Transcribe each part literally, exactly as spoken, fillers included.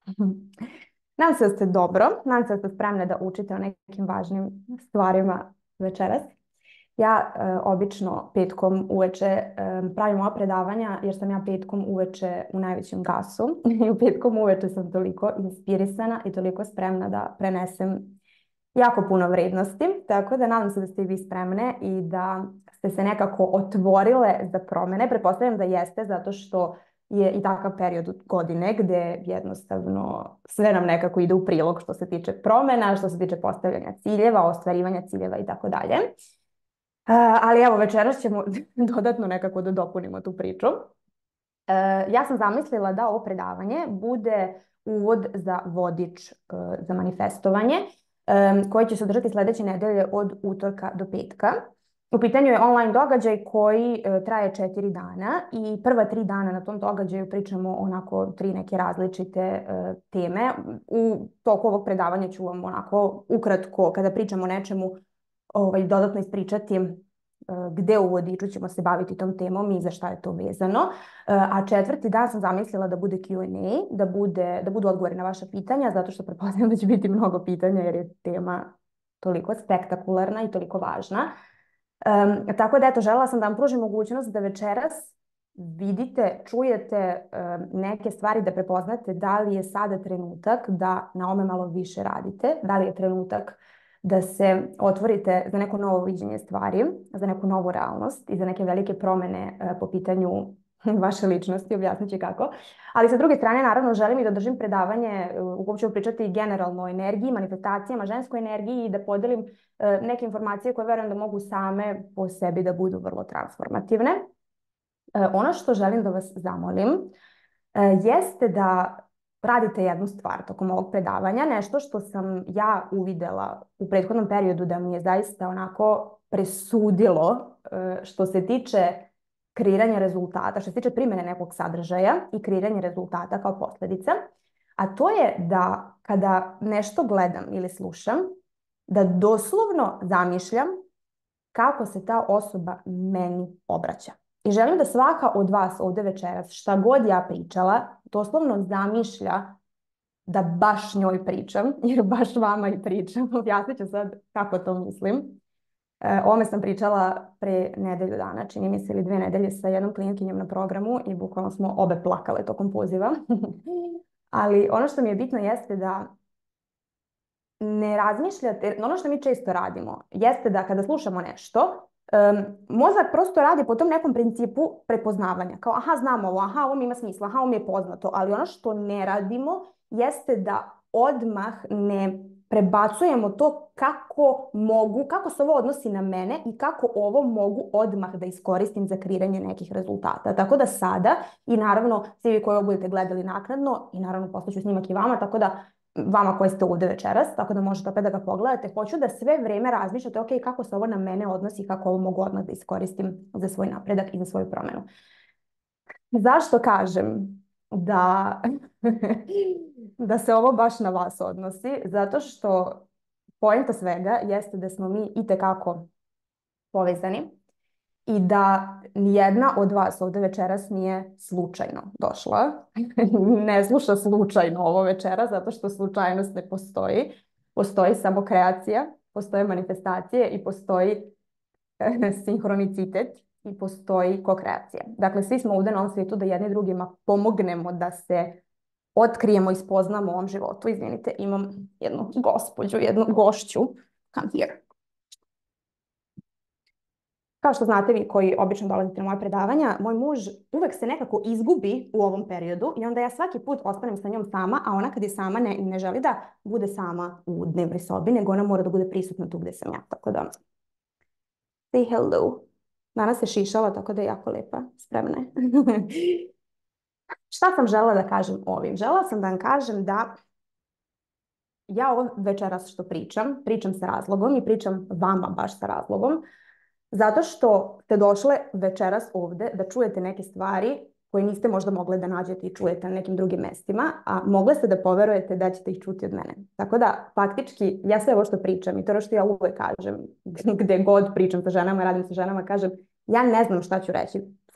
Nadam se da ste dobro, nadam se da ste spremne da učite o nekim važnim stvarima večeras. Ja e, obično petkom uveče e, pravim ova predavanja jer sam ja petkom uveče u najvećem gasu i u petkom uveče sam toliko inspirisana i toliko spremna da prenesem jako puno vrednosti, tako da nadam se da ste i vi spremne i da ste se nekako otvorile za promene. Pretpostavljam da jeste zato što je i takav period godine gde jednostavno sve nam nekako ide u prilog što se tiče promena, što se tiče postavljanja ciljeva, ostvarivanja ciljeva i tako dalje. Ali evo, večeras ćemo dodatno nekako da dopunimo tu priču. Ja sam zamislila da ovo predavanje bude uvod za vodič za manifestovanje koji će se održati sledeće nedelje od utorka do petka. U pitanju je online događaj koji traje četiri dana i prva tri dana na tom događaju pričamo onako tri neke različite teme. U toku ovog predavanja ću vam onako ukratko, kada pričamo o nečemu, ovaj, dodatno ispričati gde u vodiču ćemo se baviti tom temom i za šta je to vezano. A četvrti dan sam zamislila da bude Q and A, da, bude, da budu odgovori na vaša pitanja, zato što pretpostavljam da će biti mnogo pitanja jer je tema toliko spektakularna i toliko važna. Um, tako da eto, želela sam da vam pružim mogućnost da večeras vidite, čujete um, neke stvari, da prepoznate da li je sada trenutak da na ome malo više radite, da li je trenutak da se otvorite za neko novo viđenje stvari, za neku novu realnost i za neke velike promene uh, po pitanju vaše ličnosti, objasnit ću kako. Ali sa druge strane, naravno, želim i da držim predavanje u kojem ću pričati generalno o energiji, manifestacijama, ženskoj energiji i da podelim uh, neke informacije koje verujem da mogu same po sebi da budu vrlo transformativne. Uh, ono što želim da vas zamolim uh, jeste da radite jednu stvar tokom ovog predavanja, nešto što sam ja uvidela u prethodnom periodu da mi je zaista onako presudilo uh, što se tiče kreiranje rezultata, što se tiče primjene nekog sadržaja i kreiranje rezultata kao posljedica, a to je da kada nešto gledam ili slušam, da doslovno zamišljam kako se ta osoba meni obraća. I želim da svaka od vas ovde večeras, šta god ja pričala, doslovno zamišlja da baš njoj pričam, jer baš vama i pričam. Objasnit ću sad kako to mislim. O ovome sam pričala pre nedelju dana, čini mi se, ili dve nedelje sa jednom klijentkinjom na programu i bukvalno smo obe plakale tokom poziva. Ali ono što mi je bitno jeste da ne razmišljate, ono što mi često radimo jeste da kada slušamo nešto, um, mozak prosto radi po tom nekom principu prepoznavanja. Kao aha, znam ovo, aha, ovo mi ima smisla, aha, ovo mi je poznato. Ali ono što ne radimo jeste da odmah ne prebacujemo to kako mogu, kako se ovo odnosi na mene i kako ovo mogu odmah da iskoristim za kreiranje nekih rezultata. Tako da sada, i naravno svi vi koji ovo budete gledali naknadno, i naravno poslaću snimak i vama, tako da vama koji ste ovde večeras, tako da možete opet da ga pogledate, hoću da sve vreme razmišljate, ok, kako se ovo na mene odnosi i kako ovo mogu odmah da iskoristim za svoj napredak i za svoju promenu. Zašto kažem da da se ovo baš na vas odnosi? Zato što poenta svega jeste da smo mi itekako povezani i da nijedna od vas ovde večeras nije slučajno došla. Ne sluša slučajno ovo večera, zato što slučajnost ne postoji. Postoji samo kreacija, postoje manifestacije i postoji sinhronicitet i postoji kokreacija. Dakle, svi smo ovde na ovom svijetu da jedni drugima pomognemo da se otkrijemo i spoznamo u ovom životu. Izvinite, imam jednu gospođu, jednu gošću. Come here. Kao što znate vi koji obično dolazite na moje predavanja, moj muž uvek se nekako izgubi u ovom periodu i onda ja svaki put ostanem sa njom sama, a ona kad je sama ne, ne želi da bude sama u dnevnoj sobi, nego ona mora da bude prisutna tu gde sam ja. Tako da, say hello. Danas se šišala, tako da je jako lepa. Spremna je. Šta sam želela da kažem ovim? Želela sam da vam kažem da ja ovo večeras što pričam, pričam sa razlogom i pričam vama baš sa razlogom, zato što ste došle večeras ovde da čujete neke stvari koje niste možda mogle da nađete i čujete na nekim drugim mestima, a mogle ste da poverujete da ćete ih čuti od mene. Tako da, faktički, ja sve ovo što pričam i to je ono što ja uvek kažem, gde god pričam sa ženama, radim sa ženama, kažem, ja ne znam šta ću reći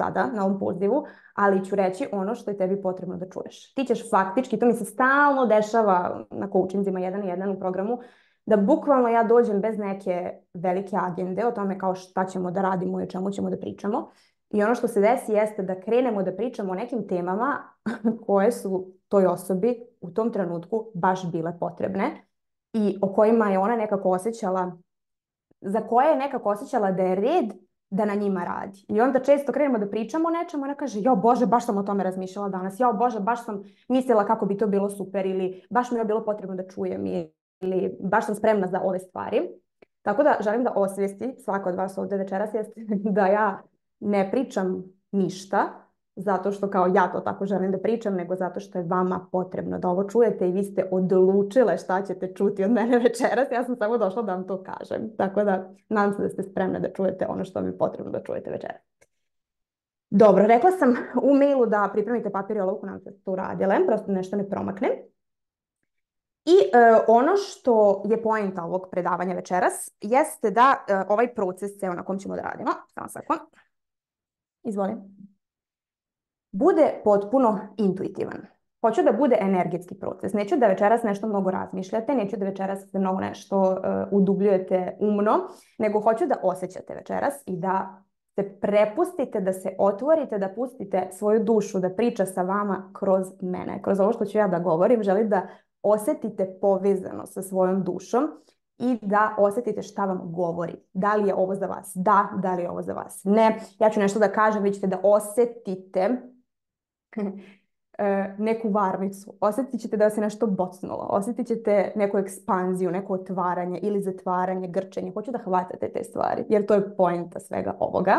sada na ovom pozivu, ali ću reći ono što je tebi potrebno da čuješ. Ti ćeš faktički, to mi se stalno dešava na coachingzima jedan i jedan u programu, da bukvalno ja dođem bez neke velike agende o tome kao šta ćemo da radimo i o čemu ćemo da pričamo. I ono što se desi jeste da krenemo da pričamo o nekim temama koje su toj osobi u tom trenutku baš bile potrebne i o kojima je ona nekako osjećala, za koje je nekako osjećala da je red da na njima radi. I onda često krenemo da pričamo o nečemu, ona kaže, jo Bože, baš sam o tome razmišljala danas, jo Bože, baš sam mislila kako bi to bilo super ili baš mi je bilo potrebno da čujem ili baš sam spremna za ove stvari. Tako da želim da osvijesti svako od vas ovdje večeras jeste da ja ne pričam ništa zato što kao ja to tako želim da pričam, nego zato što je vama potrebno da ovo čujete i vi ste odlučile šta ćete čuti od mene večeras. Ja sam samo došla da vam to kažem. Tako da nadam se da ste spremne da čujete ono što vam je potrebno da čujete večeras. Dobro, rekla sam u mailu da pripremite papir i olovku, nam se to uradile, prosto nešto ne promakne. I e, ono što je poenta ovog predavanja večeras jeste da e, ovaj proces ceo na kom ćemo da radimo, samo sekund, izvolim, bude potpuno intuitivan. Hoću da bude energetski proces. Neću da večeras nešto mnogo razmišljate, neću da večeras se mnogo nešto uh, udubljujete umno, nego hoću da osjećate večeras i da se prepustite, da se otvorite, da pustite svoju dušu da priča sa vama kroz mene. Kroz ovo što ću ja da govorim, želim da osjetite povezano sa svojom dušom i da osjetite šta vam govori. Da li je ovo za vas? Da, da li je ovo za vas? Ne. Ja ću nešto da kažem, vi ćete da osjetite neku varnicu. Osjetit ćete da se nešto bocnulo. Osjetit ćete neku ekspanziju, neko otvaranje ili zatvaranje, grčenje. Hoću da hvatate te stvari, jer to je poenta svega ovoga.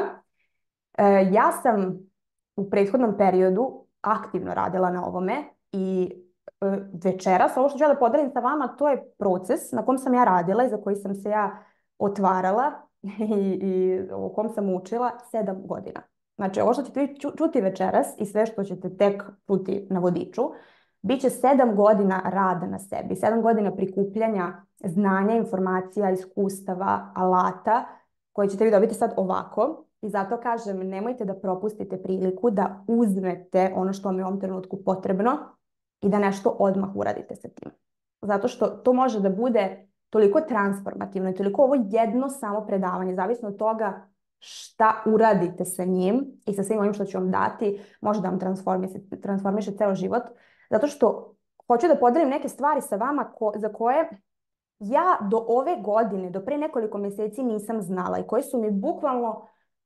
Ja sam u prethodnom periodu aktivno radila na ovome i večeras, ovo što ću ja da podelim sa vama, to je proces na kom sam ja radila i za koji sam se ja otvarala i, i o kom sam učila sedam godina. Znači, ovo što ćete vi čuti večeras i sve što ćete tek čuti na vodiču, bit će sedam godina rada na sebi, sedam godina prikupljanja znanja, informacija, iskustava, alata, koje ćete vi dobiti sad ovako. I zato kažem, nemojte da propustite priliku da uzmete ono što vam je u ovom trenutku potrebno i da nešto odmah uradite sa tim. Zato što to može da bude toliko transformativno i toliko ovo jedno samo predavanje, zavisno od toga šta uradite sa njim i sa svim ovim što ću vam dati, može da vam transformiše, transformiše ceo život. Zato što hoću da podelim neke stvari sa vama ko, za koje ja do ove godine, do pre nekoliko mjeseci nisam znala i koje su mi bukvalno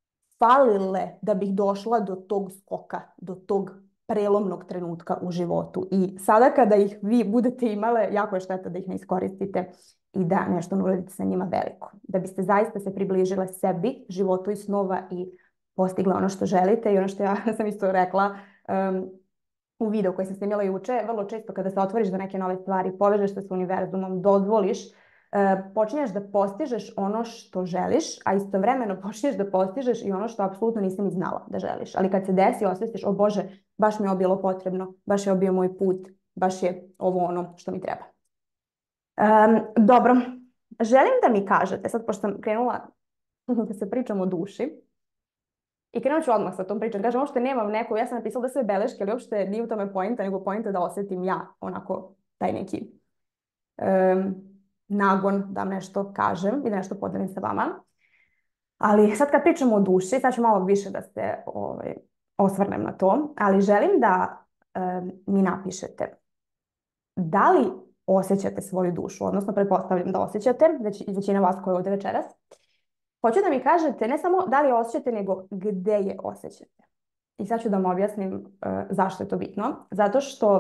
falile da bih došla do tog skoka, do tog prelomnog trenutka u životu. I sada kada ih vi budete imale, jako je šteta da ih ne iskoristite i da nešto ne uradite sa njima veliko. Da biste zaista se približile sebi, životu i snova i postigle ono što želite. I ono što ja sam isto rekla um, u videu koji sam snimila juče, vrlo često kada se otvoriš za neke nove stvari, povežeš se s univerzumom, dozvoliš, uh, počinješ da postižeš ono što želiš, a istovremeno počinješ da postižeš i ono što apsolutno nisi ni znala da želiš. Ali kad se desi, osvestiš, o Bože, baš mi je ovo bilo potrebno, baš je ovo bio moj put, baš je ovo ono što mi treba. Um, dobro, želim da mi kažete, sad pošto sam krenula da se pričam o duši, i krenut ću odmah sa tom pričom, kažem, uopšte nemam neko, ja sam napisala da sve beleške, ali uopšte nije u tome pointa, nego pointa da osjetim ja onako taj neki um, nagon da vam nešto kažem i da nešto podelim sa vama. Ali sad kad pričamo o duši, sad ću malo više da se ovaj, osvrnem na to, ali želim da um, mi napišete da li osjećate svoju dušu, odnosno pretpostavljam da osjećate, već, većina vas koja je ovdje večeras. Hoću da mi kažete ne samo da li je osjećate, nego gde je osjećate. I sad ću da vam objasnim uh, zašto je to bitno. Zato što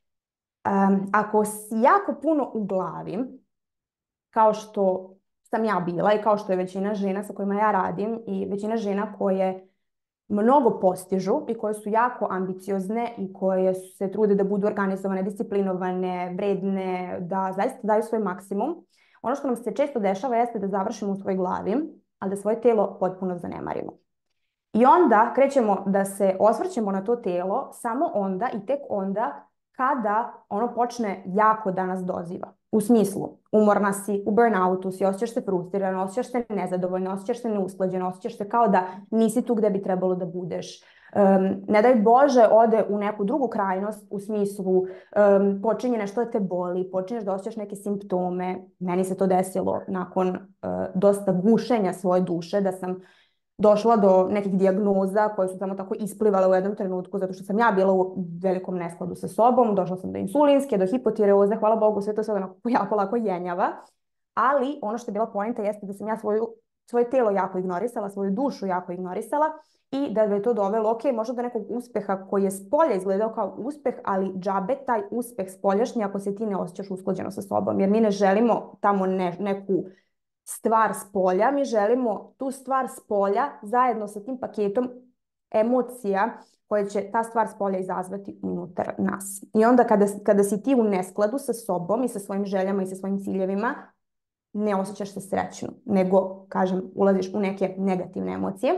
um, ako si jako puno u glavi, kao što sam ja bila i kao što je većina žena sa kojima ja radim i većina žena koje mnogo postižu i koje su jako ambiciozne i koje se trude da budu organizovane, disciplinovane, vredne, da zaista daju svoj maksimum. Ono što nam se često dešava jeste da završimo u svojoj glavi, ali da svoje telo potpuno zanemarimo. I onda krećemo da se osvrćemo na to telo samo onda i tek onda kada ono počne jako da nas doziva. U smislu, umorna si, u burnoutu si, osjećaš se frustrirano, osjećaš se nezadovoljno, osjećaš se neusklađeno, osjećaš se kao da nisi tu gde bi trebalo da budeš. Um, ne daj Bože ode u neku drugu krajnost u smislu um, počinje nešto da te boli, počinješ da osjećaš neke simptome. Meni se to desilo nakon uh, dosta gušenja svoje duše, da sam došla do nekih dijagnoza koje su samo tako isplivale u jednom trenutku zato što sam ja bila u velikom neskladu sa sobom. Došla sam do insulinske, do hipotireoze, hvala Bogu, sve to se onako jako lako jenjava. Ali ono što je bila poenta jeste da sam ja svoju, svoje telo jako ignorisala, svoju dušu jako ignorisala i da je to dovelo, ok, možda do nekog uspeha koji je s polja izgledao kao uspeh, ali džabe taj uspeh spoljašnji ako se ti ne osjećaš usklađeno sa sobom, jer mi ne želimo tamo ne, neku stvar s polja, mi želimo tu stvar s polja zajedno sa tim paketom emocija koje će ta stvar s polja izazvati unutar nas. I onda kada, kada si ti u neskladu sa sobom i sa svojim željama i sa svojim ciljevima, ne osjećaš se srećno, nego, kažem, ulaziš u neke negativne emocije.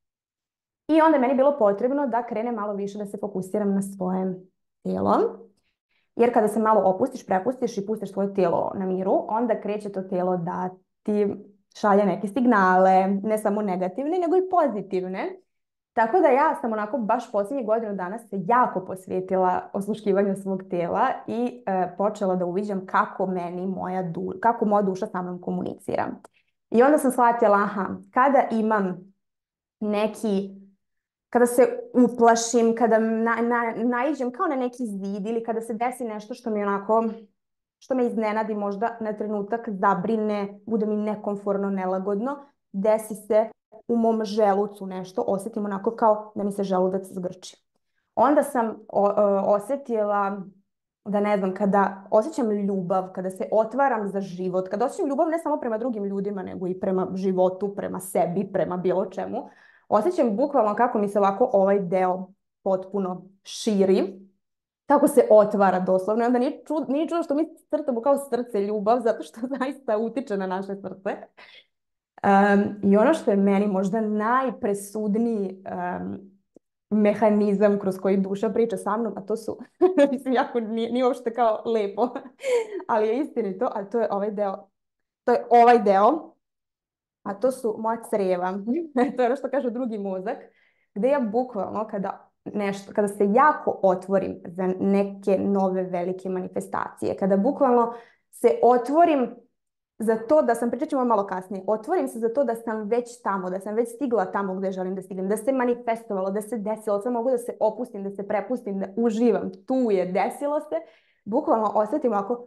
I onda je meni bilo potrebno da krenem malo više da se fokusiram na svoje tijelo. Jer kada se malo opustiš, prepustiš i pustiš svoje tijelo na miru, onda kreće to tijelo da ti šalje neke signale, ne samo negativne, nego i pozitivne. Tako da ja sam onako baš posljednjih godinu dana se jako posvetila osluškivanju svog tijela i e, počela da uviđam kako meni moja du kako moja duša sa mnom komunicira. I onda sam shvatila, aha, kada imam neki, kada se uplašim, kada na, na, naiđem kao na neki zid ili kada se desi nešto što mi onako, što me iznenadi, možda na trenutak zabrine, bude mi nekomforno, nelagodno, desi se u mom želucu nešto, osjetim onako kao da mi se želudac zgrči. Onda sam o, o, osjetila da, ne znam, kada osjećam ljubav, kada se otvaram za život, kada osjećam ljubav ne samo prema drugim ljudima, nego i prema životu, prema sebi, prema bilo čemu, osjećam bukvalno kako mi se ovako ovaj deo potpuno širi, tako se otvara doslovno. I onda nije čudo, nije čudo što mi crtamo kao srce ljubav, zato što zaista utiče na naše srce. Um, I ono što je meni možda najpresudniji um, mehanizam kroz koji duša priča sa mnom, a to su, mislim, jako nije, nije uopšte kao lepo, ali je istinito, a to je ovaj deo, to je ovaj deo, a to su moja creva. To je ono što kaže drugi mozak, gde ja bukvalno kada nešto, kada se jako otvorim za neke nove velike manifestacije, kada bukvalno se otvorim za to da sam, pričat ćemo malo kasnije, otvorim se za to da sam već tamo, da sam već stigla tamo gde želim da stignem, da se manifestovalo, da se desilo, sad mogu da se opustim, da se prepustim, da uživam, tu je, desilo se, bukvalno osjetim ovako,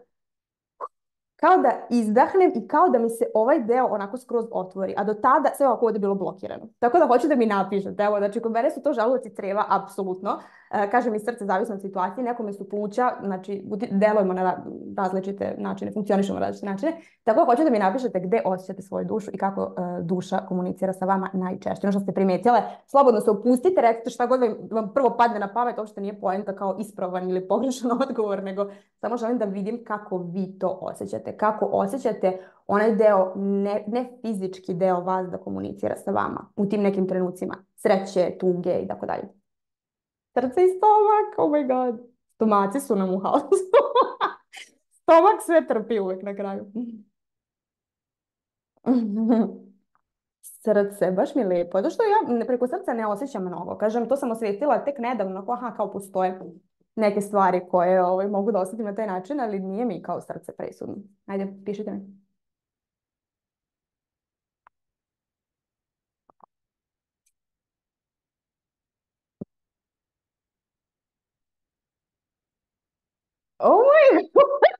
kao da izdahnem i kao da mi se ovaj deo onako skroz otvori, a do tada sve ovako ovdje bilo blokirano. Tako da hoću da mi napišete, evo, znači kod mene su to želudac i creva, apsolutno. E, kaže mi srce, zavisno od situacije, nekome su pluća, znači delujemo na različite načine, funkcionišemo na različite načine. Tako da hoću da mi napišete gde osjećate svoju dušu i kako uh, duša komunicira sa vama najčešće. Ono što ste primetile, slobodno se opustite, recite šta god vam prvo padne na pamet, uopšte nije poenta kao ispravan ili pogrešan odgovor, nego samo želim da vidim kako vi to osjećate, kako osjećate onaj deo, ne, ne fizički deo vas da komunicira sa vama u tim nekim trenucima sreće, tuge i tako dalje. Srce i stomak, oh my god. Stomaci su nam u haosu. Stomak sve trpi uvek na kraju. Srce, baš mi je lepo. Zato što ja preko srca ne osjećam mnogo. Kažem, to sam osjetila tek nedavno. Aha, kao postoje neke stvari koje ovaj, mogu da osjetim na taj način, ali nije mi kao srce presudno. Ajde, pišite mi. Oh my god!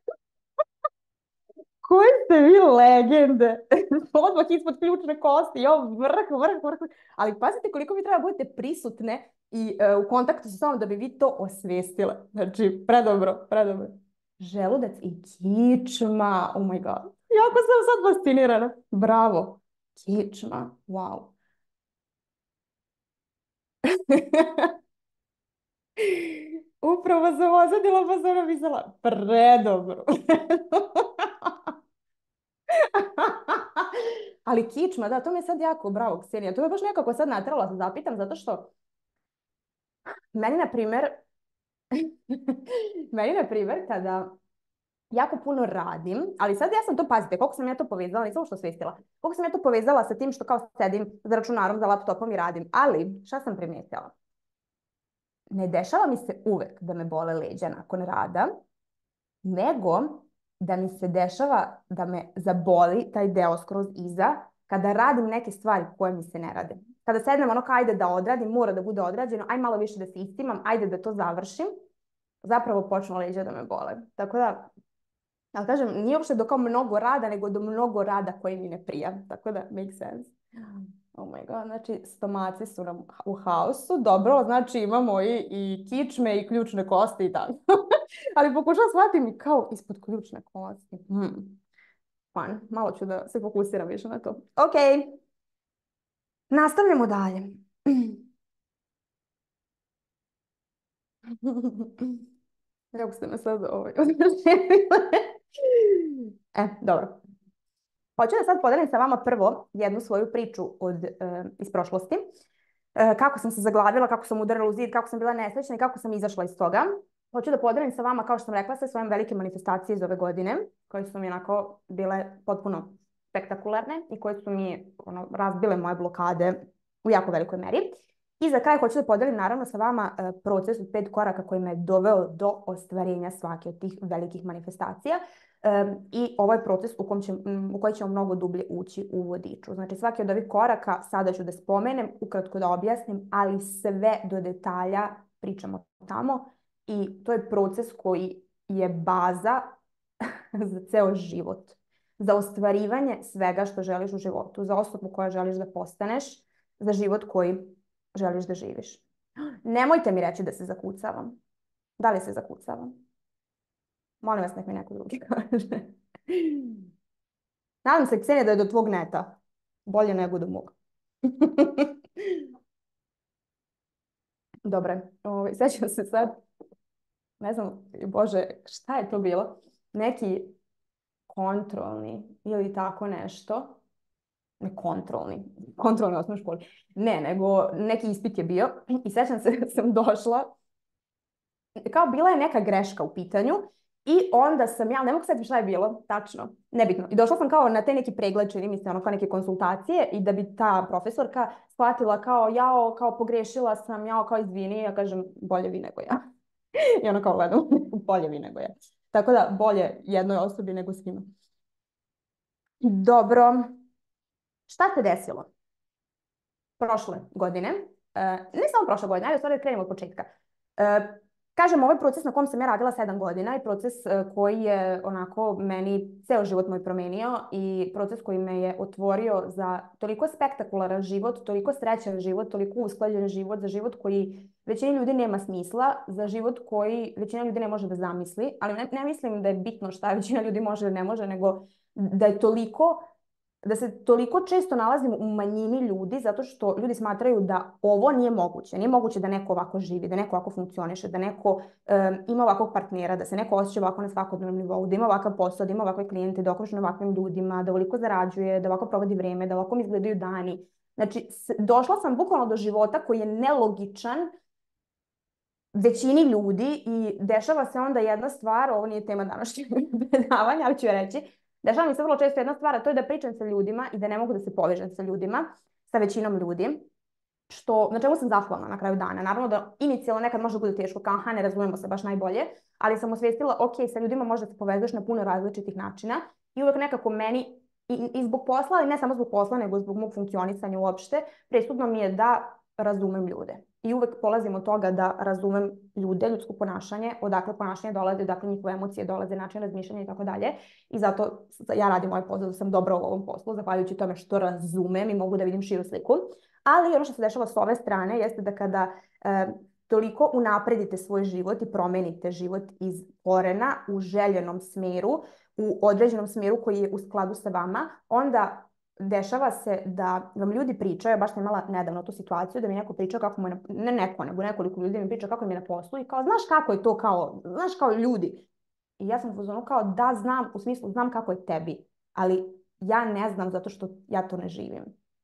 Koje ste vi legende? Odmah ispod ključne kosti, jo, vrh, vrh, vrh. Ali pazite koliko vi treba budete prisutne i uh, u kontaktu sa sobom da bi vi to osvestile. Znači, predobro, predobro. Želudac i kičma, oh my god. Jako sam sad fascinirana. Bravo. Kičma, wow. Upravo sam osadila pa sam napisala predobro. Ali kičma, da, to mi je sad jako bravo, Ksenija. To me baš nekako sad naterala da se zapitam, zato što meni, na primjer, Meni, na primjer, kada jako puno radim, ali sad ja sam to, pazite, koliko sam ja to povezala, nisam uopšte osvestila, koliko sam ja to povezala sa tim što kao sedim za računarom, za laptopom i radim, ali šta sam primijetila? Ne dešava mi se uvek da me bole leđa nakon rada, nego da mi se dešava da me zaboli taj deo skroz iza kada radim neke stvari koje mi se ne rade. Kada sednem ono kao ajde da odradim, mora da bude odrađeno, aj malo više da se istimam, ajde da to završim, zapravo počnu leđa da me bole. Tako da, ali kažem, nije uopšte do kao mnogo rada, nego do mnogo rada koji mi ne prija. Tako da, make sense. Oh my god, znači stomaci su nam u haosu. Dobro, znači imamo i, i kičme i ključne kosti i tako. Ali pokušavam shvatiti mi kao ispod ključne kosti. Hmm. Fun. Malo ću da se fokusiram više na to. Ok. Nastavljamo dalje. Kako ste me sad ovaj... E, dobro. Hoću da sad podelim sa vama prvo jednu svoju priču od, e, iz prošlosti. E, kako sam se zaglavila, kako sam udarila u zid, kako sam bila nesrećna i kako sam izašla iz toga. Hoću da podelim sa vama, kao što sam rekla, sve svoje velike manifestacije iz ove godine, koje su mi onako bile potpuno spektakularne i koje su mi ono, razbile moje blokade u jako velikoj meri. I za kraj hoću da podelim naravno sa vama e, proces od pet koraka koji me je doveo do ostvarenja svake od tih velikih manifestacija. Um, I ovo je proces u, kom će, um, u koji ćemo mnogo dublje ući u vodiču. Znači svaki od ovih koraka sada ću da spomenem, ukratko da objasnim, ali sve do detalja pričamo tamo i to je proces koji je baza za ceo život. Za ostvarivanje svega što želiš u životu, za osobu koja želiš da postaneš, za život koji želiš da živiš. Nemojte mi reći da se zakucavam. Da li se zakucavam? Molim vas, nek mi neko drugi kaže. Nadam se, Ksenija, da je do tvog neta. Bolje nego do mog. Dobre, ovaj, sećam se sad, ne znam, Bože, šta je to bilo? Neki kontrolni ili tako nešto. Ne kontrolni, kontrolni u osnovnoj školi. Ne, nego neki ispit je bio i sećam se da sam došla, kao bila je neka greška u pitanju. I onda sam ja, ne mogu setiti šta je bilo, tačno, nebitno. I došla sam kao na te neki pregled, čini mi se, ono kao neke konsultacije i da bi ta profesorka shvatila kao, jao, kao pogrešila sam, jao, kao izvini, ja kažem, bolje vi nego ja. I ono kao gledam, bolje vi nego ja. Tako da, bolje jednoj osobi nego svima. Dobro, šta se desilo? Prošle godine, ne samo prošle godine, ajde u stvari krenemo od početka. Kažem, ovo je proces na kom sam ja radila sedam godina i proces koji je onako meni ceo život moj promenio i proces koji me je otvorio za toliko spektakularan život, toliko srećan život, toliko usklađen život, za život koji većini ljudi nema smisla, za život koji većina ljudi ne može da zamisli, ali ne, ne mislim da je bitno šta većina ljudi može ili ne može, nego da je toliko da se toliko često nalazim u manjini ljudi zato što ljudi smatraju da ovo nije moguće. Nije moguće da neko ovako živi, da neko ovako funkcioniše, da neko um, ima ovakvog partnera, da se neko osjeća ovako na svakodnevnom nivou, da ima ovakav posao, da ima ovakve klijente, da okružen ovakvim ljudima, da ovoliko zarađuje, da ovako provodi vreme, da ovako mi izgledaju dani. Znači, došla sam bukvalno do života koji je nelogičan većini ljudi i dešava se onda jedna stvar, ovo nije tema današnjeg predavanja, ali ću je reći. Dešava mi se vrlo često jedna stvar, a to je da pričam sa ljudima i da ne mogu da se povežem sa ljudima, sa većinom ljudi, što, na čemu sam zahvalna na kraju dana. Naravno da inicijalno nekad može bude teško, kao aha, ne razumemo se baš najbolje, ali sam osvijestila, ok, sa ljudima možda se povezuješ na puno različitih načina i uvek nekako meni, i, i zbog posla, ali ne samo zbog posla, nego zbog mog funkcionisanja uopšte, presudno mi je da razumem ljude. I uvek polazim od toga da razumem ljude, ljudsko ponašanje, odakle ponašanje dolaze, odakle njihove emocije dolaze, način razmišljanja i tako dalje. I zato ja radim ovaj posao, da sam dobra u ovom poslu, zahvaljujući tome što razumem i mogu da vidim širu sliku. Ali ono što se dešava s ove strane jeste da kada e, toliko unapredite svoj život i promenite život iz korena u željenom smeru, u određenom smeru koji je u skladu sa vama, onda dešava se da vam ljudi pričaju, baš sam imala nedavno tu situaciju, da mi neko priča kako mu je, na, ne neko, nego nekoliko ljudi mi priča kako mi je na poslu i kao, znaš kako je to kao, znaš kao ljudi. I ja sam u fazonu kao, da znam, u smislu znam kako je tebi, ali ja ne znam zato što ja to ne živim.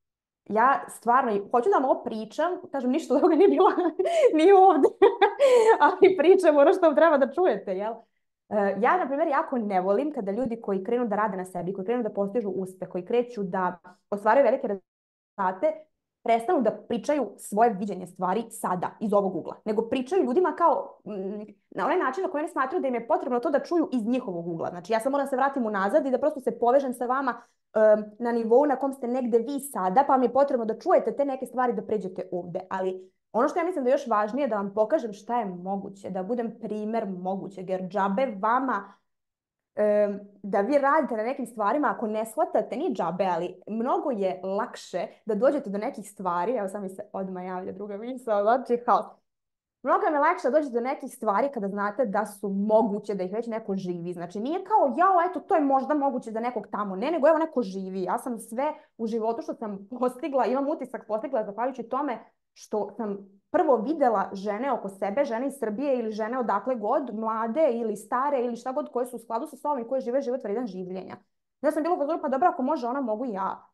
ja stvarno, hoću da vam ovo pričam, kažem, ništa od toga nije bila ni ovdje, ali pričam ono što vam treba da čujete, jel? Ja, na primjer, jako ne volim kada ljudi koji krenu da rade na sebi, koji krenu da postižu uspeh, koji kreću da ostvaraju velike rezultate, prestanu da pričaju svoje viđenje stvari sada, iz ovog ugla, nego pričaju ljudima kao na onaj način na koji oni smatraju da im je potrebno to da čuju iz njihovog ugla. Znači, ja sam moram da se vratim unazad i da prosto se povežem sa vama um, na nivou na kom ste negde vi sada, pa mi je potrebno da čujete te neke stvari da pređete ovde. Ali ono što ja mislim da je još važnije, da vam pokažem šta je moguće, da budem primer mogućeg, jer džabe vama da vi radite na nekim stvarima, ako ne shvatate, ni džabe, ali mnogo je lakše da dođete do nekih stvari, evo sad mi se odmah javlja druga misao, znači haos. Mnogo je lakše da dođete do nekih stvari kada znate da su moguće, da ih već neko živi. Znači nije kao, jao, eto, to je možda moguće za nekog tamo. Ne, nego evo neko živi. Ja sam sve u životu što sam postigla, imam utisak postigla zahvaljujući tome što sam prvo videla žene oko sebe, žene iz Srbije ili žene odakle god, mlade ili stare ili šta god, koje su u skladu sa sobom i koje žive život vredan življenja. Ja sam bila u fazonu, pa dobro, ako može ona, mogu i ja.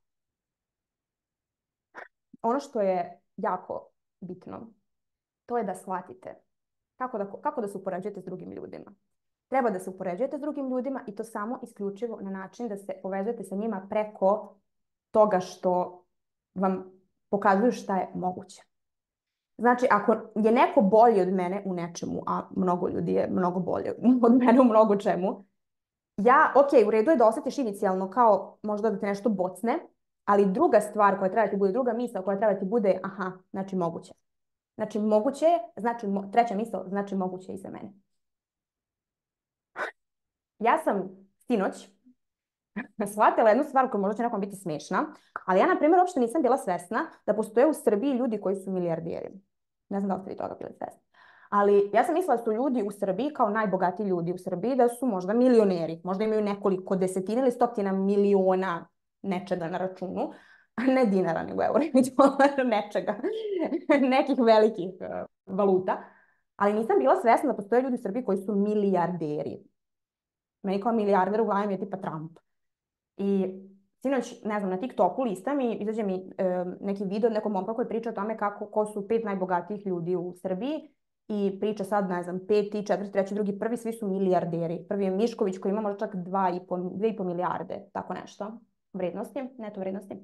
Ono što je jako bitno, to je da shvatite kako da, kako da se upoređujete s drugim ljudima. Treba da se upoređujete s drugim ljudima i to samo isključivo na način da se povežete sa njima preko toga što vam pokazuju šta je moguće. Znači, ako je neko bolji od mene u nečemu, a mnogo ljudi je mnogo bolje od mene u mnogo čemu, ja, ok, u redu je da osjetiš inicijalno kao možda da te nešto bocne, ali druga stvar koja treba ti bude, druga misao koja treba ti bude, aha, znači moguće. Znači moguće je, znači, treća misao, znači moguće i za mene. Ja sam sinoć shvatila jednu stvar koja možda će nekom biti smiješna, ali ja, na primjer, uopšte nisam bila svesna da postoje u Srbiji ljudi koji su milijarderi. Ne znam da li ste vi toga bili svesni. Ali ja sam mislila da su ljudi u Srbiji kao najbogatiji ljudi u Srbiji, da su možda milioneri. Možda imaju nekoliko desetina ili stotina miliona nečega na računu. Ne dinara, nego eura, nečega. Nekih velikih uh, valuta. Ali nisam bila svesna da postoje ljudi u Srbiji koji su milijarderi. Meni kao milijarder u glavi je tipa Trump. I sinoć, ne znam, na TikToku listam i izađe mi e, neki video od nekog momka koji priča o tome kako, ko su pet najbogatijih ljudi u Srbiji i priča sad, ne znam, peti, četvrti, treći, drugi, prvi, svi su milijarderi. Prvi je Mišković koji ima možda čak dva i po, dve i po milijarde, tako nešto, vrednosti, neto vrednosti.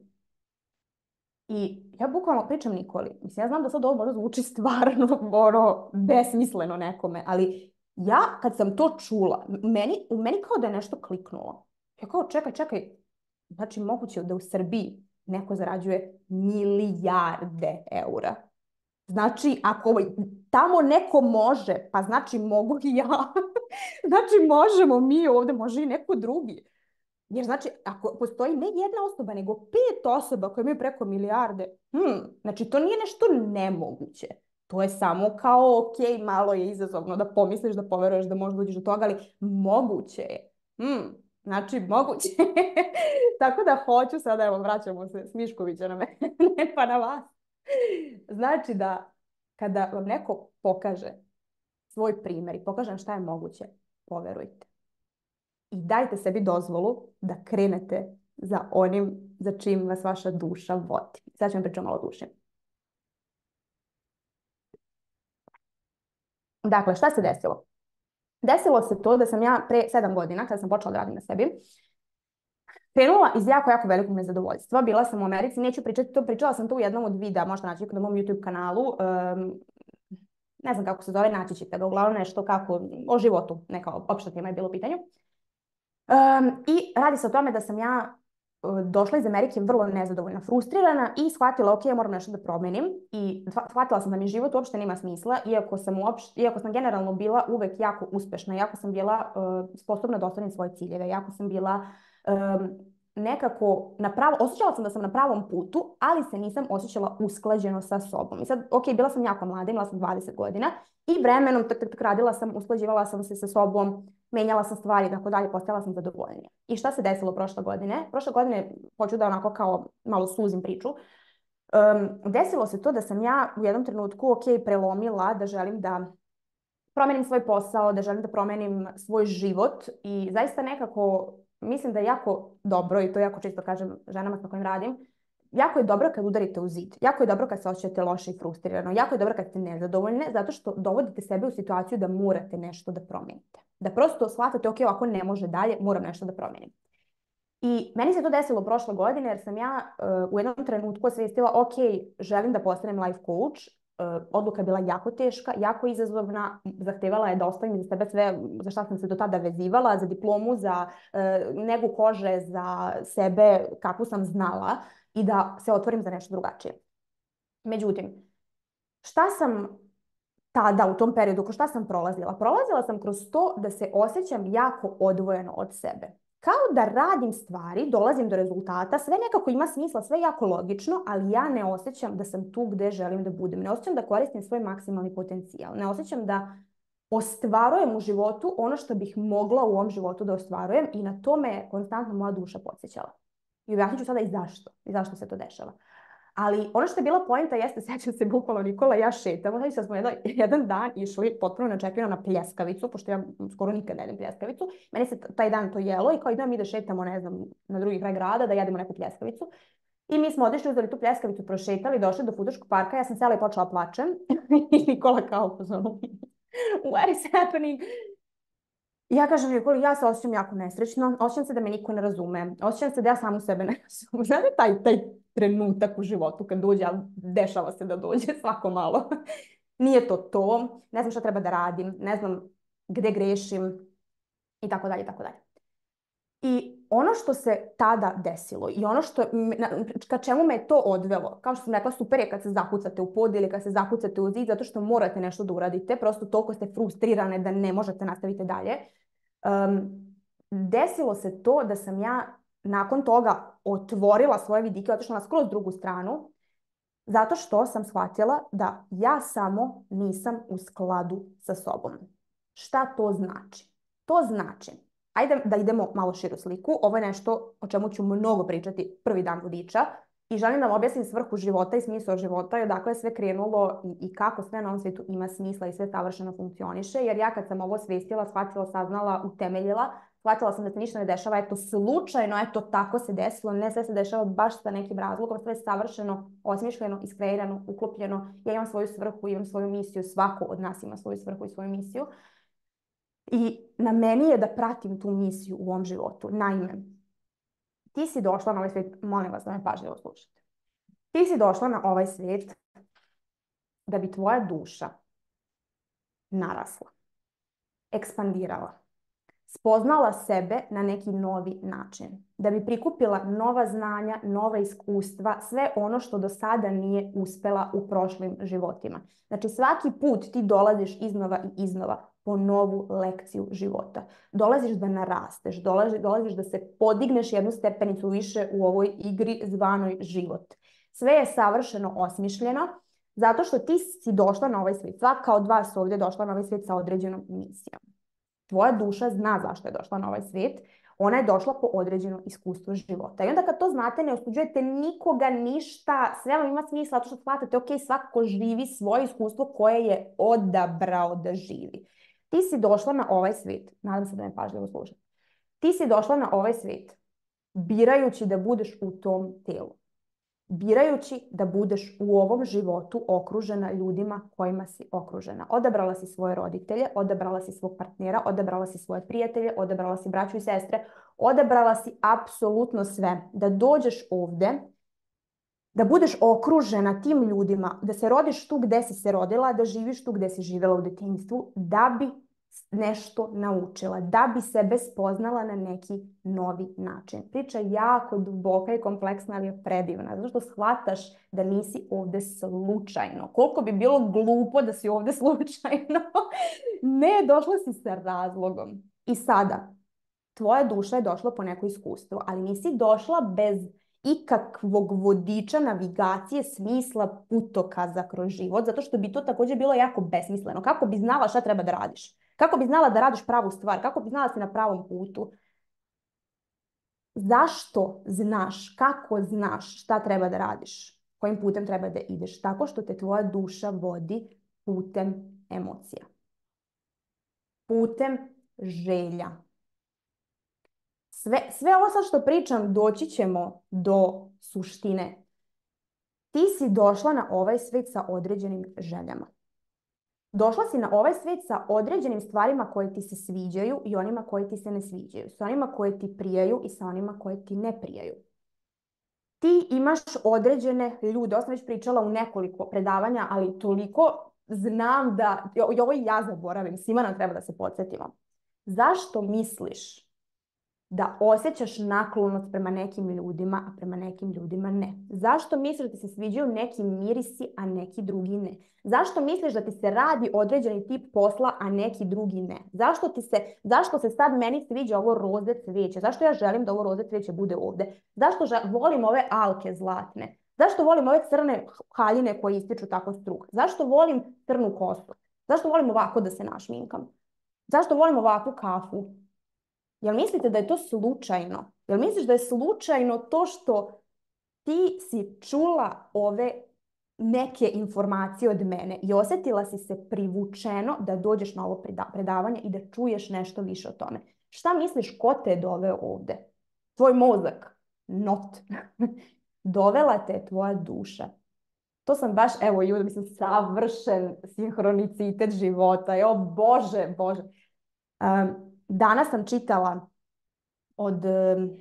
I ja bukvalno pričam Nikoli. Mislim, ja znam da sad ovo možda zvuči stvarno ono, besmisleno nekome, ali ja kad sam to čula, meni, u meni kao da je nešto kliknulo. Ja kao, čekaj, čekaj, znači moguće da u Srbiji neko zarađuje milijarde eura. Znači, ako tamo neko može, pa znači mogu i ja. Znači, možemo mi ovdje, može i neko drugi. Jer znači, ako postoji ne jedna osoba, nego pet osoba koje imaju preko milijarde, hmm, znači to nije nešto nemoguće. To je samo kao, ok, malo je izazovno da pomisliš, da poveruješ da možda uđeš do toga, ali moguće je. Hmm, znači, moguće. Tako da hoću sada, evo, vraćamo se s Miškovića na mene, pa na vas. Znači da kada vam neko pokaže svoj primjer i pokaže šta je moguće, poverujte. I dajte sebi dozvolu da krenete za onim za čim vas vaša duša vodi. Sad ću vam pričati malo o duši. Dakle, šta se desilo? Desilo se to da sam ja pre sedam godina, kada sam počela da radim na sebi, krenula iz jako, jako velikog nezadovoljstva. Bila sam u Americi, neću pričati to, pričala sam to u jednom od videa, možda naći na mom YouTube kanalu. Um, ne znam kako se zove, naći ćete ga, uglavnom nešto kako, o životu, neka opšta tema je bilo u pitanju. Um, I radi se o tome da sam ja uh, došla iz Amerike vrlo nezadovoljna, frustrirana i shvatila, ok, ja moram nešto da promenim. I shvatila sam da mi život uopšte nema smisla, iako sam, uopšte, iako sam generalno bila uvek jako uspešna, iako sam bila uh, sposobna da ostvarim svoje ciljeve, iako sam bila um, nekako na pravo, osjećala sam da sam na pravom putu, ali se nisam osjećala usklađeno sa sobom. I sad, ok, bila sam jako mlada, imala sam dvadeset godina i vremenom tak, tak, tak, radila sam, usklađivala sam se sa sobom, menjala sam stvari i tako dalje, postajala sam zadovoljnija. I šta se desilo prošle godine? Prošle godine, hoću da onako kao malo suzim priču, um, desilo se to da sam ja u jednom trenutku, ok, prelomila da želim da promenim svoj posao, da želim da promenim svoj život i zaista nekako mislim da je jako dobro, i to jako često kažem ženama sa kojim radim, jako je dobro kad udarite u zid, jako je dobro kad se osjećate loše i frustrirano, jako je dobro kad ste nezadovoljne, zato što dovodite sebe u situaciju da morate nešto da promijenite. Da prosto shvatate, ok, ako ne može dalje, moram nešto da promijenim. I meni se to desilo prošle godine jer sam ja uh, u jednom trenutku osvijestila, ok, želim da postanem life coach. Uh, odluka je bila jako teška, jako izazovna, zahtevala je da ostavim za sebe sve za šta sam se do tada vezivala, za diplomu, za uh, negu kože, za sebe kakvu sam znala i da se otvorim za nešto drugačije. Međutim, šta sam tada u tom periodu, kroz šta sam prolazila? Prolazila sam kroz to da se osjećam jako odvojeno od sebe. Kao da radim stvari, dolazim do rezultata, sve nekako ima smisla, sve jako logično, ali ja ne osjećam da sam tu gde želim da budem. Ne osjećam da koristim svoj maksimalni potencijal. Ne osjećam da ostvarujem u životu ono što bih mogla u ovom životu da ostvarujem i na to me konstantno moja duša podsjećala. I objasnit ću sada i zašto. I zašto se to dešava. Ali ono što je bila poenta jeste, sećam se bukvalno Nikola i ja šetamo, znači smo jedan, jedan dan išli potpuno načekljeno na pljeskavicu, pošto ja skoro nikad ne jedem pljeskavicu. Meni se taj dan to jelo i kao idemo mi da šetamo, ne znam, na drugi kraj grada, da jedemo neku pljeskavicu. I mi smo otišli, uzeli tu pljeskavicu, prošetali, došli do futoškog parka, ja sam sela i počela plačem. I Nikola kao pozvano, what is happening? I ja kažem Nikoli, ja se osjećam jako nesrećno, osjećam se da me niko ne razume, osjećam se da ja samu sebe ne razumem. Znate taj, taj trenutak u životu kad dođe, ali dešava se da dođe svako malo. Nije to to, ne znam šta treba da radim, ne znam gde grešim i tako dalje, i tako dalje. I ono što se tada desilo i ono što, ka čemu me to odvelo, kao što sam rekla, super je kad se zakucate u pod ili kad se zakucate u zid, zato što morate nešto da uradite, prosto toliko ste frustrirane da ne možete nastaviti dalje. Um, desilo se to da sam ja nakon toga otvorila svoje vidike, otišla na skroz drugu stranu, zato što sam shvatila da ja samo nisam u skladu sa sobom. Šta to znači? To znači, ajde da idemo malo širu sliku, ovo je nešto o čemu ću mnogo pričati prvi dan vodiča i želim da vam objasnim svrhu života i smisao života i odakle je sve krenulo i, i kako sve na ovom svijetu ima smisla i sve savršeno funkcioniše, jer ja kad sam ovo svestila, shvatila, saznala, utemeljila, shvatila sam da se ništa ne dešava, eto slučajno, eto tako se desilo, ne sve se dešava baš sa nekim razlogom, sve je savršeno, osmišljeno, iskreirano, uklopljeno, ja imam svoju svrhu, imam svoju misiju, svako od nas ima svoju svrhu i svoju misiju. I na meni je da pratim tu misiju u ovom životu. Naime, ti si došla na ovaj svijet, molim vas da me pažljivo slušate. Ti si došla na ovaj svijet da bi tvoja duša narasla, ekspandirala, spoznala sebe na neki novi način, da bi prikupila nova znanja, nova iskustva, sve ono što do sada nije uspela u prošlim životima. Znači svaki put ti dolaziš iznova i iznova po novu lekciju života. Dolaziš da narasteš, dolaziš, dolaziš da se podigneš jednu stepenicu više u ovoj igri zvanoj život. Sve je savršeno osmišljeno zato što ti si došla na ovaj svijet. Svaka od vas ovdje došla na ovaj svijet sa određenom misijom. Tvoja duša zna zašto je došla na ovaj svijet. Ona je došla po određeno iskustvo života. I onda kad to znate, ne osuđujete nikoga, ništa, sve vam ima smisla, zato što shvatate, ok, svako živi svoje iskustvo koje je odabrao da živi. Ti si došla na ovaj svijet, nadam se da me pažljivo slušate. Ti si došla na ovaj svijet birajući da budeš u tom tijelu. Birajući da budeš u ovom životu okružena ljudima kojima si okružena. Odabrala si svoje roditelje, odabrala si svog partnera, odabrala si svoje prijatelje, odabrala si braću i sestre, odabrala si apsolutno sve. Da dođeš ovdje, da budeš okružena tim ljudima, da se rodiš tu gde si se rodila, da živiš tu gde si živjela u djetinjstvu, da bi nešto naučila, da bi sebe spoznala na neki novi način. Priča je jako duboka i kompleksna, ali je predivna, zato što shvataš da nisi ovdje slučajno. Koliko bi bilo glupo da si ovdje slučajno. Ne, došla si sa razlogom. I sada, tvoja duša je došla po neko iskustvo, ali nisi došla bez ikakvog vodiča, navigacije, smisla, putokaza kroz život, zato što bi to također bilo jako besmisleno. Kako bi znala šta treba da radiš? Kako bi znala da radiš pravu stvar? Kako bi znala da si na pravom putu? Zašto znaš? Kako znaš šta treba da radiš? Kojim putem treba da ideš? Tako što te tvoja duša vodi putem emocija. Putem želja. Sve, sve ovo sad što pričam doći ćemo do suštine. Ti si došla na ovaj svet sa određenim željama. Došla si na ovaj svet sa određenim stvarima koje ti se sviđaju i onima koje ti se ne sviđaju. Sa onima koje ti prijaju i sa onima koje ti ne prijaju. Ti imaš određene ljude, ovo sam već pričala u nekoliko predavanja, ali toliko znam da, i ovo i ja zaboravim, svima nam treba da se podsjetimo. Zašto misliš da osjećaš naklonost prema nekim ljudima, a prema nekim ljudima ne? Zašto misliš da ti se sviđaju neki mirisi, a neki drugi ne? Zašto misliš da ti se radi određeni tip posla, a neki drugi ne? Zašto ti se, zašto se sad meni sviđa ovo roze cvijeće? Zašto ja želim da ovo roze cvijeće bude ovde? Zašto volim ove alke zlatne? Zašto volim ove crne haljine koje ističu tako struk? Zašto volim crnu kosu? Zašto volim ovako da se našminkam? Zašto volim ovakvu kafu? Jel mislite da je to slučajno? Jel misliš da je slučajno to što ti si čula ove neke informacije od mene i osjetila si se privučeno da dođeš na ovo predavanje i da čuješ nešto više o tome? Šta misliš ko te je doveo ovde? Tvoj mozak? Not. Dovela te je tvoja duša. To sam baš, evo, ju, mislim, savršen sinhronicitet života. Jo, Bože, Bože. Um, Danas sam čitala od um,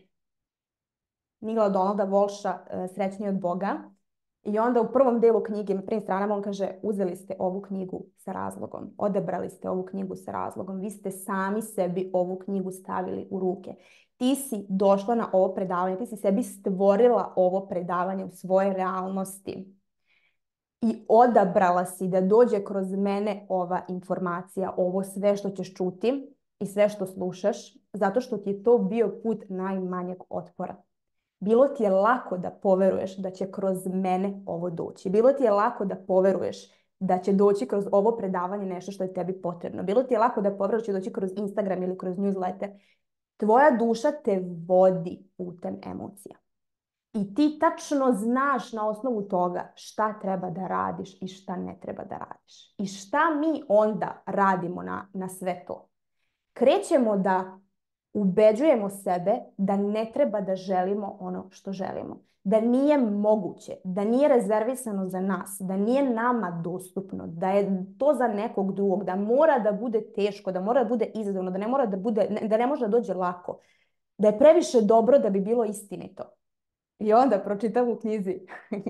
Nigla Donalda Walsha uh, Srećni od Boga i onda u prvom delu knjige, na prvim stranama, on kaže: uzeli ste ovu knjigu sa razlogom, odabrali ste ovu knjigu sa razlogom, vi ste sami sebi ovu knjigu stavili u ruke. Ti si došla na ovo predavanje, ti si sebi stvorila ovo predavanje u svojoj realnosti i odabrala si da dođe kroz mene ova informacija, ovo sve što ćeš čuti i sve što slušaš, zato što ti je to bio put najmanjeg otpora. Bilo ti je lako da poveruješ da će kroz mene ovo doći. Bilo ti je lako da poveruješ da će doći kroz ovo predavanje nešto što je tebi potrebno. Bilo ti je lako da poveruješ da će doći kroz Instagram ili kroz newsletter. Tvoja duša te vodi putem emocija. I ti tačno znaš na osnovu toga šta treba da radiš i šta ne treba da radiš. I šta mi onda radimo na, na sve to? Krećemo da ubeđujemo sebe da ne treba da želimo ono što želimo. Da nije moguće, da nije rezervisano za nas, da nije nama dostupno, da je to za nekog drugog, da mora da bude teško, da mora da bude izazovno, da ne, mora da, bude, da ne može da dođe lako, da je previše dobro da bi bilo istinito. I onda pročitam u knjizi.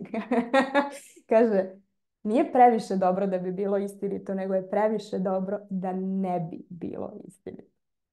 Kaže, nije previše dobro da bi bilo istinito, nego je previše dobro da ne bi bilo istinito.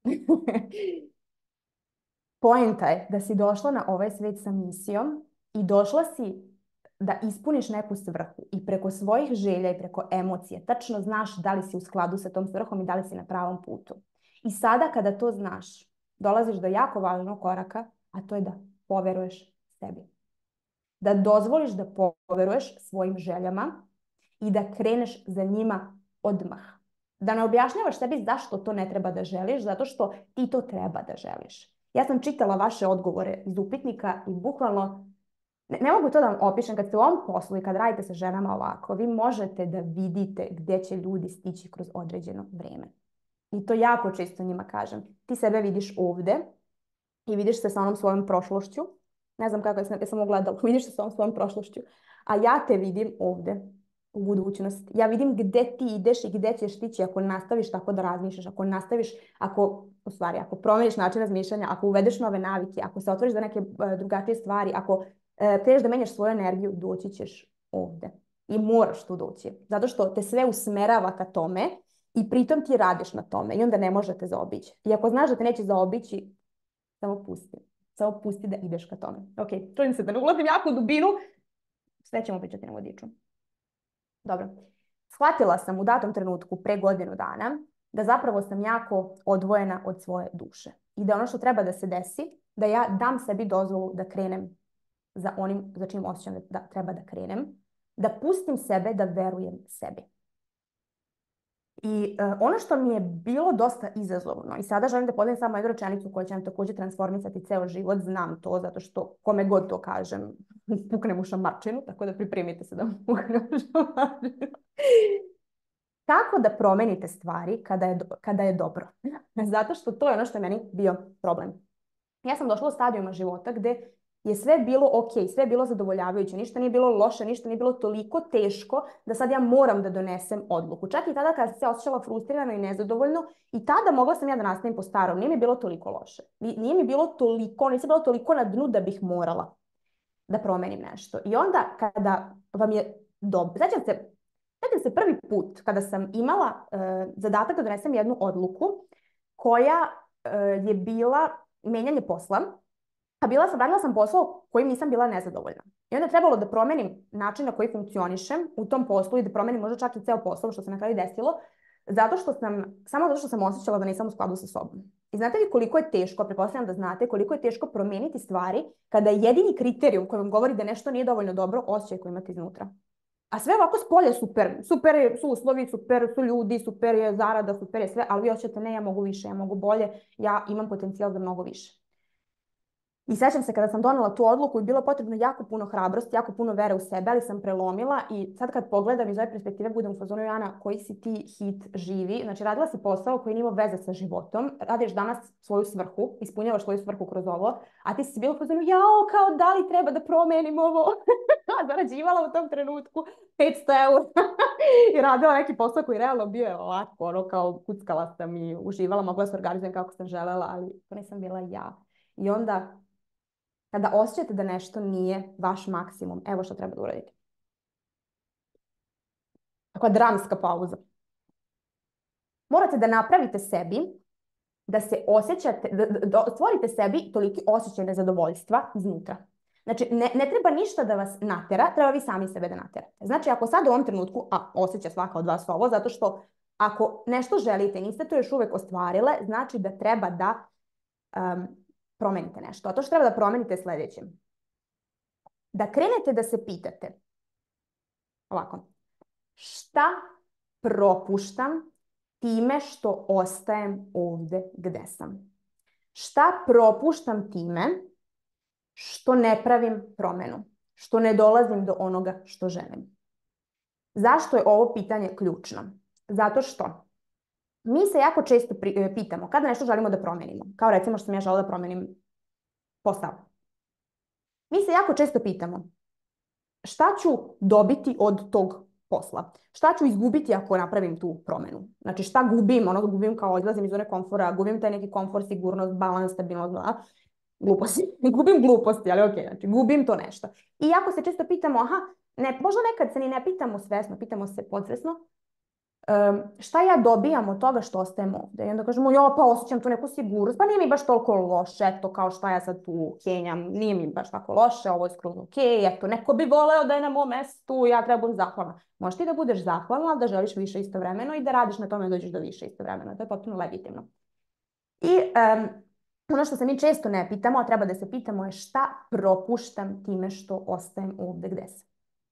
Poenta je da si došla na ovaj svet sa misijom i došla si da ispuniš neku svrhu i preko svojih želja i preko emocije tačno znaš da li si u skladu sa tom svrhom i da li si na pravom putu. I sada kada to znaš, dolaziš do jako važnog koraka, a to je da poveruješ sebi. Da dozvoliš da poveruješ svojim željama i da kreneš za njima odmah. Da ne objašnjavaš sebi zašto to ne treba da želiš, zato što ti to treba da želiš. Ja sam čitala vaše odgovore iz upitnika i bukvalno, ne, ne mogu to da vam opišem, kad ste u ovom poslu i kad radite sa ženama ovako, vi možete da vidite gdje će ljudi stići kroz određeno vrijeme. I to jako često njima kažem. Ti sebe vidiš ovde i vidiš se sa onom svojom prošlošću. Ne znam kako sam, ja sam ogledala, vidiš se sa ovom svojom prošlošću. A ja te vidim ovde, u budućnosti. Ja vidim gdje ti ideš i gdje ćeš stići ako nastaviš tako da razmišljaš, ako nastaviš, ako, u stvari, ako promeniš način razmišljanja, ako uvedeš nove navike, ako se otvoriš za neke uh, drugačije stvari, ako uh, kreneš da menjaš svoju energiju, doći ćeš ovde. I moraš tu doći. Zato što te sve usmerava ka tome i pritom ti radiš na tome i onda ne možete zaobići. I ako znaš da te neće zaobići, samo pusti. Samo pusti da ideš ka tome. Ok, trudim se da ne ulazim jako u dubinu. Sve ćemo pričati na vodiču. Dobro. Shvatila sam u datom trenutku pre godinu dana da zapravo sam jako odvojena od svoje duše. I da ono što treba da se desi, da ja dam sebi dozvolu da krenem za onim za čim osjećam da treba da krenem. Da pustim sebe da verujem sebi. I uh, ono što mi je bilo dosta izazovno, i sada želim da podelim samo jednu rečenicu koja će nam također transformisati ceo život, znam to, zato što kome god to kažem, puknem u šamarčinu, tako da pripremite se da mu puknem u šamarčinu. Kako da promenite stvari kada je, kada je dobro? Zato što to je ono što je meni bio problem. Ja sam došla u stadijuma života gde je sve bilo ok, sve je bilo zadovoljavajuće, ništa nije bilo loše, ništa nije bilo toliko teško da sad ja moram da donesem odluku. Čak i tada kada sam se osjećala frustrirano i nezadovoljno, i tada mogla sam ja da nastavim po starom, nije mi bilo toliko loše. Nije mi bilo toliko, nisam bilo toliko na dnu da bih morala da promenim nešto. I onda kada vam je dobro, sećam se, sećam se prvi put kada sam imala uh, zadatak da donesem jednu odluku koja uh, je bila menjanje posla, a bila sam, radila sam posao kojim nisam bila nezadovoljna. I onda je trebalo da promenim način na koji funkcionišem u tom poslu i da promenim možda čak i ceo posao, što se na kraju desilo, zato što sam, samo zato što sam osjećala da nisam u skladu sa sobom. I znate li koliko je teško, pretpostavljam da znate, koliko je teško promeniti stvari kada je jedini kriterijum koji vam govori da nešto nije dovoljno dobro osjećaj koji imate iznutra. A sve ovako s polja super, super su uslovi, super su ljudi, super je zarada, super je sve, ali vi osjećate ne, ja mogu više, ja mogu bolje, ja imam potencijal za mnogo više. I sećam se kada sam donela tu odluku i bilo potrebno jako puno hrabrosti, jako puno vere u sebe, ali sam prelomila i sad kad pogledam iz ove perspektive budem u fazonu Jana, koji si ti hit živi. Znači radila si posao koji nije imao veze sa životom, radiš danas svoju svrhu, ispunjavaš svoju svrhu kroz ovo, a ti si bila u fazonu jao, kao da li treba da promenim ovo? Zarađivala u tom trenutku petsto eura i radila neki posao koji realno bio je lako, ono kao kuckala sam i uživala, mogla se organizujem kako sam želela, ali to nisam bila ja. I onda kada osjećate da nešto nije vaš maksimum, evo što treba da uradite. Takva dramska pauza. Morate da napravite sebi, da se osjećate, da, da stvorite sebi toliki osjećaj nezadovoljstva iznutra. Znači, ne, ne treba ništa da vas natera, treba vi sami sebe da naterate. Znači, ako sad u ovom trenutku, a osjeća svaka od vas ovo, zato što ako nešto želite i niste to još uvek ostvarile, znači da treba da um, promenite nešto. A to što treba da promenite sljedeće. Da krenete da se pitate ovako, šta propuštam time što ostajem ovde gde sam? Šta propuštam time što ne pravim promenu? Što ne dolazim do onoga što želim? Zašto je ovo pitanje ključno? Zato što mi se jako često pitamo kada nešto želimo da promenimo. Kao recimo što sam ja želela da promenim posao. Mi se jako često pitamo šta ću dobiti od tog posla? Šta ću izgubiti ako napravim tu promenu? Znači šta gubim? Ono gubim kao izlazim iz zone komfora, gubim taj neki komfor, sigurnost, balans, stabilnost, bla, gluposti. Gubim gluposti, ali ok, znači gubim to nešto. I jako se često pitamo, aha, ne, možda nekad se ni ne pitamo svesno, pitamo se podsvesno, Um, šta ja dobijam od toga što ostajem ovde? I onda kažemo, jo, pa osjećam tu neku sigurnost, pa nije mi baš toliko loše, eto, kao šta ja sad tu kenjam, nije mi baš tako loše, ovo je skroz ok, eto, neko bi voleo da je na mom mestu, ja treba budem zahvalna. Možeš ti da budeš zahvalna, da želiš više istovremeno i da radiš na tome da dođeš do više istovremeno, to je potpuno legitimno. I um, ono što se mi često ne pitamo, a treba da se pitamo je šta propuštam time što ostajem ovde gde sam.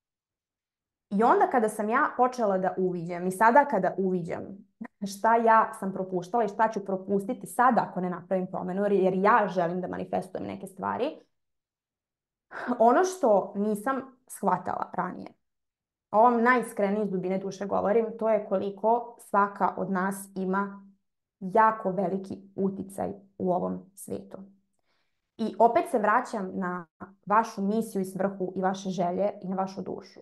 I onda kada sam ja počela da uviđam i sada kada uviđam šta ja sam propuštala i šta ću propustiti sada ako ne napravim promenu, jer ja želim da manifestujem neke stvari, ono što nisam shvatala ranije, ovom najiskreniji iz dubine duše govorim, to je koliko svaka od nas ima jako veliki uticaj u ovom svijetu. I opet se vraćam na vašu misiju i svrhu i vaše želje i na vašu dušu.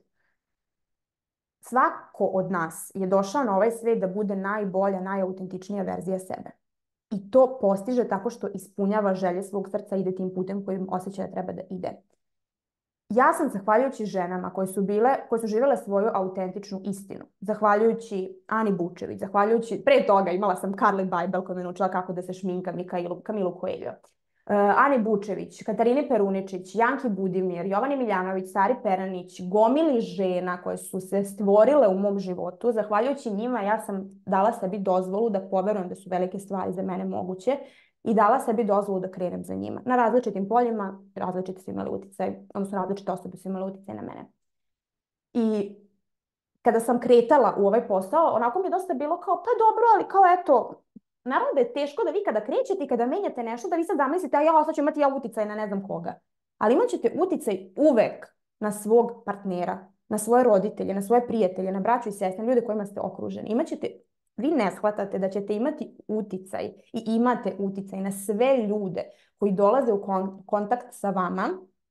Svako od nas je došao na ovaj svijet da bude najbolja, najautentičnija verzija sebe. I to postiže tako što ispunjava želje svog srca i ide tim putem kojim osjeća da treba da ide. Ja sam zahvaljujući ženama koje su bile, koje su živjele svoju autentičnu istinu. Zahvaljujući Ani Bučević, zahvaljujući, pre toga imala sam Carly Bible koja me naučila kako da se šminkam i Kamilu Coelho. Uh, Ani Bučević, Katarini Peruničić, Janki Budimir, Jovani Miljanović, Sari Peranić, gomili žena koje su se stvorile u mom životu. Zahvaljujući njima ja sam dala sebi dozvolu da poverujem da su velike stvari za mene moguće i dala sebi dozvolu da krenem za njima. Na različitim poljima, različite su imali uticaj, odnosno različite osobe su imali uticaj na mene. I kada sam kretala u ovaj posao, onako mi je dosta bilo kao, pa dobro, ali kao eto, naravno da je teško da vi kada krećete i kada menjate nešto, da vi sad zamislite, a ja sad ću imati ja uticaj na ne znam koga. Ali imat ćete uticaj uvek na svog partnera, na svoje roditelje, na svoje prijatelje, na braću i sestre, na ljude kojima ste okruženi. Imaćete, vi ne shvatate da ćete imati uticaj i imate uticaj na sve ljude koji dolaze u kontakt sa vama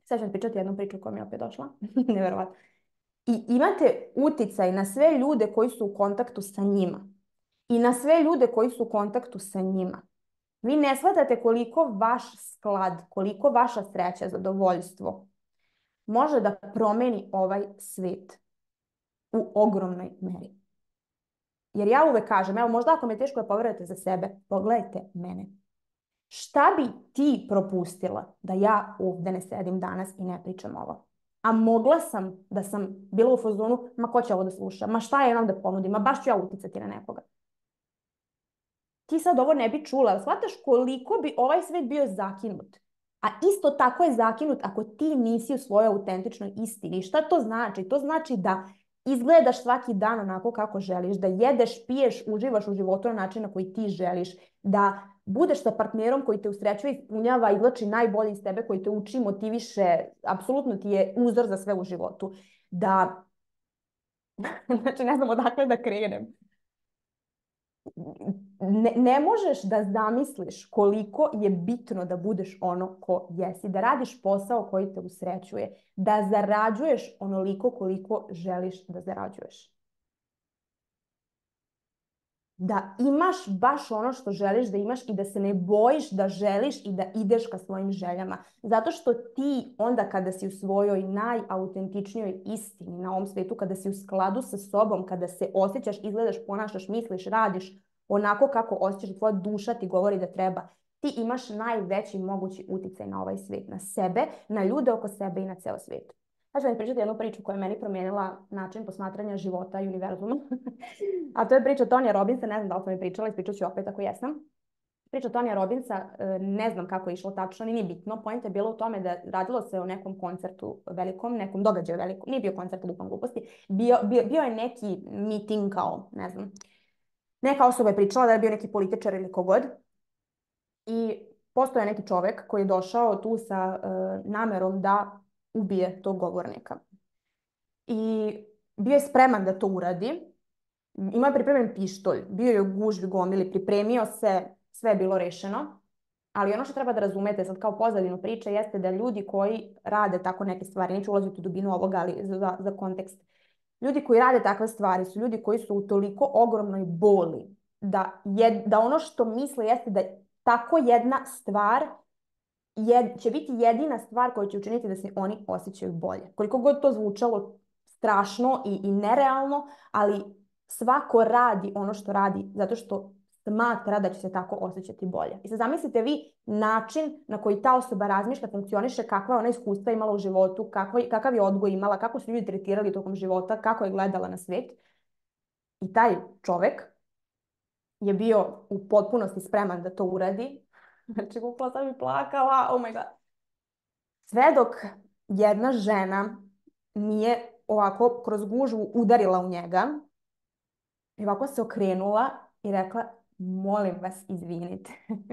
Sad ću vam pričati jednu priču koja mi je opet došla. Neverovatno. I imate uticaj na sve ljude koji su u kontaktu sa njima. I na sve ljude koji su u kontaktu sa njima. Vi ne shvatate koliko vaš sklad, koliko vaša sreća, zadovoljstvo može da promeni ovaj svet u ogromnoj meri. Jer ja uvek kažem, evo možda ako mi je teško da poverujete za sebe, pogledajte mene. Šta bi ti propustila da ja ovde ne sedim danas i ne pričam ovo? A mogla sam da sam bila u fazonu, ma ko će ovo da sluša, ma šta ja imam da ponudim, ma baš ću ja uticati na nekoga. Ti sad ovo ne bi čula, shvataš koliko bi ovaj svet bio zakinut. A isto tako je zakinut ako ti nisi u svojoj autentičnoj istini. Šta to znači? To znači da izgledaš svaki dan onako kako želiš, da jedeš, piješ, uživaš u životu na način na koji ti želiš, da budeš sa partnerom koji te usrećuje, ispunjava, izvlači najbolje iz tebe, koji te uči, motiviše, apsolutno ti je uzor za sve u životu. Da, znači ne znam odakle da krenem. Ne, ne možeš da zamisliš koliko je bitno da budeš ono ko jesi, da radiš posao koji te usrećuje, da zarađuješ onoliko koliko želiš da zarađuješ. Da imaš baš ono što želiš da imaš i da se ne bojiš da želiš i da ideš ka svojim željama. Zato što ti onda kada si u svojoj najautentičnijoj istini na ovom svetu, kada si u skladu sa sobom, kada se osjećaš, izgledaš, ponašaš, misliš, radiš onako kako osjećaš, tvoja duša ti govori da treba, ti imaš najveći mogući uticaj na ovaj svet, na sebe, na ljude oko sebe i na ceo svet. Ja ću vam pričati jednu priču koja je meni promijenila način posmatranja života i univerzuma. A to je priča Tonija Robinsa, ne znam da li sam mi pričala, ispričat ću opet ako jesam. Priča Tonija Robinsa, ne znam kako je išlo tačno, nije bitno. Point je bilo u tome da radilo se o nekom koncertu velikom, nekom događaju velikom. Nije bio koncert u duplom gluposti. Bio, bio, bio je neki meeting kao, ne znam, neka osoba je pričala da je bio neki političar ili kogod. I postoje neki čovek koji je došao tu sa uh, namerom da ubije tog govornika. I bio je spreman da to uradi. Imao je pripremljen pištolj, bio je u gužvi gomili, pripremio se, sve je bilo rešeno. Ali ono što treba da razumete sad kao pozadinu priče jeste da ljudi koji rade tako neke stvari, neću ulaziti u dubinu ovoga, ali za, za kontekst, ljudi koji rade takve stvari su ljudi koji su u toliko ogromnoj boli da, je, da ono što misle jeste da tako jedna stvar je, će biti jedina stvar koja će učiniti da se oni osjećaju bolje. Koliko god to zvučalo strašno i, i nerealno, ali svako radi ono što radi zato što smatra da će se tako osjećati bolje. I sad zamislite vi način na koji ta osoba razmišlja, funkcioniše, kakva je ona iskustva imala u životu, kakva, kakav je odgoj imala, kako su ljudi tretirali tokom života, kako je gledala na svet. I taj čovek je bio u potpunosti spreman da to uradi. Znači, bukvalno sam mi plakala, oh my god. Sve dok jedna žena nije ovako kroz gužvu udarila u njega i ovako se okrenula i rekla, molim vas, izvinite.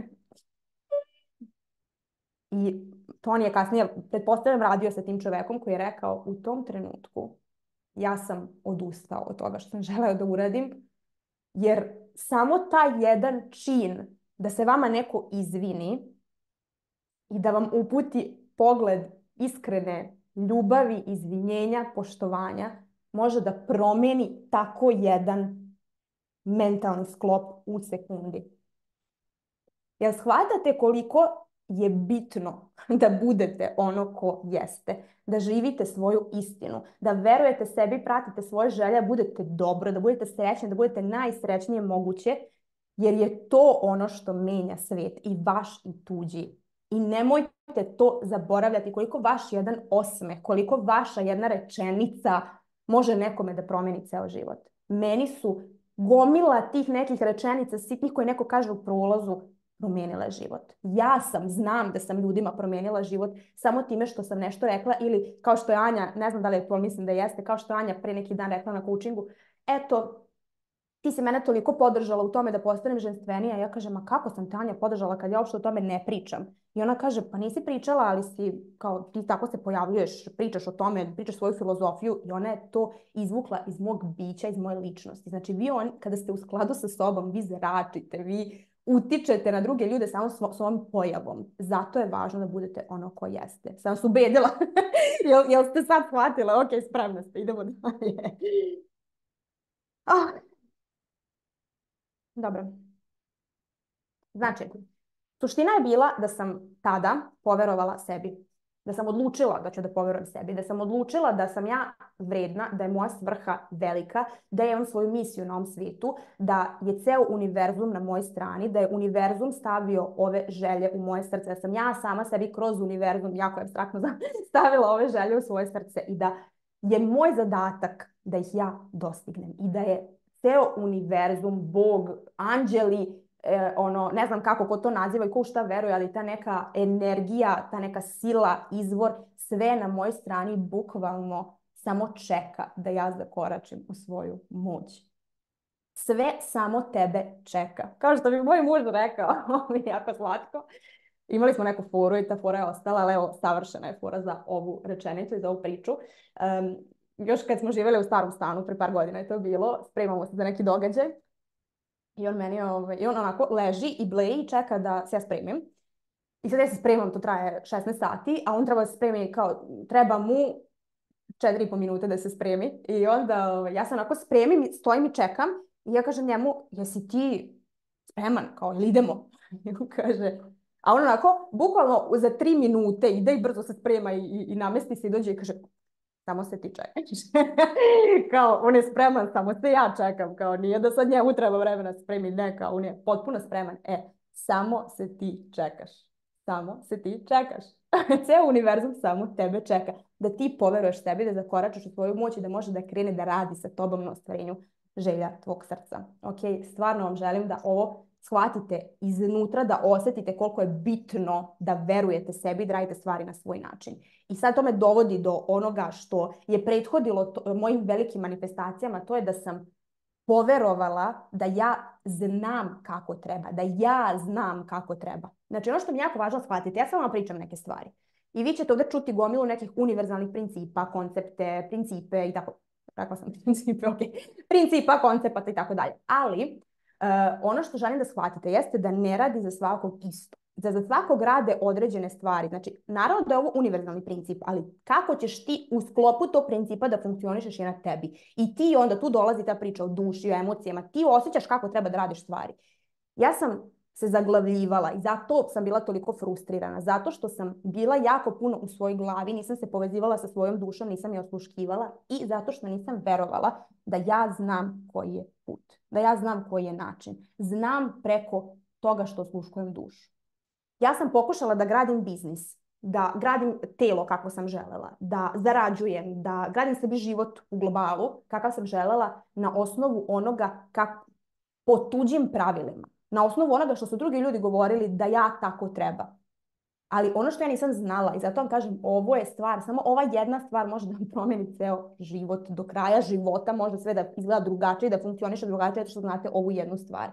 I Toni je kasnije, pretpostavljam, radio sa tim čovekom koji je rekao, u tom trenutku ja sam odustao od toga što sam želeo da uradim, jer samo taj jedan čin da se vama neko izvini i da vam uputi pogled iskrene ljubavi, izvinjenja, poštovanja, može da promeni tako jedan mentalni sklop u sekundi. Jel shvatate koliko je bitno da budete ono ko jeste, da živite svoju istinu, da verujete sebi, pratite svoje želje, da budete dobro, da budete srećni, da budete najsrećnije moguće, jer je to ono što menja svet, i vaš i tuđi. I nemojte to zaboravljati, koliko vaš jedan osmeh, koliko vaša jedna rečenica može nekome da promeni ceo život. Meni su gomila tih nekih rečenica, sitnih koje neko kaže u prolazu, promijenila život. Ja sam, znam da sam ljudima promijenila život samo time što sam nešto rekla, ili kao što je Anja, ne znam da li je to, mislim da jeste, kao što je Anja pre neki dan rekla na coachingu, eto, ti si mene toliko podržala u tome da postanem ženstvenija. Ja kažem, a kako sam te, Anja, podržala kad ja uopšte o tome ne pričam? I ona kaže, pa nisi pričala, ali si, kao, ti tako se pojavljuješ, pričaš o tome, pričaš svoju filozofiju, i ona je to izvukla iz mog bića, iz moje ličnosti. Znači, vi on, kada ste u skladu sa sobom, vi zračite, vi utičete na druge ljude samo svojom pojavom. Zato je važno da budete ono ko jeste. Sam vas ubedila. jel, jel ste sad shvatila? Ok, spremna ste, idemo dalje. Oh. Dobro. Znači, suština je bila da sam tada poverovala sebi. Da sam odlučila da ću da poverujem sebi. Da sam odlučila da sam ja vredna, da je moja svrha velika, da imam svoju misiju na ovom svijetu, da je ceo univerzum na mojoj strani, da je univerzum stavio ove želje u moje srce, da sam ja sama sebi kroz univerzum, jako je apstraktno, stavila ove želje u svoje srce i da je moj zadatak da ih ja dostignem i da je ceo univerzum, Bog, anđeli, E, ono, ne znam kako ko to naziva i ko šta veruje, ali ta neka energija, ta neka sila, izvor, sve na mojoj strani bukvalno samo čeka da ja zakoračim u svoju moć. Sve samo tebe čeka. Kao što bi moj muž rekao, ovo je jako slatko. Imali smo neku foru i ta fora je ostala, ali evo, savršena je fora za ovu rečenicu i za ovu priču. Um, još kad smo živjeli u starom stanu, pre par godina je to bilo, spremamo se za neki događaj. I on meni ovaj, i on onako leži i bleji i čeka da se ja spremim. I sad ja se spremam, to traje šesnaest sati, a on treba da se spremi kao, treba mu četiri i po minute da se spremi. I onda ovaj, ja se onako spremim, stojim i čekam. I ja kažem njemu, jesi ti spreman? Kao, ili idemo? I on kaže, a on onako, bukvalno za tri minute ide i brzo se sprema i, i, i namesti se i dođe i kaže, samo se ti čekaš. Kao, on je spreman, samo se ja čekam. Kao, nije da sad njemu treba vremena spremi. Ne, kao, on je potpuno spreman. E, samo se ti čekaš. Samo se ti čekaš. Ceo univerzum samo tebe čeka. Da ti poveruješ sebi, da zakoračaš u svoju moć i da može da krene da radi sa tobom na ostvarenju želja tvog srca. Ok, stvarno vam želim da ovo shvatite iznutra, da osjetite koliko je bitno da verujete sebi, da radite stvari na svoj način. I sad to me dovodi do onoga što je prethodilo to, mojim velikim manifestacijama, to je da sam poverovala da ja znam kako treba, da ja znam kako treba. Znači ono što mi je jako važno shvatiti, ja samo vam pričam neke stvari. I vi ćete ovdje čuti gomilu nekih univerzalnih principa, koncepte, principe i tako. Rekla sam principe, ok. Principa, koncepata i tako dalje. Ali Uh, ono što želim da shvatite jeste da ne radi za svakog isto. Da za svakog rade određene stvari. Znači, naravno da je ovo univerzalni princip, ali kako ćeš ti u sklopu tog principa da funkcionišeš je na tebi. I ti onda tu dolazi ta priča o duši, o emocijama. Ti osjećaš kako treba da radiš stvari. Ja sam se zaglavljivala i zato sam bila toliko frustrirana. Zato što sam bila jako puno u svojoj glavi, nisam se povezivala sa svojom dušom, nisam je osluškivala i zato što nisam verovala da ja znam koji je put. Da ja znam koji je način. Znam preko toga što osluškujem dušu. Ja sam pokušala da gradim biznis, da gradim telo kako sam želela, da zarađujem, da gradim sebi život u globalu kakav sam želela na osnovu onoga kako, po tuđim pravilima. Na osnovu onoga što su drugi ljudi govorili da ja tako treba. Ali ono što ja nisam znala, i zato vam kažem, ovo je stvar, samo ova jedna stvar može da promeni ceo život do kraja života, može sve da izgleda drugačije, da funkcioniše drugačije, zato što znate ovu jednu stvar.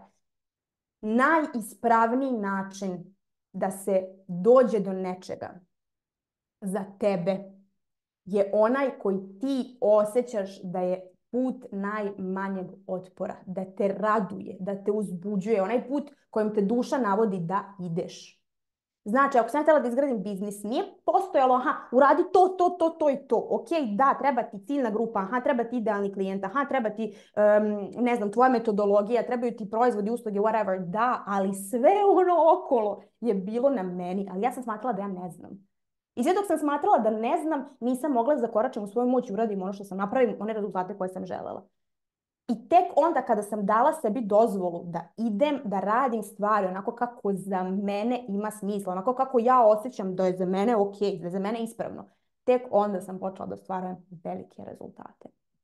Najispravniji način da se dođe do nečega za tebe je onaj koji ti osjećaš da je put najmanjeg otpora, da te raduje, da te uzbuđuje, onaj put kojim te duša navodi da ideš. Znači, ako sam htjela da izgradim biznis, nije postojalo, aha, uradi to, to, to, to i to. Ok, da, treba ti ciljna grupa, aha, treba ti idealni klijent, aha, treba ti, um, ne znam, tvoja metodologija, trebaju ti proizvodi, usluge, whatever, da, ali sve ono okolo je bilo na meni, ali ja sam smatrala da ja ne znam. I sve dok sam smatrala da ne znam, nisam mogla da zakoračim u svoju moć i uradim ono što sam napravim, one rezultate koje sam želela. I tek onda kada sam dala sebi dozvolu da idem, da radim stvari onako kako za mene ima smisla, onako kako ja osjećam da je za mene ok, da je za mene ispravno, tek onda sam počela da ostvarujem velike rezultate.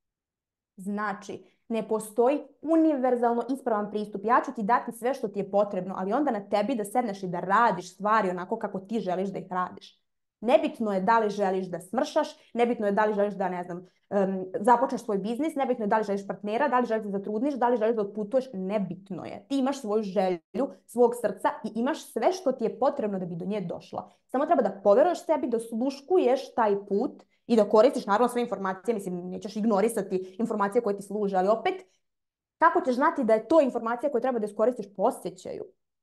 Znači, ne postoji univerzalno ispravan pristup. Ja ću ti dati sve što ti je potrebno, ali onda na tebi da sedneš i da radiš stvari onako kako ti želiš da ih radiš. Nebitno je da li želiš da smršaš, nebitno je da li želiš da, ne znam, um, započneš svoj biznis, nebitno je da li želiš partnera, da li želiš da zatrudniš, da li želiš da otputuješ, nebitno je. Ti imaš svoju želju, svog srca i imaš sve što ti je potrebno da bi do nje došla. Samo treba da poveruješ sebi, da sluškuješ taj put i da koristiš naravno sve informacije, mislim, nećeš ignorisati informacije koje ti služe, ali opet, kako ćeš znati da je to informacija koju treba da iskoristiš po osjećaju?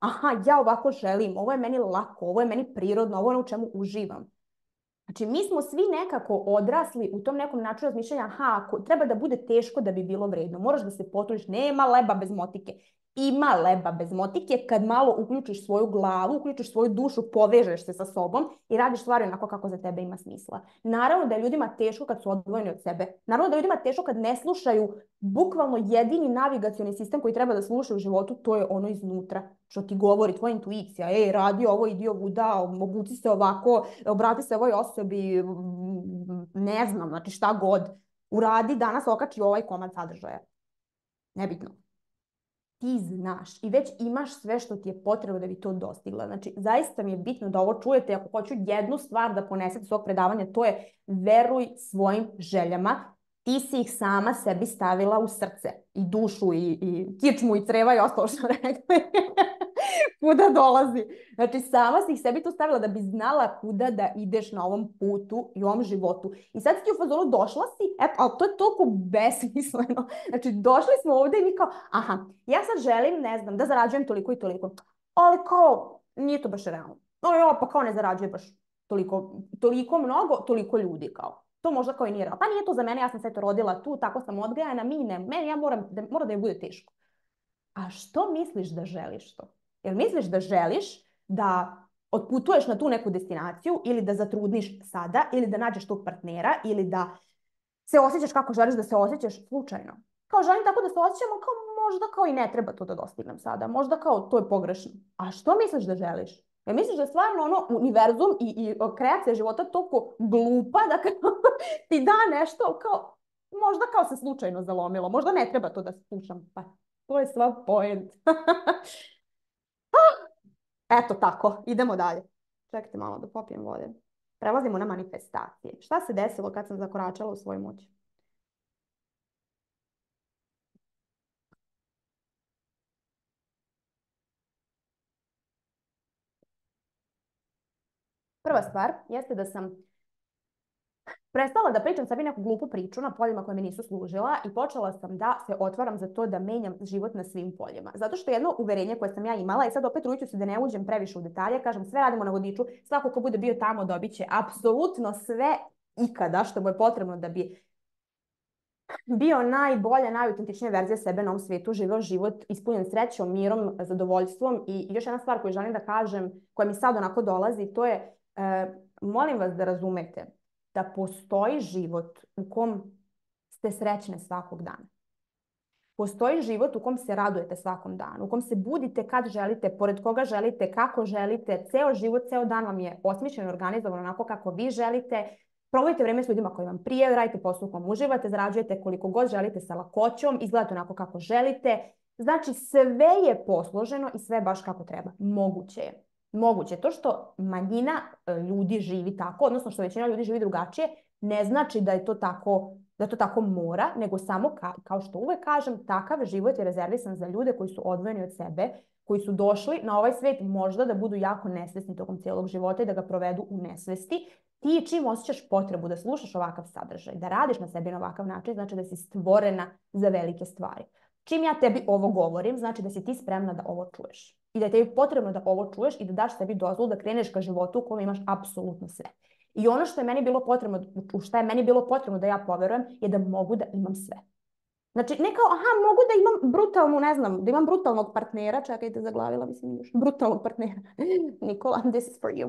aha, ja ovako želim, ovo je meni lako, ovo je meni prirodno, ovo je ono u čemu uživam. Znači, mi smo svi nekako odrasli u tom nekom načinu razmišljanja, aha, ako treba da bude teško da bi bilo vredno, moraš da se potrudiš, nema leba bez motike. Ima leba bez motike kad malo uključiš svoju glavu, uključiš svoju dušu, povežeš se sa sobom i radiš stvari onako kako za tebe ima smisla. Naravno da je ljudima teško kad su odvojeni od sebe. Naravno da je ljudima teško kad ne slušaju bukvalno jedini navigacioni sistem koji treba da slušaju u životu, to je ono iznutra. Što ti govori, tvoja intuicija, ej, radi ovo, idi ovuda, obuci se ovako, obrati se ovoj osobi, ne znam, znači šta god. Uradi danas, okači ovaj komad sadržaja. Nebitno. Ti znaš i već imaš sve što ti je potrebno da bi to dostigla. Znači, zaista mi je bitno da ovo čujete. Ako hoću jednu stvar da ponesete svog predavanja, to je veruj svojim željama. Ti si ih sama sebi stavila u srce i dušu i, i kičmu i creva i ostalo što rekli. Kuda dolazi. Znači, sama si ih sebi tu stavila da bi znala kuda da ideš na ovom putu i ovom životu. I sad si ti u fazonu došla si, eto, ali to je toliko besmisleno. Znači, došli smo ovde i mi kao, aha, ja sad želim, ne znam, da zarađujem toliko i toliko. Ali kao, nije to baš realno. No, jo, pa kao ne zarađuje baš toliko, toliko mnogo, toliko ljudi kao. To možda kao i nije realno. Pa nije to za mene, ja sam sve to rodila tu, tako sam odgajana, mi ne, meni ja moram da, mora da mi bude teško. A što misliš da želiš to? Jel misliš da želiš da otputuješ na tu neku destinaciju ili da zatrudniš sada ili da nađeš tog partnera ili da se osjećaš kako želiš da se osjećaš slučajno? Kao želim tako da se osjećam, kao možda kao i ne treba to da dostignem sada. Možda kao to je pogrešno. A što misliš da želiš? Jel misliš da je stvarno ono univerzum i, i kreacija života toliko glupa da ti da nešto kao možda kao se slučajno zalomilo. Možda ne treba to da slušam. Pa to je sva point. Eto tako, idemo dalje. Čekajte malo da popijem vode. Prelazimo na manifestacije. Šta se desilo kad sam zakoračala u svoju moć? Prva stvar jeste da sam prestala da pričam sebi neku glupu priču na poljima koje mi nisu služila i počela sam da se otvaram za to da menjam život na svim poljima. Zato što jedno uverenje koje sam ja imala, i sad opet trudiću se da ne uđem previše u detalje, kažem sve radimo na vodiču, svako ko bude bio tamo dobit će apsolutno sve ikada što mu je potrebno da bi bio najbolja, najautentičnija verzija sebe na ovom svijetu, živeo život ispunjen srećom, mirom, zadovoljstvom. I još jedna stvar koju želim da kažem, koja mi sad onako dolazi, to je, e, molim vas da razumete da postoji život u kom ste srećne svakog dana. Postoji život u kom se radujete svakom danu, u kom se budite kad želite, pored koga želite, kako želite. Ceo život, ceo dan vam je osmišljen, organizovan onako kako vi želite. Provodite vreme s ljudima koji vam prije, radite posao u kom uživate, zarađujete koliko god želite sa lakoćom, izgledate onako kako želite. Znači, sve je posloženo i sve baš kako treba. Moguće je. Moguće. To što manjina ljudi živi tako, odnosno što većina ljudi živi drugačije, ne znači da je to tako, da to tako mora, nego samo, ka, kao što uvek kažem, takav život je rezervisan za ljude koji su odvojeni od sebe, koji su došli na ovaj svijet možda da budu jako nesvesni tokom cijelog života i da ga provedu u nesvesti. Ti čim osjećaš potrebu da slušaš ovakav sadržaj, da radiš na sebi na ovakav način, znači da si stvorena za velike stvari. Čim ja tebi ovo govorim, znači da si ti spremna da ovo čuješ. I da je tebi potrebno da ovo čuješ i da daš sebi dozvolu da kreneš ka životu u kojem imaš apsolutno sve. I ono što je meni bilo potrebno, u šta je meni bilo potrebno da ja poverujem, je da mogu da imam sve. Znači, ne kao, aha, mogu da imam brutalnu, ne znam, da imam brutalnog partnera, čekajte, zaglavila mislim još, brutalnog partnera. Nikola, this is for you.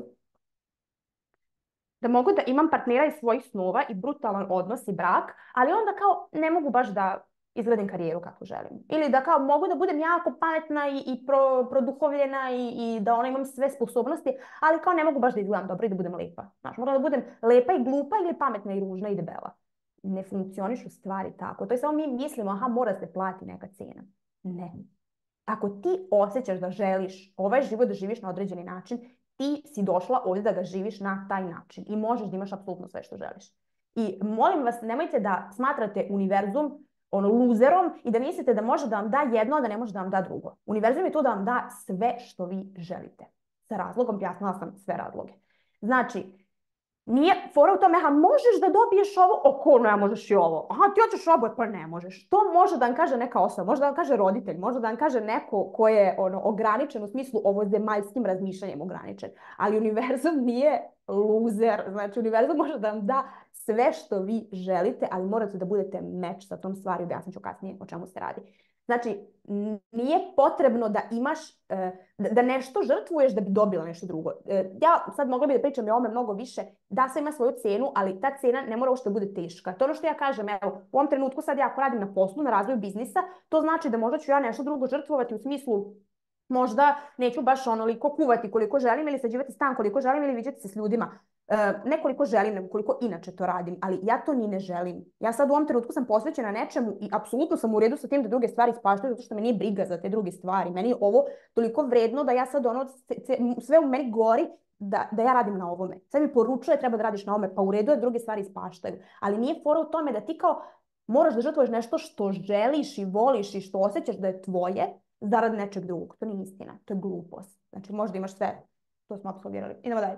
Da mogu da imam partnera iz svojih snova i brutalan odnos i brak, ali onda kao ne mogu baš da izgledim karijeru kako želim. Ili da kao mogu da budem jako pametna i, i pro, produhovljena i, i da ona imam sve sposobnosti, ali kao ne mogu baš da izgledam dobro i da budem lepa. Znaš, moram da budem lepa i glupa ili pametna i ružna i debela. Ne funkcionišu stvari tako. To je samo mi mislimo, aha, mora se plati neka cena. Ne. Ako ti osjećaš da želiš ovaj život da živiš na određeni način, ti si došla ovdje da ga živiš na taj način i možeš da imaš apsolutno sve što želiš. I molim vas, nemojte da smatrate univerzum ono luzerom i da mislite da može da vam da jedno, a da ne može da vam da drugo. Univerzum je to da vam da sve što vi želite. Sa razlogom, objasnila sam sve razloge. Znači, Nije fora u tome, aha, možeš da dobiješ ovo, oko, ne možeš i ovo. Aha, ti hoćeš oboje, pa ne možeš. To može da vam kaže neka osoba, može da vam kaže roditelj, može da vam kaže neko ko je ono, ograničen u smislu ovozemaljskim razmišljanjem ograničen. Ali univerzum nije luzer. Znači, univerzum može da vam da sve što vi želite, ali morate da budete meč sa tom stvari. Objasnit ću kasnije o čemu se radi. Znači, nije potrebno da imaš, da nešto žrtvuješ da bi dobila nešto drugo. Ja sad mogla bi da pričam o ovome mnogo više, da sve ima svoju cenu, ali ta cena ne mora uopšte da bude teška. To je ono što ja kažem, evo, u ovom trenutku sad ja ako radim na poslu, na razvoju biznisa, to znači da možda ću ja nešto drugo žrtvovati u smislu možda neću baš onoliko kuvati koliko želim ili sađivati stan koliko želim ili viđati se s ljudima. Ne koliko želim, nego koliko inače to radim, ali ja to ni ne želim. Ja sad u ovom trenutku sam posvećena nečemu i apsolutno sam u redu sa tim da druge stvari ispaštaju zato što me nije briga za te druge stvari. Meni je ovo toliko vredno da ja sad ono, sve u meni gori da, da ja radim na ovome. Sad mi poručuje treba da radiš na ovome, pa u redu je da druge stvari ispaštaju. Ali nije fora u tome da ti kao moraš da žrtvuješ nešto što želiš i voliš i što osjećaš da je tvoje zarad nečeg drugog. To nije istina, to je glupost. Znači možda imaš sve, to smo apsolvirali. Idemo dalje.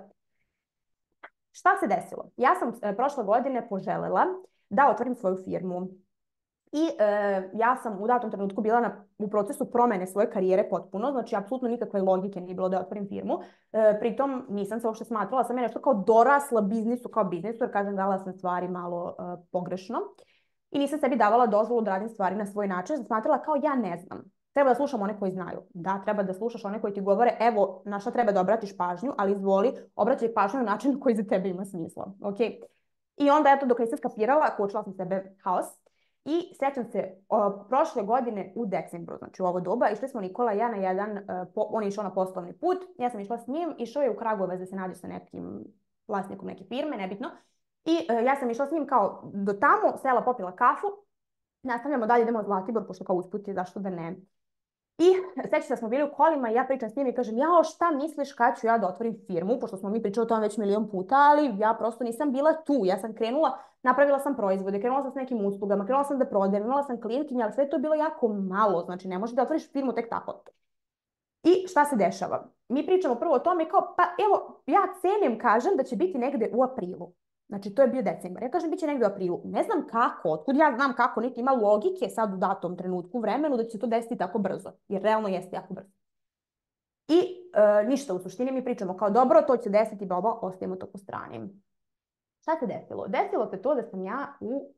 Šta se desilo? Ja sam e, prošle godine poželela da otvorim svoju firmu. I e, ja sam u datom trenutku bila na, u procesu promene svoje karijere potpuno, znači apsolutno nikakve logike nije bilo da otvorim firmu. E, pritom nisam se uopšte smatrala, sam je nešto kao dorasla biznisu kao biznisu, jer kažem dala sam stvari malo e, pogrešno. I nisam sebi davala dozvolu da radim stvari na svoj način, smatrala kao ja ne znam. Treba da slušam one koji znaju. Da, treba da slušaš one koji ti govore, evo, na šta treba da obratiš pažnju, ali izvoli, obraćaj pažnju na način koji za tebe ima smisla. Okay? I onda, eto, dok nisam skapirala, kočila sam sebe haos. I sjećam se, o, prošle godine u decembru, znači u ovo doba, išli smo Nikola i ja na jedan, uh, po, on je išao na poslovni put, ja sam išla s njim, išao je u Kragujevac da se nađe sa nekim vlasnikom neke firme, nebitno. I uh, ja sam išla s njim kao do tamo, sela, popila kafu, nastavljamo dalje, idemo u Zlatibor, pošto kao usput je, zašto da ne. I sećam se da smo bili u kolima i ja pričam s njim i kažem, jao, šta misliš kad ću ja da otvorim firmu, pošto smo mi pričali o tome već milion puta, ali ja prosto nisam bila tu. Ja sam krenula, napravila sam proizvode, krenula sam s nekim uslugama, krenula sam da prodajem, imala sam klijentkinje, ali sve to je bilo jako malo, znači ne možeš da otvoriš firmu tek tako. I šta se dešava? Mi pričamo prvo o tome kao, pa evo, ja cenim, kažem da će biti negde u aprilu. Znači, to je bio decembar. Ja kažem, bit će negde u aprilu. Ne znam kako, otkud ja znam kako, niti ima logike sad u datom trenutku vremenu da će se to desiti tako brzo. Jer realno jeste jako brzo. I e, ništa, u suštini mi pričamo kao, dobro, to će desiti, baba, ostavimo to po strani. Šta se desilo? Desilo se to da sam ja u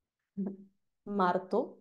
martu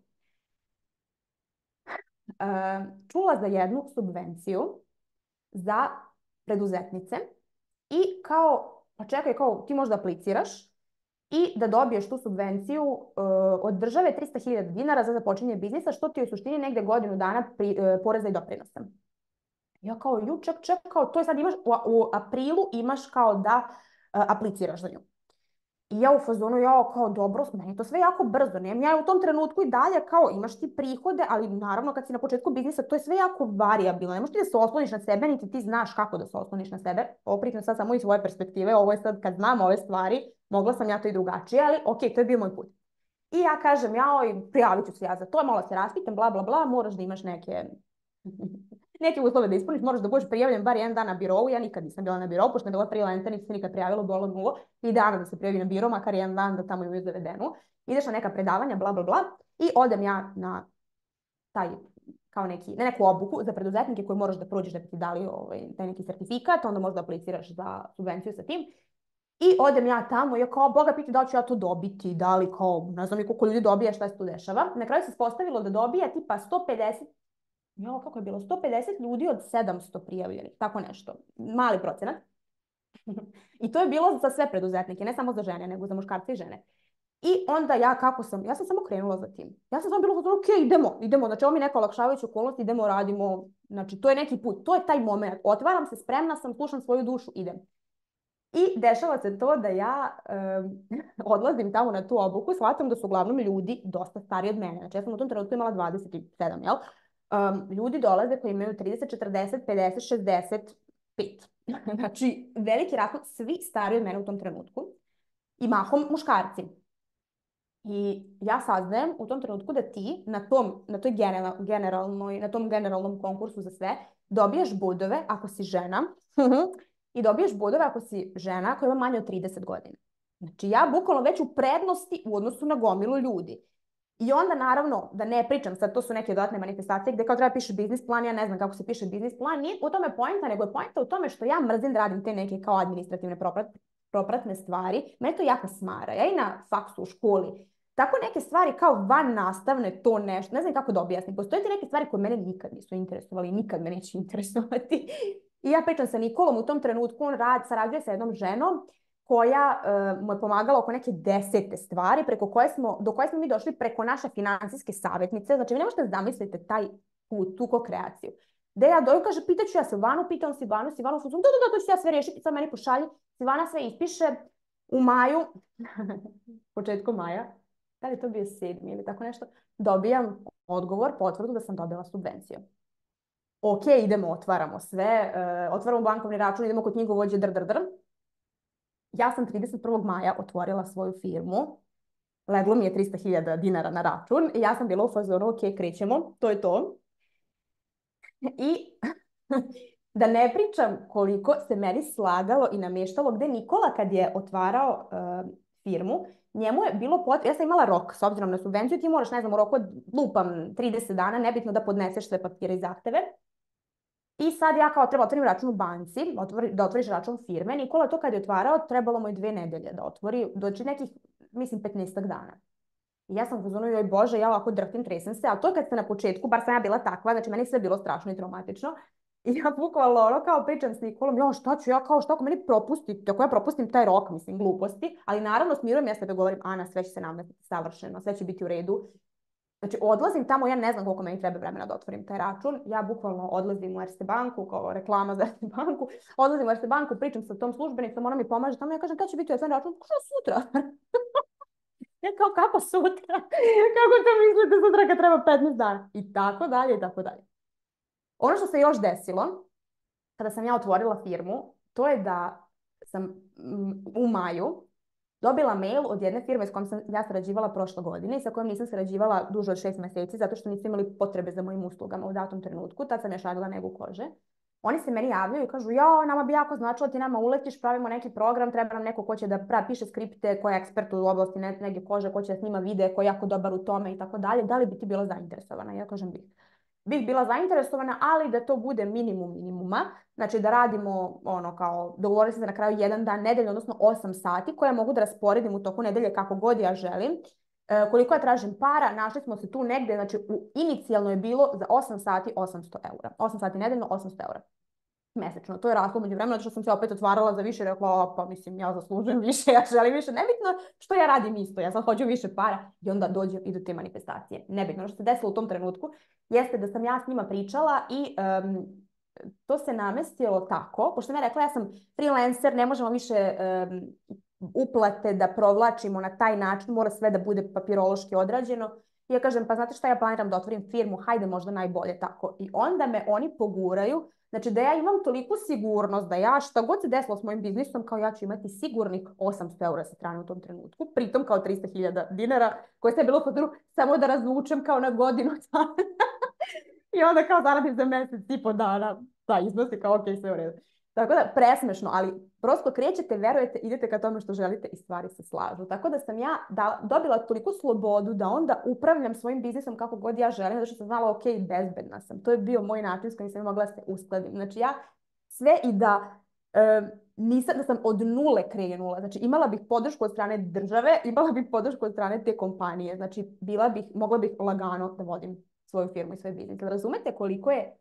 e, čula za jednu subvenciju za preduzetnice i kao pa čekaj, kao, ti možda apliciraš i da dobiješ tu subvenciju uh, od države tristo hiljada dinara za započinje biznisa, što ti je u suštini negde godinu dana pri, uh, poreza i doprinosa. Ja kao, ju, ček, ček, kao, to je sad imaš, u, u aprilu imaš kao da uh, apliciraš za nju. I ja u fazonu, ja kao, dobro, meni je to sve jako brzo, nemam ja u tom trenutku i dalje, kao, imaš ti prihode, ali naravno kad si na početku biznisa, to je sve jako varijabilno, ne možeš ti da se osloniš na sebe, niti ti znaš kako da se osloniš na sebe, oprično sad samo iz svoje perspektive, ovo je sad kad znam ove stvari, mogla sam ja to i drugačije, ali ok, to je bio moj put. I ja kažem, ja, prijavit ću se ja za to, malo se raspitam, bla, bla, bla, moraš da imaš neke... neke uslove da ispuniš, moraš da budeš prijavljen bar jedan dan na birovu. Ja nikad nisam bila na birovu, pošto sam bila freelancer, nisam se nikad prijavila, bilo nulo. I dana da se prijavi na biro, makar jedan dan da tamo imaju zavedenu. Ideš na neka predavanja, bla, bla, bla. I odem ja na taj, kao neki, ne neku obuku za preduzetnike koju moraš da prođeš da bi ti dali ovaj, taj neki sertifikat, onda možda apliciraš za subvenciju sa tim. I odem ja tamo i ja kao, Boga piti da ću ja to dobiti, da li kao, ne znam ni koliko ljudi dobija, šta se tu dešava. Na kraju se ispostavilo da dobija tipa sto pedeset Jo, kako je bilo? sto pedeset ljudi od sedamsto prijavljenih, tako nešto. Mali procenat. I to je bilo za sve preduzetnike, ne samo za žene, nego za muškarce i žene. I onda ja kako sam, ja sam samo krenula za tim. Ja sam samo bila ok, idemo, idemo, znači ovo mi neka olakšavajuća okolnost, idemo, radimo, znači to je neki put, to je taj moment. Otvaram se, spremna sam, slušam svoju dušu, idem. I dešava se to da ja um, odlazim tamo na tu obuku, shvatam da su uglavnom ljudi dosta stariji od mene. Znači ja sam u tom trenutku imala dvadeset sedam, jel? Um, ljudi dolaze koji imaju trideset, četrdeset, pedeset, šezdeset pet. Znači, veliki raspon, svi stariji od mene u tom trenutku i mahom muškarci. I ja saznajem u tom trenutku da ti na tom, na toj generalnoj, na tom generalnom konkursu za sve dobijaš bodove ako si žena i dobiješ bodove ako si žena koja ima manje od trideset godina. Znači ja bukvalno već u prednosti u odnosu na gomilu ljudi. I onda naravno, da ne pričam, sad to su neke dodatne manifestacije gde kao treba piše biznis plan, ja ne znam kako se piše biznis plan, nije u tome poenta, nego je poenta u tome što ja mrzim da radim te neke kao administrativne proprat, propratne stvari. Mene to jako smara. Ja i na faksu u školi, tako neke stvari kao van nastavne, to nešto, ne znam kako da objasnim. Postoje te neke stvari koje mene nikad nisu interesovali i nikad me neće interesovati. I ja pričam sa Nikolom u tom trenutku, on rad, sarađuje sa jednom ženom koja uh, mu je pomagala oko neke desete stvari preko koje smo, do koje smo mi došli preko naše finansijske savjetnice. Znači, vi ne možete zamisliti taj put, tu ko-kreaciju. Da ja doju, kaže, pitaću ja Silvanu, pitam Silvanu, Silvanu, da, da, da, to ću ja sve riješiti, sad meni pošalji. Silvana sve ispiše u maju, početkom maja, da li to bio sedmi ili tako nešto, dobijam odgovor, potvrdu da sam dobila subvenciju. Ok, idemo, otvaramo sve, uh, otvaramo bankovni račun, idemo kod knjigovođe, dr, dr, dr. Ja sam trideset prvog maja otvorila svoju firmu, leglo mi je trista hiljada dinara na račun i ja sam bila u fazonu, ok, krećemo, to je to. I da ne pričam koliko se meni slagalo i namještalo, gde Nikola kad je otvarao uh, firmu, njemu je bilo potrebno, ja sam imala rok, s obzirom na subvenciju, ti moraš, ne znam, u roku od lupam trideset dana, nebitno da podneseš sve papire i zahteve. I sad ja kao treba otvorim račun u banci, otvori, da otvoriš račun firme. Nikola to kad je otvarao, trebalo mu je dve nedelje da otvori, doći nekih, mislim, petnaestak dana. I ja sam pozvano, joj Bože, ja ovako drhtim, tresem se, a to kad se na početku, bar sam ja bila takva, znači meni sve bilo strašno i traumatično. I ja bukvalno ono kao pričam s Nikolom, jo šta ću ja, kao šta ako meni propusti, ako ja propustim taj rok, mislim, gluposti, ali naravno smirujem ja sebe, govorim, Ana, sve će se namestiti savršeno, sve će biti u redu. Znači, odlazim tamo, ja ne znam koliko meni treba vremena da otvorim taj račun. Ja bukvalno odlazim u Erste banku, kao reklama za Erste banku. Odlazim u Erste banku, pričam sa tom službenicom, ona mi pomaže tamo. Ja kažem, kada će biti otvoren račun? Što sutra? Ja kao, kako sutra? Kako to mislite sutra kad treba petnaest dana? I tako dalje, i tako dalje. Ono što se još desilo, kada sam ja otvorila firmu, to je da sam u maju dobila mail od jedne firme s kojom sam ja sarađivala prošle godine i sa kojom nisam sarađivala duže od šest mjeseci zato što nisu imali potrebe za mojim uslugama u datom trenutku. Tad sam još radila negu kože. Oni se meni javljaju i kažu, ja, nama bi jako značilo ti nama uletiš, pravimo neki program, treba nam neko ko će da pravi, piše skripte, ko je ekspert u oblasti nege kože, ko će da snima videe, ko je jako dobar u tome i tako dalje. Da li bi ti bila zainteresovana? Ja kažem, bih. Bih bila zainteresovana, ali da to bude minimum minimuma. Znači da radimo, ono, kao, dogovorili se na kraju jedan dan nedelje, odnosno osam sati, koje mogu da rasporedim u toku nedelje kako god ja želim. E, koliko ja tražim para, našli smo se tu negde, znači u, inicijalno je bilo za osam sati osamsto eura. osam sati nedeljno, osamsto eura. Mesečno. To je raslo među vremena, što sam se opet otvarala za više i rekla, pa mislim, ja zaslužujem više, ja želim više. Nebitno što ja radim isto, ja sad hoću više para i onda dođe, idu te manifestacije. Nebitno. Ono što se desilo u tom trenutku jeste da sam ja s njima pričala i um, to se namestilo tako, pošto sam ja rekla, ja sam freelancer, ne možemo više um, uplate da provlačimo na taj način, mora sve da bude papirološki odrađeno. I ja kažem, pa znate šta, ja planiram da otvorim firmu, hajde možda najbolje tako. I onda me oni poguraju. Znači da ja imam toliku sigurnost da ja šta god se desilo s mojim biznisom, kao ja ću imati sigurnih osamsto eura sa strane u tom trenutku, pritom kao trista hiljada dinara, koje se bilo u fazonu samo da razvučem kao na godinu dana. I onda kao zaradim za mjesec i po dana, da iznosi kao ok, sve u redu. Tako da, presmešno, ali prosto krećete, verujete, idete ka tome što želite i stvari se slažu. Tako da sam ja da, dobila toliku slobodu da onda upravljam svojim biznisom kako god ja želim, zato što sam znala, ok, bezbedna sam. To je bio moj način s kojim sam mogla se uskladim. Znači ja sve i da e, nisam, da sam od nule krenula. Znači imala bih podršku od strane države, imala bih podršku od strane te kompanije. Znači bila bih, mogla bih lagano da vodim svoju firmu i svoj biznis. Razumete koliko je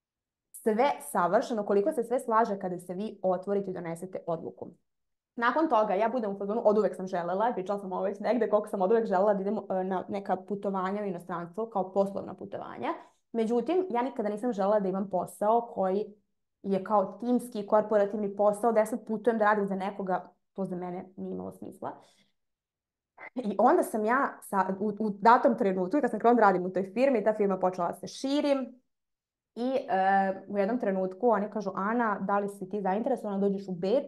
sve savršeno, koliko se sve slaže kada se vi otvorite i donesete odluku. Nakon toga ja budem u fazonu, od uvek sam želela, pričala sam ovo već negde, koliko sam od uvek želela da idem na neka putovanja u inostranstvo, kao poslovna putovanja. Međutim, ja nikada nisam želela da imam posao koji je kao timski, korporativni posao, da ja sad putujem da radim za nekoga, to za mene nije imalo smisla. I onda sam ja sa, u, u datom trenutku, kad sam krenula da radim u toj firmi, ta firma počela da se širi. I e, u jednom trenutku oni kažu, Ana, da li si ti zainteresovana, dođeš u Beč,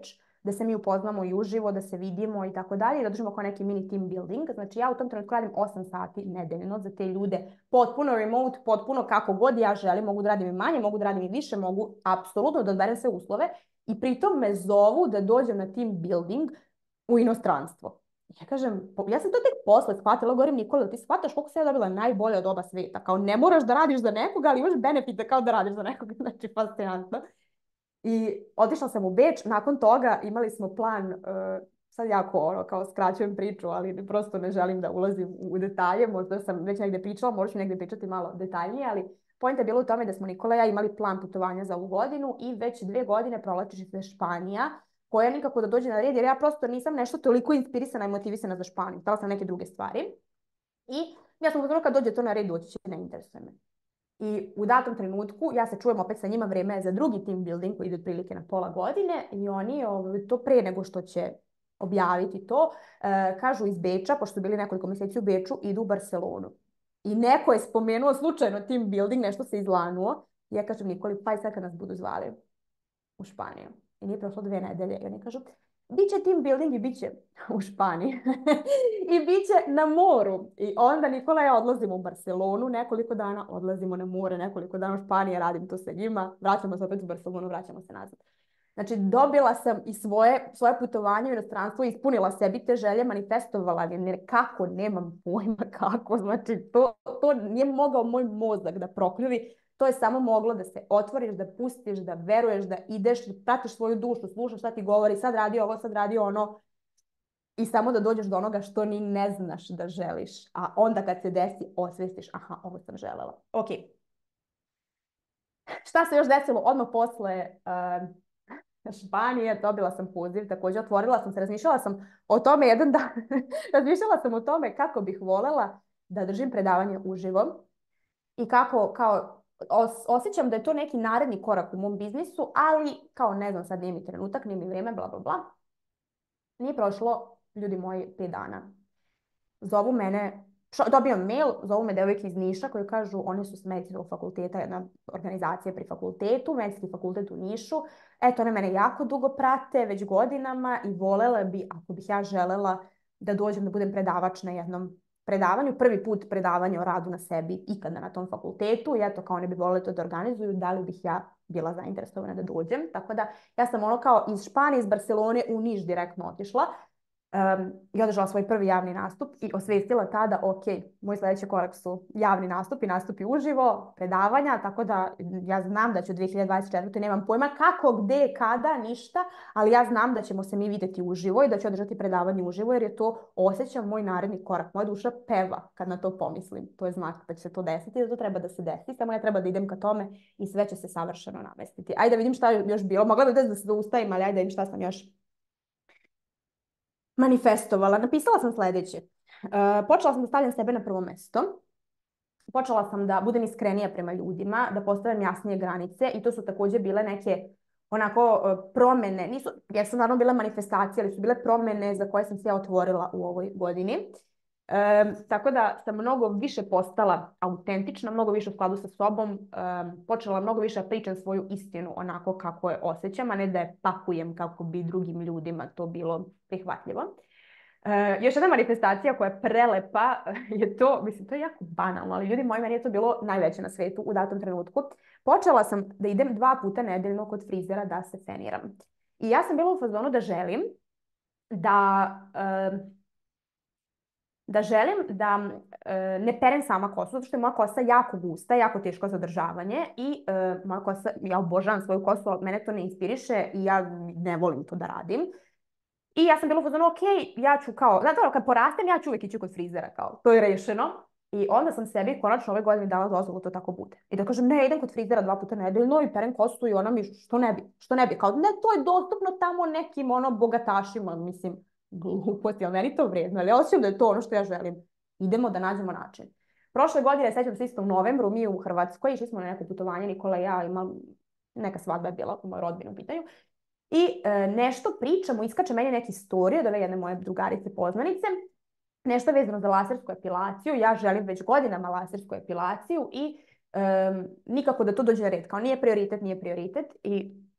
da se mi upoznamo i uživo, da se vidimo i tako dalje, da držimo kao neki mini team building. Znači ja u tom trenutku radim osam sati nedeljno za te ljude, potpuno remote, potpuno kako god ja želim, mogu da radim i manje, mogu da radim i više, mogu apsolutno da odberem sve uslove i pritom me zovu da dođem na team building u inostranstvo. Ja kažem, ja sam to tek posle shvatila, govorim Nikola, ti shvataš koliko se ja dobila najbolje od oba sveta, kao ne moraš da radiš za nekoga, ali imaš benefite kao da radiš za nekoga, znači fascinantno. I otišla sam u Beč, nakon toga imali smo plan, uh, sad jako ono, kao skraćujem priču, ali prosto ne želim da ulazim u detalje, možda sam već negdje pričala, možda ću negdje pričati malo detaljnije, ali point je bilo u tome da smo Nikola i ja imali plan putovanja za ovu godinu i već dve godine provlači se Španija, koja nikako da dođe na red, jer ja prosto nisam nešto toliko inspirisana i motivisana za Španiju. Htjela sam neke druge stvari. I ja sam govorila kad dođe to na red, doći će, ne interesuje me. I u datom trenutku ja se čujem opet sa njima, vrijeme je za drugi team building koji ide otprilike na pola godine i oni to pre nego što će objaviti to, kažu iz Beča, pošto su bili nekoliko mjeseci u Beču, idu u Barcelonu. I neko je spomenuo slučajno team building, nešto se izlanuo. I ja kažem Nikoli, pa i sad kad nas budu zvali u Španiju. I nije prošlo dve nedelje. I oni kažu, bit će team building i bit će u Španiji. I bit će na moru. I onda Nikola i ja odlazimo u Barcelonu nekoliko dana, odlazimo na more nekoliko dana u Španiji, radim to sa njima, vraćamo se opet u Barcelonu, vraćamo se nazad. Znači, dobila sam i svoje, svoje putovanje u inostranstvo, ispunila sebi te želje, manifestovala jer kako, nemam pojma kako. Znači, to, to nije mogao moj mozak da prokljuvi. To je samo moglo da se otvoriš, da pustiš, da veruješ, da ideš, da pratiš svoju dušu, slušaš šta ti govori, sad radi ovo, sad radi ono. I samo da dođeš do onoga što ni ne znaš da želiš. A onda kad se desi, osvestiš, aha, ovo sam želela. Ok. Šta se još desilo? Odmah posle uh, Španije dobila sam poziv, također otvorila sam se, razmišljala sam o tome jedan dan, razmišljala sam o tome kako bih volela da držim predavanje uživo i kako, kao, os, osjećam da je to neki naredni korak u mom biznisu, ali kao ne znam, sad nije mi trenutak, nije mi vrijeme, bla, bla, bla. Nije prošlo, ljudi moji, pet dana. Zovu mene, dobijam mail, zovu me devojke iz Niša koji kažu, oni su s medicinskog fakulteta, jedna organizacija pri fakultetu, medicinski fakultet u Nišu. Eto, one mene jako dugo prate, već godinama i volela bi, ako bih ja želela da dođem da budem predavač na jednom predavanju, prvi put predavanje o radu na sebi ikada na tom fakultetu i eto, kao oni bi voleli to da organizuju, da li bih ja bila zainteresovana da dođem. Tako da ja sam ono kao iz Španije, iz Barcelone u Niš direktno otišla. Um, i održala svoj prvi javni nastup i osvijestila tada, ok, moj sljedeći korak su javni nastupi, nastupi uživo, predavanja, tako da ja znam da ću dvije hiljade dvadeset četvrte. nemam pojma kako, gde, kada, ništa, ali ja znam da ćemo se mi vidjeti uživo i da ću održati predavanje uživo jer je to, osjećam, moj naredni korak. Moja duša peva kad na to pomislim. To je znak da će se to desiti, da to treba da se desi, samo ja treba da idem ka tome i sve će se savršeno namestiti. Ajde da vidim šta je još bilo. Mogla bi da se zaustavim, ali ajde da vidim šta sam još manifestovala. Napisala sam sljedeće. Uh, počela sam da stavljam sebe na prvo mjesto. Počela sam da budem iskrenija prema ljudima, da postavljam jasnije granice i to su također bile neke onako uh, promjene. Nisu, jer su naravno bile manifestacije, ali su bile promjene za koje sam se ja otvorila u ovoj godini. Um, tako da sam mnogo više postala autentična, mnogo više u skladu sa sobom, um, počela mnogo više pričam svoju istinu onako kako je osjećam, a ne da je pakujem kako bi drugim ljudima to bilo prihvatljivo. Uh, još jedna manifestacija koja je prelepa je to, mislim to je jako banalno, ali ljudi moji, meni je to bilo najveće na svijetu u datom trenutku. Počela sam da idem dva puta nedeljno kod frizera da se feniram. I ja sam bila u fazonu da želim da... Um, da želim da e, ne perem sama kosu, zato što je moja kosa jako gusta, jako teško za održavanje i e, moja kosa, ja obožavam svoju kosu, ali mene to ne inspiriše i ja ne volim to da radim. I ja sam bila u fazonu, ok, ja ću kao, znate ono, kad porastem, ja ću uvijek ići kod frizera, kao, to je rešeno. I onda sam sebi konačno ove godine dala dozvolu to tako bude. I da kažem, ne, idem kod frizera dva puta nedeljno i perem kosu i ona mi, što ne bi, što ne bi, kao, ne, to je dostupno tamo nekim, ono, bogatašima, mislim, gluposti, ali meni to vrijedno, ali ja osjećam da je to ono što ja želim. Idemo da nađemo način. Prošle godine, sećam se isto u novembru, mi u Hrvatskoj, išli smo na neko putovanje, Nikola i ja, imam, neka svadba je bila u mojoj rodbini u pitanju, i e, nešto pričamo, iskače meni neki story od ove jedne moje drugarice poznanice, nešto vezano za lasersku epilaciju, ja želim već godinama lasersku epilaciju i e, nikako da to dođe na red, kao nije prioritet, nije prioritet i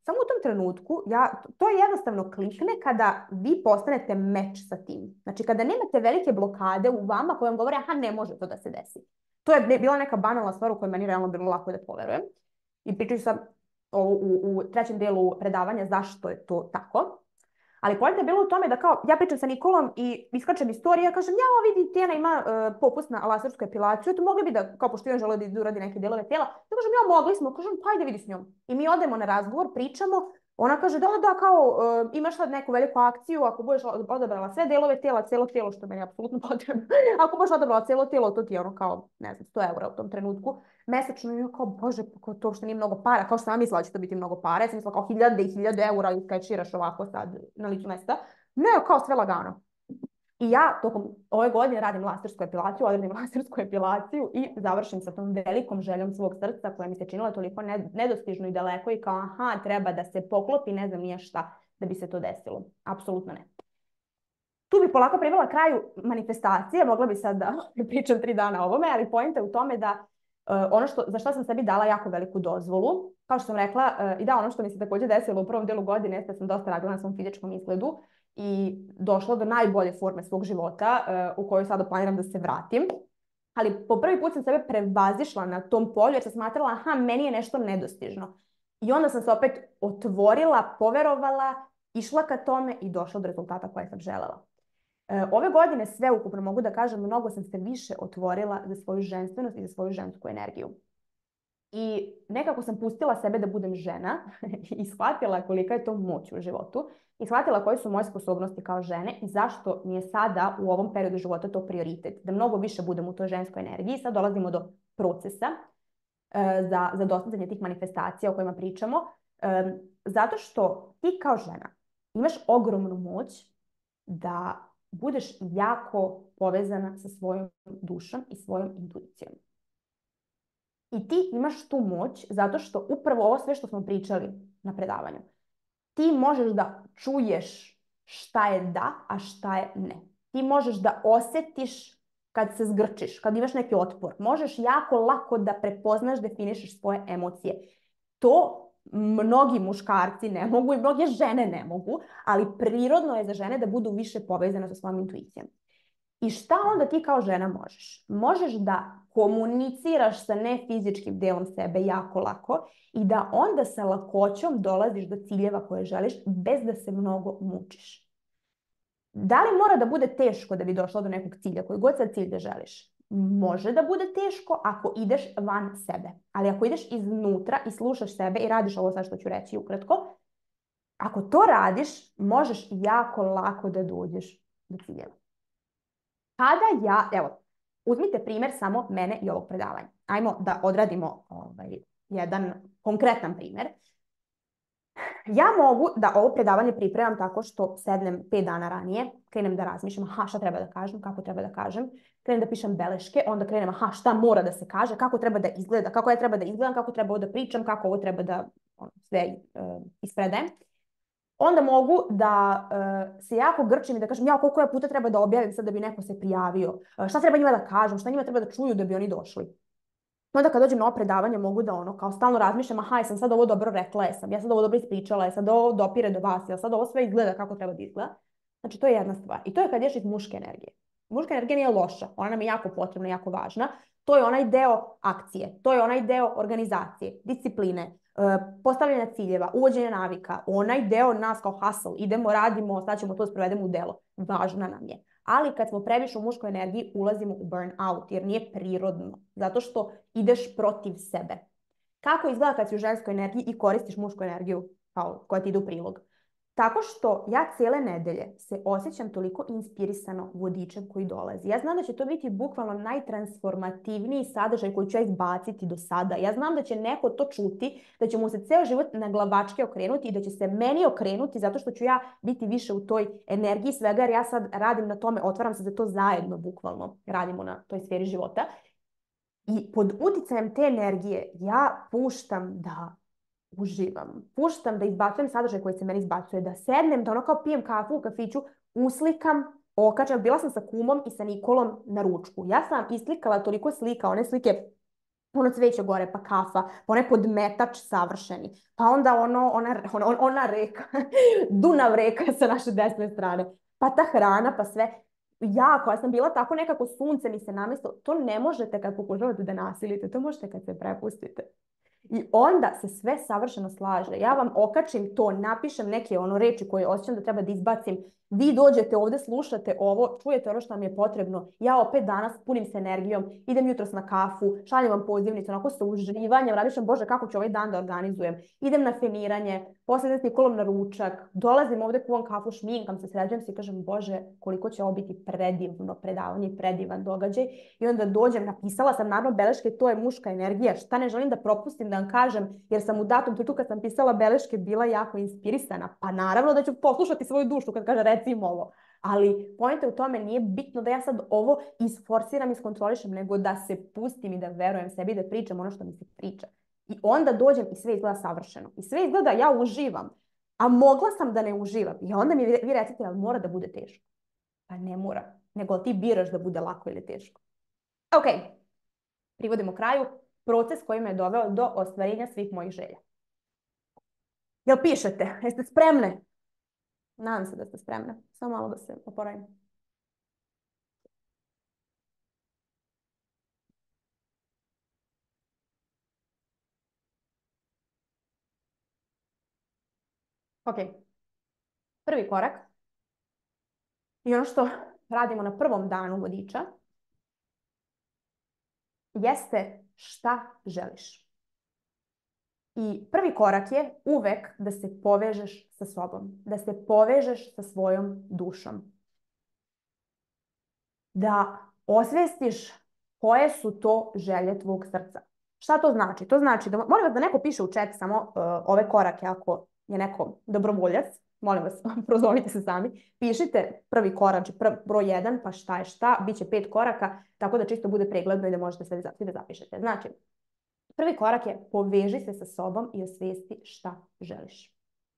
samo u tom trenutku, ja, to jednostavno klikne kada vi postanete meč sa tim. Znači, kada nemate velike blokade u vama koje vam govore, aha, ne može to da se desi. To je bila neka banalna stvar u kojoj meni realno bilo lako da poverujem. I pričaju sam u, u, u trećem delu predavanja zašto je to tako. Ali poenta je bilo u tome da kao, ja pričam sa Nikolom i iskačem istoriju, ja kažem, ja vidi, Tijana ima uh, popust na lasersku epilaciju, to mogli bi da, kao pošto on žele da uradi neke delove tela, ja kažem, ja mogli smo, kažem, pa ajde vidi s njom. I mi odemo na razgovor, pričamo, ona kaže, da, da, kao, uh, imaš sad neku veliku akciju, ako budeš odabrala sve delove tela, celo telo, što meni je apsolutno potrebno, ako budeš odabrala celo telo, to ti je ono kao, ne znam, sto eura u tom trenutku, mesečno, i ja kao, bože, pa to što nije mnogo para, kao što sam mislila da će to biti mnogo para, ja sam mislila kao hiljade i hiljade eura i skečiraš ovako sad na licu mesta. Ne, kao sve lagano. I ja tokom ove godine radim lasersku epilaciju, odradim lasersku epilaciju i završim sa tom velikom željom svog srca koja mi se činila toliko nedostižno i daleko i kao, aha, treba da se poklopi, ne znam nije šta, da bi se to desilo. Apsolutno ne. Tu bi polako privela kraju manifestacije, mogla bi sad da pričam tri dana o ovome, ali poenta je u tome da uh, ono što, za što sam sebi dala jako veliku dozvolu, kao što sam rekla, uh, i da, ono što mi se također desilo u prvom delu godine jeste da sam dosta radila na svom fizičkom izgledu i došla do najbolje forme svog života uh, u kojoj sada planiram da se vratim. Ali po prvi put sam sebe prevazišla na tom polju jer sam smatrala, aha, meni je nešto nedostižno. I onda sam se opet otvorila, poverovala, išla ka tome i došla do rezultata koje sam želela. Ove godine sve ukupno mogu da kažem, mnogo sam se više otvorila za svoju ženstvenost i za svoju žensku energiju. I nekako sam pustila sebe da budem žena i shvatila kolika je to moć u životu i shvatila koje su moje sposobnosti kao žene i zašto mi je sada u ovom periodu života to prioritet. Da mnogo više budem u toj ženskoj energiji. Sad dolazimo do procesa uh, za, za dostizanje tih manifestacija o kojima pričamo. Um, zato što ti kao žena imaš ogromnu moć da budeš jako povezana sa svojom dušom i svojom intuicijom. I ti imaš tu moć zato što upravo ovo sve što smo pričali na predavanju, ti možeš da čuješ šta je da, a šta je ne. Ti možeš da osjetiš kad se zgrčiš, kad imaš neki otpor. Možeš jako lako da prepoznaš, definišeš svoje emocije. To mnogi muškarci ne mogu i mnoge žene ne mogu, ali prirodno je za žene da budu više povezane sa svojom intuicijom. I šta onda ti kao žena možeš? Možeš da komuniciraš sa nefizičkim delom sebe jako lako i da onda sa lakoćom dolaziš do ciljeva koje želiš bez da se mnogo mučiš. Da li mora da bude teško da bi došla do nekog cilja, koji god sad cilj da želiš? Može da bude teško ako ideš van sebe. Ali ako ideš iznutra i slušaš sebe i radiš ovo sad što ću reći ukratko, ako to radiš, možeš jako lako da dođeš do ciljeva. Kada ja, evo, uzmite primjer samo mene i ovog predavanja. Ajmo da odradimo ovaj, jedan konkretan primjer. Ja mogu da ovo predavanje pripremam tako što sednem pet dana ranije, krenem da razmišljam, aha, šta treba da kažem, kako treba da kažem, krenem da pišem beleške, onda krenem, aha, šta mora da se kaže, kako treba da izgleda, kako ja treba da izgledam, kako treba ovo da pričam, kako ovo treba da on, sve uh, ispredajem. Onda mogu da uh, se jako grčim i da kažem, ja koliko ja puta treba da objavim sad da bi neko se prijavio, uh, šta treba njima da kažem, šta njima treba da čuju da bi oni došli. Onda kad dođem na ovo predavanje mogu da ono kao stalno razmišljam, aha, jesam sad ovo dobro rekla, jesam, ja sad ovo dobro ispričala, jesam da ovo dopire do vas, ja sad ovo sve izgleda kako treba da izgleda. Znači to je jedna stvar. I to je kad ješ iz muške energije. Muška energija nije loša, ona nam je jako potrebna, jako važna. To je onaj deo akcije, to je onaj deo organizacije, discipline, postavljanja ciljeva, uvođenja navika, onaj deo nas kao hustle, idemo, radimo, sad ćemo to sprovedemo u delo. Važna nam je. Ali kad smo previše u muškoj energiji, ulazimo u burnout, jer nije prirodno. Zato što ideš protiv sebe. Kako izgleda kad si u ženskoj energiji i koristiš mušku energiju kao, koja ti ide u prilog? Tako što ja cijele nedelje se osjećam toliko inspirisano vodičem koji dolazi. Ja znam da će to biti bukvalno najtransformativniji sadržaj koji ću ja izbaciti do sada. Ja znam da će neko to čuti, da će mu se ceo život na glavačke okrenuti i da će se meni okrenuti zato što ću ja biti više u toj energiji svega jer ja sad radim na tome, otvaram se za to zajedno bukvalno. Radimo na toj sferi života. I pod uticajem te energije ja puštam da uživam. Puštam da izbacujem sadržaj koji se meni izbacuje, da sednem, da ono kao pijem kafu u kafiću, uslikam, okačem. Bila sam sa kumom i sa Nikolom na ručku. Ja sam islikala toliko slika, one slike ono cveće gore, pa kafa, pa onaj podmetač savršeni, pa onda ono, ona, ona, ona reka, Dunav reka sa naše desne strane, pa ta hrana, pa sve. Ja koja sam bila tako nekako sunce mi se namestilo, to ne možete kad pokušavate da nasilite, to možete kad se prepustite. I onda se sve savršeno slaže. Ja vam okačim to, napišem neke ono reči koje osjećam da treba da izbacim. Vi dođete ovde, slušate ovo, čujete ono što vam je potrebno. Ja opet danas punim se energijom, idem jutros na kafu, šaljem vam pozivnicu, onako sa uživanjem, razmišljam, Bože, kako ću ovaj dan da organizujem. Idem na feniranje, posle idem s Nikolom na ručak, dolazim ovde, kuvam kafu, šminkam se, sređujem se i kažem, Bože, koliko će ovo biti predivno predavanje, predivan događaj. I onda dođem, napisala sam naravno beleške, to je muška energija, šta ne želim da propustim da vam kažem, jer sam u datom trenutku kad sam pisala beleške bila jako inspirisana. Pa naravno da ću poslušati svoju dušu kad kaže recimo ovo. Ali poenta u tome nije bitno da ja sad ovo isforsiram, iskontrolišem, nego da se pustim i da verujem sebi, da pričam ono što mi se priča. I onda dođem i sve izgleda savršeno. I sve izgleda ja uživam. A mogla sam da ne uživam. I onda mi vi recite da mora da bude teško. Pa ne mora. Nego ti biraš da bude lako ili teško. Ok. Privodimo kraju. Proces koji me je doveo do ostvarenja svih mojih želja. Jel pišete? Jeste spremne? Nadam se da ste spremne. Samo malo da se oporavim. Ok. Prvi korak i ono što radimo na prvom danu vodiča jeste šta želiš. I prvi korak je uvek da se povežeš sa sobom, da se povežeš sa svojom dušom. Da osvestiš koje su to želje tvog srca. Šta to znači? To znači da, molim vas da neko piše u chat samo uh, ove korake ako je neko dobrovoljac. Molim vas, prozovite se sami. Pišite prvi korak, prv, broj jedan, pa šta je šta. Biće pet koraka, tako da čisto bude pregledno i da možete sve da zapišete. Znači, prvi korak je poveži se sa sobom i osvijesti šta želiš.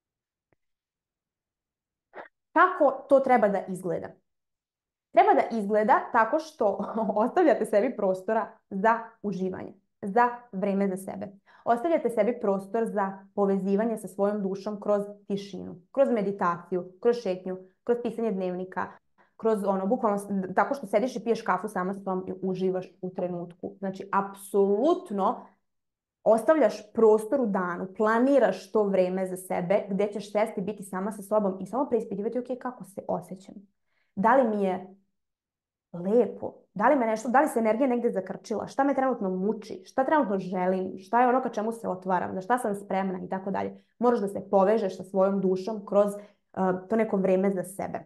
Kako to treba da izgleda? Treba da izgleda tako što ostavljate sebi prostora za uživanje, za vreme za sebe. Ostavljate sebi prostor za povezivanje sa svojom dušom kroz tišinu, kroz meditaciju, kroz šetnju, kroz pisanje dnevnika, kroz ono, bukvalno tako što sediš i piješ kafu sama sa sobom i uživaš u trenutku. Znači, apsolutno ostavljaš prostor u danu, planiraš to vreme za sebe gdje ćeš sesti, biti sama sa sobom i samo preispitivati, ok, kako se osjećam. Da li mi je lepo? Da li me nešto, da li se energija negdje zakrčila? Šta me trenutno muči? Šta trenutno želim? Šta je ono ka čemu se otvaram? Za šta sam spremna i tako dalje. Moraš da se povežeš sa svojom dušom kroz uh, to neko vreme za sebe.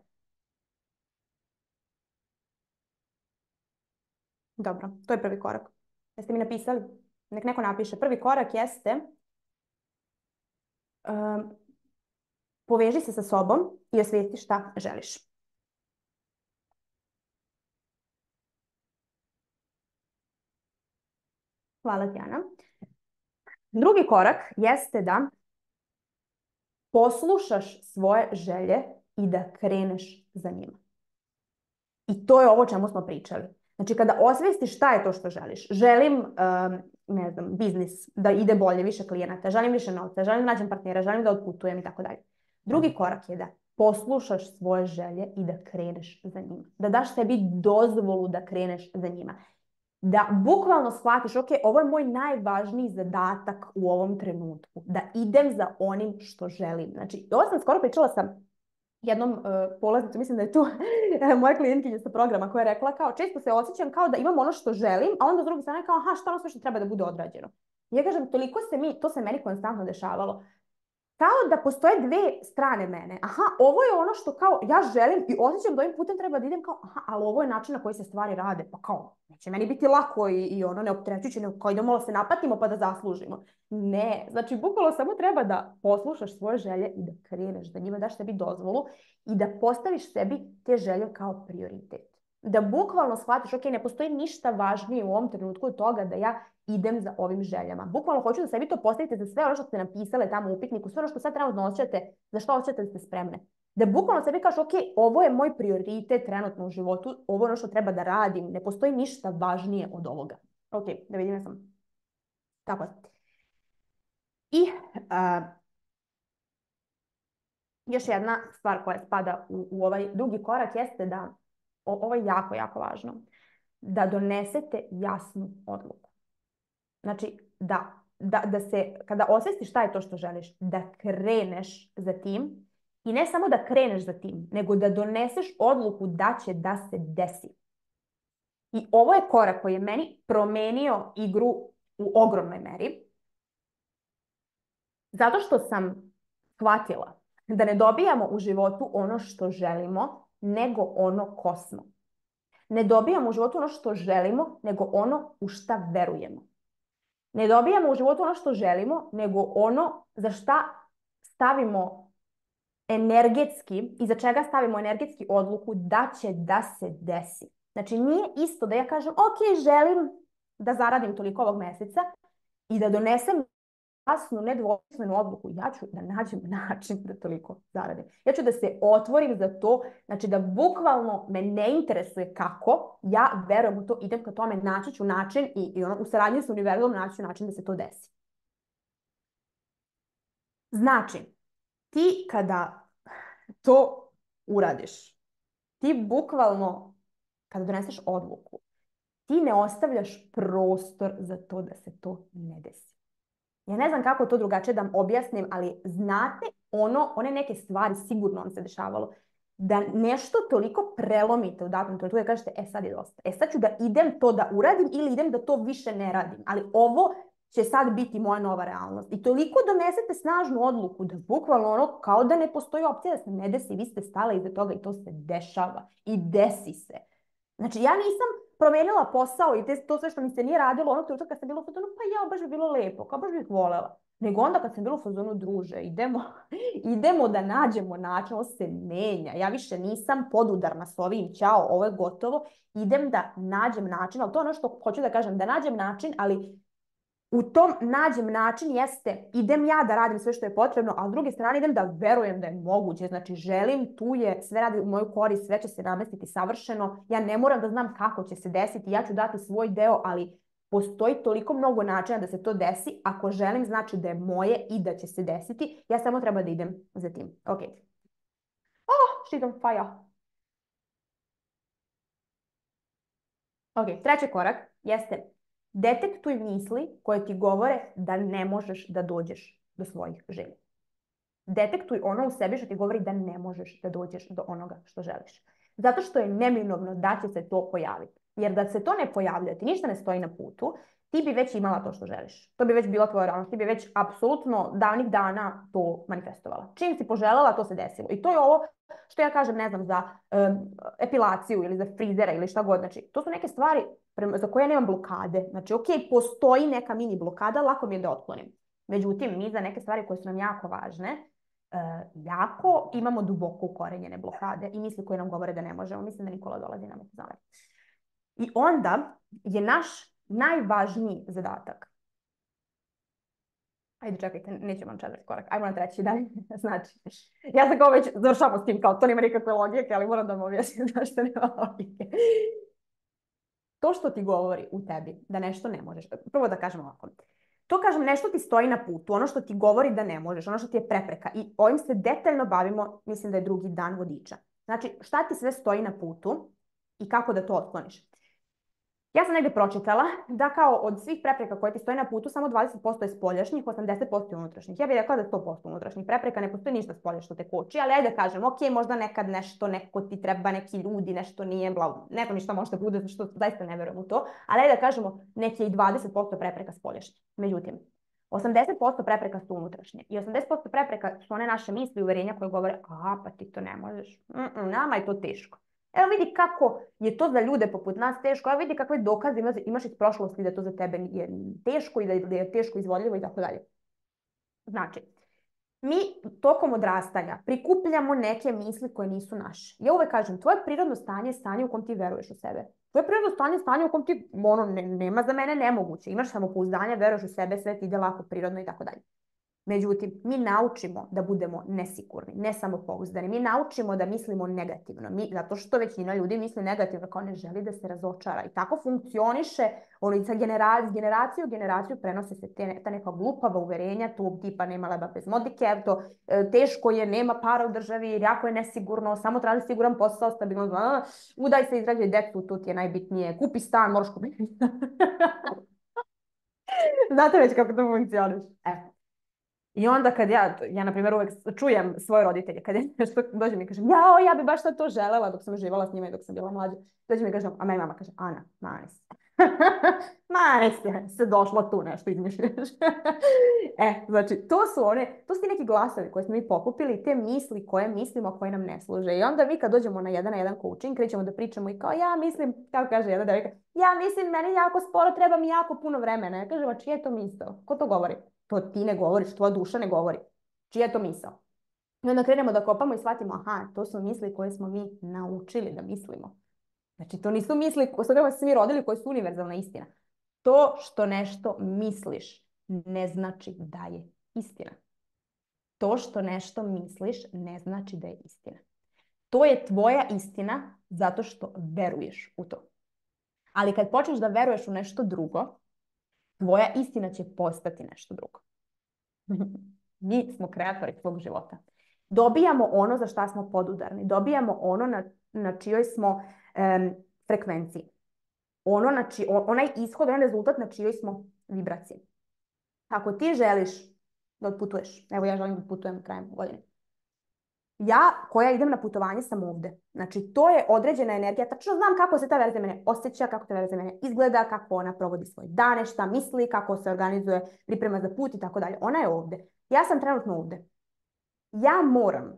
Dobro, to je prvi korak. Jeste mi napisali? Nek neko napiše. Prvi korak jeste um, poveži se sa sobom i osvijesti šta želiš. Hvala ti, Ana. Drugi korak jeste da poslušaš svoje želje i da kreneš za njima. I to je ovo o čemu smo pričali. Znači, kada osvijestiš šta je to što želiš. Želim, um, ne znam, biznis, da ide bolje, više klijenata, želim više novca, želim da nađem partnera, želim da otputujem i tako dalje. Drugi korak je da poslušaš svoje želje i da kreneš za njima. Da daš sebi dozvolu da kreneš za njima. Da bukvalno shvatiš, ok, ovo je moj najvažniji zadatak u ovom trenutku. Da idem za onim što želim. Znači, ovo sam skoro pričala sa jednom uh, polaznicom, mislim da je tu moja klijentkinja sa programa koja je rekla kao često se osjećam kao da imam ono što želim, a onda s druge strane kao aha, šta ono sve što treba da bude odrađeno. Ja kažem, toliko se mi, to se meni konstantno dešavalo. Kao da postoje dve strane mene. Aha, ovo je ono što kao ja želim i osjećam da ovim putem treba da idem kao, aha, ali ovo je način na koji se stvari rade. Pa kao, neće meni biti lako i, i ono neopterećujuće, nego kao idemo se napatimo pa da zaslužimo. Ne, znači bukvalno samo treba da poslušaš svoje želje i da kreneš, da njima daš sebi dozvolu i da postaviš sebi te želje kao prioritet. Da bukvalno shvatiš, ok, ne postoji ništa važnije u ovom trenutku od toga da ja idem za ovim željama. Bukvalno hoću da sebi to postavite za sve ono što ste napisale tamo u upitniku, sve ono što sad trenutno osjećate, za što osjećate da ste spremne. Da bukvalno sebi kažeš, ok, ovo je moj prioritet trenutno u životu, ovo je ono što treba da radim, ne postoji ništa važnije od ovoga. Ok, da vidim ja sam Tako je. I uh, još jedna stvar koja spada u, u ovaj drugi korak jeste da, o, ovo je jako, jako važno, da donesete jasnu odluku. Znači, da, da, da se, kada osvestiš šta je to što želiš, da kreneš za tim i ne samo da kreneš za tim, nego da doneseš odluku da će da se desi. I ovo je korak koji je meni promenio igru u ogromnoj meri, zato što sam shvatila da ne dobijamo u životu ono što želimo, nego ono ko smo. Ne dobijamo u životu ono što želimo, nego ono u šta verujemo. Ne dobijamo u životu ono što želimo, nego ono za šta stavimo energetski i za čega stavimo energetski odluku da će da se desi. Znači, nije isto da ja kažem, ok, želim da zaradim toliko ovog meseca i da donesem jasnu, nedvosmislenu odluku. Ja ću da nađem način da toliko zaradim. Ja ću da se otvorim za to, znači da bukvalno me ne interesuje kako, ja verujem u to, idem ka tome, naći ću način i, i ono, u saradnji sa univerzumom naći ću način da se to desi. Znači, ti kada to uradiš, ti bukvalno, kada doneseš odluku, ti ne ostavljaš prostor za to da se to ne desi. Ja ne znam kako to drugačije da vam objasnim, ali znate ono, one neke stvari, sigurno vam se dešavalo, da nešto toliko prelomite u datom trenutku da kažete, e sad je dosta, e sad ću da idem to da uradim ili idem da to više ne radim, ali ovo će sad biti moja nova realnost. I toliko donesete snažnu odluku da bukvalno ono kao da ne postoji opcija da se ne desi, vi ste stali iza toga i to se dešava i desi se. Znači, ja nisam promijenila posao i te, to sve što mi se nije radilo onog trenutka kad sam bila u fazonu, pa ja, baš bi bilo lepo, kao baš bih volela. Nego onda kad sam bila u fazonu, druže, idemo, idemo da nađemo način, ovo se menja. Ja više nisam podudarna s ovim, ćao, ovo je gotovo, idem da nađem način, ali to je ono što hoću da kažem, da nađem način, ali u tom nađem način jeste, idem ja da radim sve što je potrebno, a s druge strane idem da verujem da je moguće. Znači, želim, tu je, sve radi u moju korist, sve će se namestiti savršeno. Ja ne moram da znam kako će se desiti, ja ću dati svoj deo, ali postoji toliko mnogo načina da se to desi. Ako želim, znači da je moje i da će se desiti. Ja samo treba da idem za tim. Ok. Oh, she's on fire. Ok, treći korak jeste detektuj misli koje ti govore da ne možeš da dođeš do svojih želja. Detektuj ono u sebi što ti govori da ne možeš da dođeš do onoga što želiš. Zato što je neminovno da će se to pojaviti. Jer da se to ne pojavlja, ti ništa ne stoji na putu, ti bi već imala to što želiš. To bi već bila tvoja realnost, ti bi već apsolutno davnih dana to manifestovala. Čim si poželjela, to se desilo. I to je ovo što ja kažem, ne znam, za um, epilaciju ili za frizera ili šta god. Znači, to su neke stvari za koje ja nemam blokade. Znači, ok, postoji neka mini blokada, lako mi je da otklonim. Međutim, mi za neke stvari koje su nam jako važne, uh, jako imamo duboko ukorenjene blokade i misli koje nam govore da ne možemo. Mislim da Nikola dolazi nam u zamer. I onda je naš najvažniji zadatak. Ajde, čekajte, nećemo na četvrti korak. Ajmo na treći dalje. Znači, ja sam kao već završamo s tim, kao to nema nikakve logike, ali moram da vam objasnim zašto nema logike. To što ti govori u tebi da nešto ne možeš, prvo da kažem ovako, to kažem nešto ti stoji na putu, ono što ti govori da ne možeš, ono što ti je prepreka i ovim se detaljno bavimo, mislim da je drugi dan vodiča. Znači, šta ti sve stoji na putu i kako da to otkloniš. Ja sam negdje pročitala da kao od svih prepreka koje ti stoje na putu samo dvadeset posto je spoljašnjih, osamdeset posto je unutrašnjih. Ja bih rekla da je sto posto unutrašnjih prepreka, ne postoji ništa spolja što te koči, ali ajde da kažem, ok, možda nekad nešto, neko ti treba, neki ljudi, nešto nije, bla, ne znam ni šta možda bude, što zaista ne verujem u to, ali ajde da kažemo, neki i dvadeset posto prepreka spoljašnjih. Međutim, osamdeset posto prepreka su unutrašnje i osamdeset posto prepreka su one naše misli i uverenja koje govore, a pa ti to ne možeš, Mm-mm, nama je to teško. Evo vidi kako je to za ljude poput nas teško, evo vidi kakve dokaze imaš iz prošlosti da to za tebe je teško i da je teško izvodljivo i tako dalje. Znači, mi tokom odrastanja prikupljamo neke misli koje nisu naše. Ja uvek kažem, tvoje prirodno stanje je stanje u kom ti veruješ u sebe. Tvoje prirodno stanje je stanje u kom ti, ono, ne, nema za mene nemoguće. Imaš samopouzdanje, veruješ u sebe, sve ti ide lako, prirodno i tako dalje. Međutim, mi naučimo da budemo nesigurni, ne samopouzdani. Mi naučimo da mislimo negativno. Mi, zato što većina ljudi misli negativno, kao ne želi da se razočara. I tako funkcioniše, oni sa generacije, generaciju u generaciju prenose se te, ta neka glupava uverenja, tu tipa nema leba bez modike, to e, teško je, nema para u državi, jako je nesigurno, samo traži siguran posao, stabilno, udaj se, izrađaj decu, tu ti je najbitnije, kupi stan, moraš kupiti. Znate već kako to funkcioniš. Evo. I onda kad ja, ja na primjer uvek čujem svoje roditelje, kad je nešto dođe mi i kažem, jao, ja bi baš sad to želela dok sam živala s njima i dok sam bila mlađa. Dođe mi i kažem, a meni mama kaže, Ana, mani se. Mani se, se došla tu nešto izmišljaš. E, znači, to su one, to su ti neki glasovi koje smo mi pokupili, te misli koje mislimo, koje nam ne služe. I onda mi kad dođemo na jedan na jedan coaching, krećemo da pričamo i kao, ja mislim, kako kaže jedna devojka, ja mislim, meni jako sporo, treba mi jako puno vremena. Ja kažem, a čije je to misao? Ko to govori? To ti ne govoriš, tvoja duša ne govori. Čija je to misao? I onda krenemo da kopamo i shvatimo, aha, to su misli koje smo mi naučili da mislimo. Znači, to nisu misli s kojima smo mi rodili, koje su univerzalna istina. To što nešto misliš ne znači da je istina. To što nešto misliš ne znači da je istina. To je tvoja istina zato što veruješ u to. Ali kad počneš da veruješ u nešto drugo, tvoja istina će postati nešto drugo. Mi smo kreatori svog života. Dobijamo ono za šta smo podudarni. Dobijamo ono na, na čijoj smo um, frekvenciji. Ono na či, on, onaj ishod, onaj rezultat na čijoj smo vibraciji. Ako ti želiš da odputuješ, evo ja želim da putujem krajem godine. Ja koja idem na putovanje sam ovde. Znači to je određena energija. Tačno znam kako se ta verzija mene osjeća, kako ta verzija mene izgleda, kako ona provodi svoje dane, šta misli, kako se organizuje priprema za put i tako dalje. Ona je ovde. Ja sam trenutno ovde. Ja moram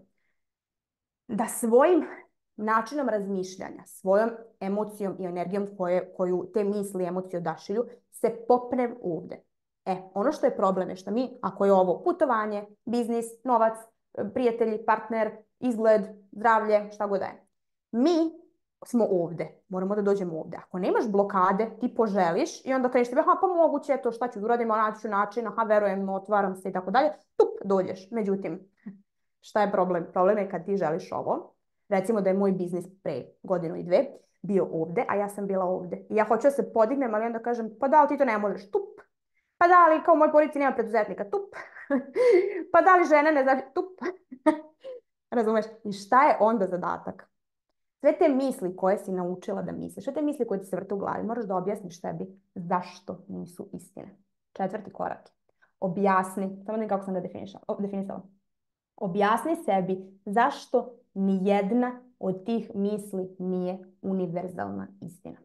da svojim načinom razmišljanja, svojom emocijom i energijom koje, koju te misli i emocije odašilju, se popnem ovde. E, ono što je problem je što mi, ako je ovo putovanje, biznis, novac, prijatelji, partner, izgled, zdravlje, šta god je. Mi smo ovde. Moramo da dođemo ovde. Ako nemaš blokade, ti poželiš i onda kreneš ti, aha, pa moguće je to, šta ću da uradim, naći ću način, aha, verujem, otvaram se i tako dalje. Tup, dođeš. Međutim, šta je problem? Problem je kad ti želiš ovo. Recimo da je moj biznis pre godinu i dve bio ovde, a ja sam bila ovde. I ja hoću da se podignem, ali onda kažem, pa da li ti to ne možeš? Tup. Pa da li kao u mojoj porodici nema preduzetnika? Tup. Pa da li žene ne znači? Tup. Razumeš? I šta je onda zadatak? Sve te misli koje si naučila da misliš, sve te misli koje ti se vrte u glavi, moraš da objasniš sebi zašto nisu istine. Četvrti korak. Objasni, samo ne kako sam ga definisala. Objasni sebi zašto nijedna od tih misli nije univerzalna istina.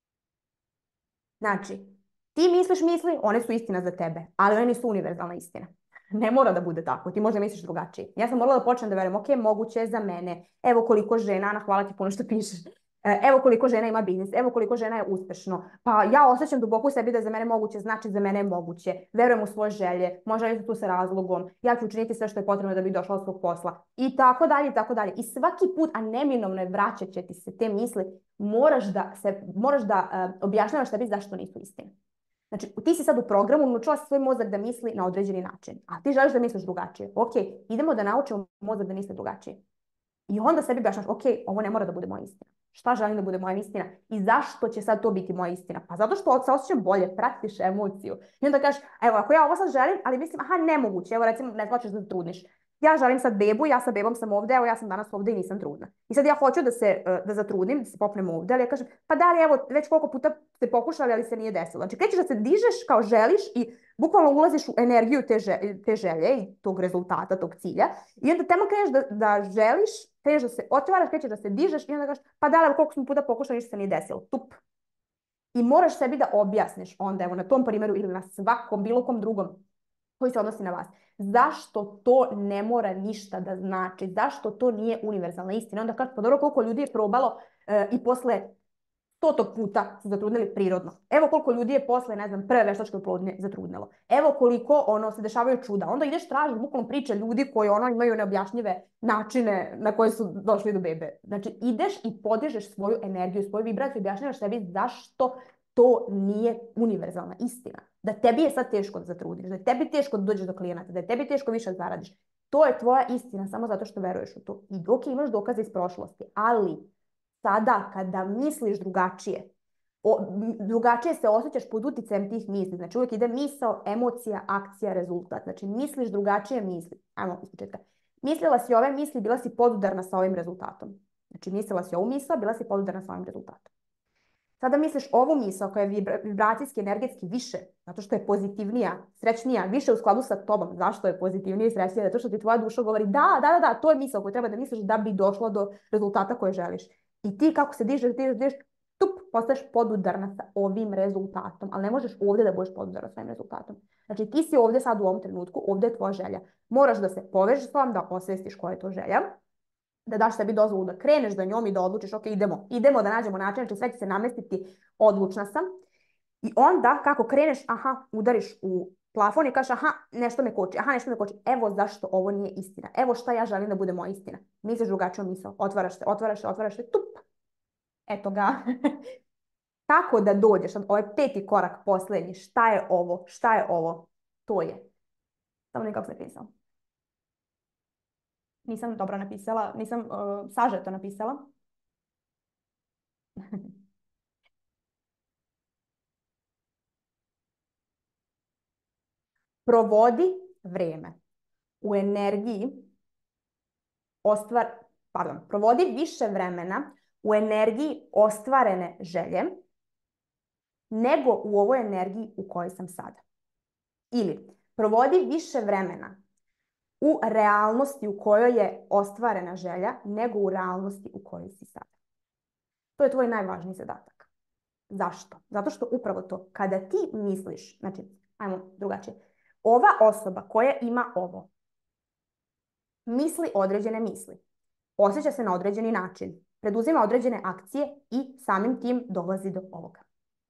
Znači, ti misliš misli, one su istina za tebe, ali one nisu univerzalna istina. Ne mora da bude tako, ti možda misliš drugačije. Ja sam morala da počnem da verujem, ok, moguće je za mene, evo koliko žena, Ana, hvala ti puno što pišeš, evo koliko žena ima biznis, evo koliko žena je uspešno, pa ja osjećam duboko u sebi da je za mene moguće, znači za mene je moguće, verujem u svoje želje, možda je tu sa razlogom, ja ću učiniti sve što je potrebno da bi došla od svog posla i tako dalje i tako dalje. I svaki put, a neminovno je vraćat će ti se te misli, moraš da, se, moraš da uh, objašnjavaš sebi zašto nisu istine. Znači, ti si sad u programu, naučila si svoj mozak da misli na određeni način, a ti želiš da misliš drugačije. Ok, idemo da naučimo mozak da misli drugačije. I onda sebi objašnjavaš, ok, ovo ne mora da bude moja istina. Šta želim da bude moja istina i zašto će sad to biti moja istina? Pa zato što se osjećam bolje, pratiš emociju. I onda kažeš, evo, ako ja ovo sad želim, ali mislim, aha, nemoguće, evo recimo, ne hoćeš da se trudniš. Ja želim sad bebu, ja sa bebom sam ovde, evo ja sam danas ovde i nisam trudna. I sad ja hoću da se da zatrudim, da se popnem ovde, ali ja kažem, pa da li evo, već koliko puta ste pokušali, ali se nije desilo. Znači, krećeš da se dižeš kao želiš i bukvalno ulaziš u energiju te, želje, te želje i tog rezultata, tog cilja. I onda tamo kreneš da, da želiš, kreneš da se otvaraš, krećeš da se dižeš i onda kažeš, pa da li evo, koliko smo puta pokušali, ništa se nije desilo. Tup. I moraš sebi da objasniš onda, evo, na tom primjeru ili na svakom, bilo kom drugom koji se odnosi na vas. Zašto to ne mora ništa da znači? Zašto to nije univerzalna istina? Onda kažeš, pa dobro, koliko ljudi je probalo e, i posle stotog puta se zatrudnili prirodno. Evo koliko ljudi je posle, ne znam, prve veštačke oplodnje zatrudnilo. Evo koliko ono se dešavaju čuda. Onda ideš tražiš bukvalno priče ljudi koji ono imaju neobjašnjive načine na koje su došli do bebe. Znači, ideš i podižeš svoju energiju, svoju vibraciju i objašnjavaš sebi zašto to nije univerzalna istina. Da tebi je sad teško da zatrudiš, da je tebi teško da dođeš do klijenata, da je tebi teško više da zaradiš. To je tvoja istina samo zato što veruješ u to. I dok imaš dokaze iz prošlosti, ali sada kada misliš drugačije, o, drugačije se osjećaš pod uticajem tih misli. Znači uvijek ide misao, emocija, akcija, rezultat. Znači misliš drugačije misli. Ajmo iz početka. Mislila si ove misli, bila si podudarna sa ovim rezultatom. Znači mislila si ovu misao, bila si podudarna sa ovim rezultatom. Sada misliš ovu misao koja je vibracijski, energetski više, zato što je pozitivnija, srećnija, više u skladu sa tobom. Zašto je pozitivnija i srećnija? Zato što ti tvoja duša govori da, da, da, da, to je misao koju treba da misliš da bi došlo do rezultata koje želiš. I ti kako se dižeš, dižeš, dižeš, tup, postaješ podudarna sa ovim rezultatom. Ali ne možeš ovdje da budeš podudarna sa ovim rezultatom. Znači ti si ovdje sad u ovom trenutku, ovdje je tvoja želja. Moraš da se povežeš s tom, da osvestiš koja je to želja, da daš sebi dozvolu da kreneš da njom i da odlučiš, ok, idemo, idemo da nađemo način, znači sve će se namestiti, odlučna sam. I onda kako kreneš, aha, udariš u plafon i kažeš, aha, nešto me koči, aha, nešto me koči, evo zašto ovo nije istina, evo šta ja želim da bude moja istina. Misliš drugačijom misao, otvaraš se, otvaraš se, otvaraš se, tup, eto ga. Kako da dođeš, ovaj peti korak posljednji, šta je ovo, šta je ovo, to je. Samo nekako sam napisala. Nisam dobro napisala, nisam uh, sažeto napisala. Provodi vrijeme u energiji ostvar, pardon, provodi više vremena u energiji ostvarene želje nego u ovoj energiji u kojoj sam sada. Ili provodi više vremena u realnosti u kojoj je ostvarena želja nego u realnosti u kojoj si sada. To je tvoj najvažniji zadatak. Zašto? Zato što upravo to, kada ti misliš, znači, ajmo drugačije, ova osoba koja ima ovo, misli određene misli, osjeća se na određeni način, preduzima određene akcije i samim tim dolazi do ovoga.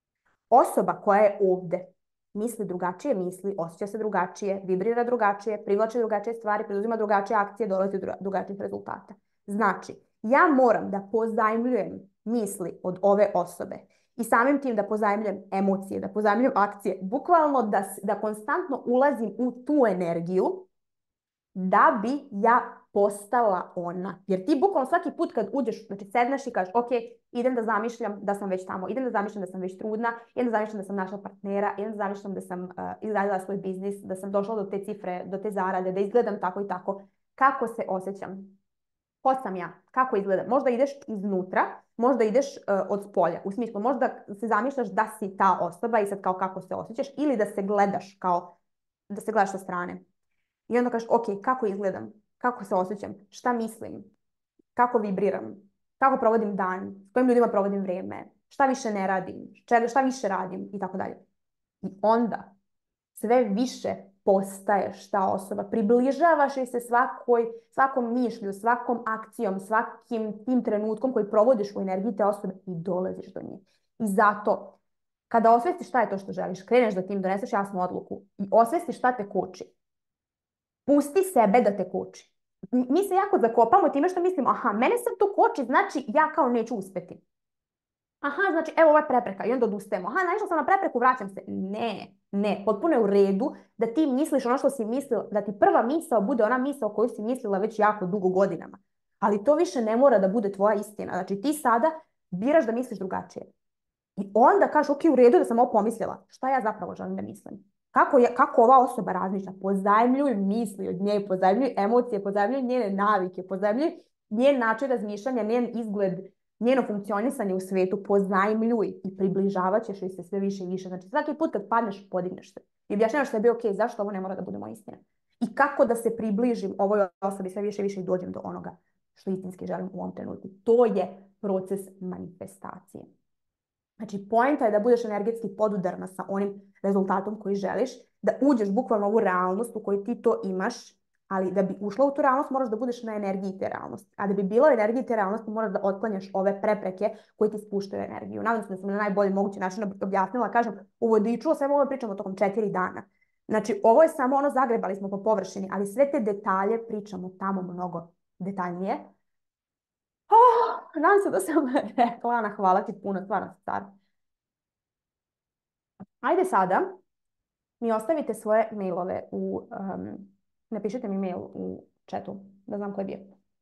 Osoba koja je ovdje, misli drugačije misli, osjeća se drugačije, vibrira drugačije, privlači drugačije stvari, preduzima drugačije akcije, dolazi do drugačijih rezultata. Znači, ja moram da pozajmljujem misli od ove osobe i samim tim da pozajmljujem emocije, da pozajmljujem akcije, bukvalno da, da konstantno ulazim u tu energiju da bi ja postala ona. Jer ti bukvalno svaki put kad uđeš, znači sedneš i kažeš, ok, idem da zamišljam da sam već tamo, idem da zamišljam da sam već trudna, idem da zamišljam da sam našla partnera, idem da zamišljam da sam uh, izradila svoj biznis, da sam došla do te cifre, do te zarade, da izgledam tako i tako. Kako se osjećam? Ko sam ja? Kako izgledam? Možda ideš iznutra, možda ideš uh, od spolja. U smislu, možda se zamišljaš da si ta osoba i sad kao kako se osjećaš ili da se gledaš kao, da se gledaš sa strane. I onda kažeš, ok, kako izgledam? Kako se osjećam? Šta mislim? Kako vibriram? Kako provodim dan? S kojim ljudima provodim vrijeme? Šta više ne radim? Čega, šta više radim? I tako dalje. I onda sve više postaješ ta osoba. Približavaš se svakoj, svakom mišlju, svakom akcijom, svakim tim trenutkom koji provodiš u energiji te osobe i dolaziš do nje. I zato, kada osvestiš šta je to što želiš, kreneš da tim doneseš jasnu odluku i osvestiš šta te koči, pusti sebe da te koči. Mi se jako zakopamo time što mislimo, aha, mene sad to koči, znači ja kao neću uspjeti. Aha, znači evo ova prepreka i onda odustajemo. Aha, naišla sam na prepreku, vraćam se. Ne, ne, potpuno je u redu da ti misliš ono što si mislila, da ti prva misao bude ona misao koju si mislila već jako dugo godinama. Ali to više ne mora da bude tvoja istina. Znači ti sada biraš da misliš drugačije. I onda kažeš, ok, u redu da sam ovo pomislila. Šta ja zapravo želim da mislim? Kako, je, kako ova osoba razmišlja? Pozajmljuj misli od nje, pozajmljuj emocije, pozajmljuj njene navike, pozajmljuj njen način razmišljanja, njen izgled, njeno funkcionisanje u svijetu, pozajmljuj i približavat ćeš joj se sve više i više. Znači svaki put kad padneš, podigneš se. I objašnjavaš sebi, ok, zašto ovo ne mora da bude moja istina? I kako da se približim ovoj osobi sve više i više i dođem do onoga što istinski želim u ovom trenutku. To je proces manifestacije. Znači, poenta je da budeš energetski podudarna sa onim rezultatom koji želiš, da uđeš bukvalno u ovu realnost u kojoj ti to imaš, ali da bi ušla u tu realnost moraš da budeš na energiji te realnosti. A da bi bila u energiji te realnosti moraš da otklanjaš ove prepreke koje ti spuštaju energiju. Nadam se da sam na najbolji mogući način objasnila. Kažem, u vodiču o svemu ovo pričamo tokom četiri dana. Znači, ovo je samo ono, zagrebali smo po površini, ali sve te detalje pričamo tamo mnogo detaljnije. Oh, nadam se da sam rekla, Ana, hvala ti puno, stvarno stvar. Ajde sada mi ostavite svoje mailove u, um, napišite mi mail u chatu, da znam ko je bio.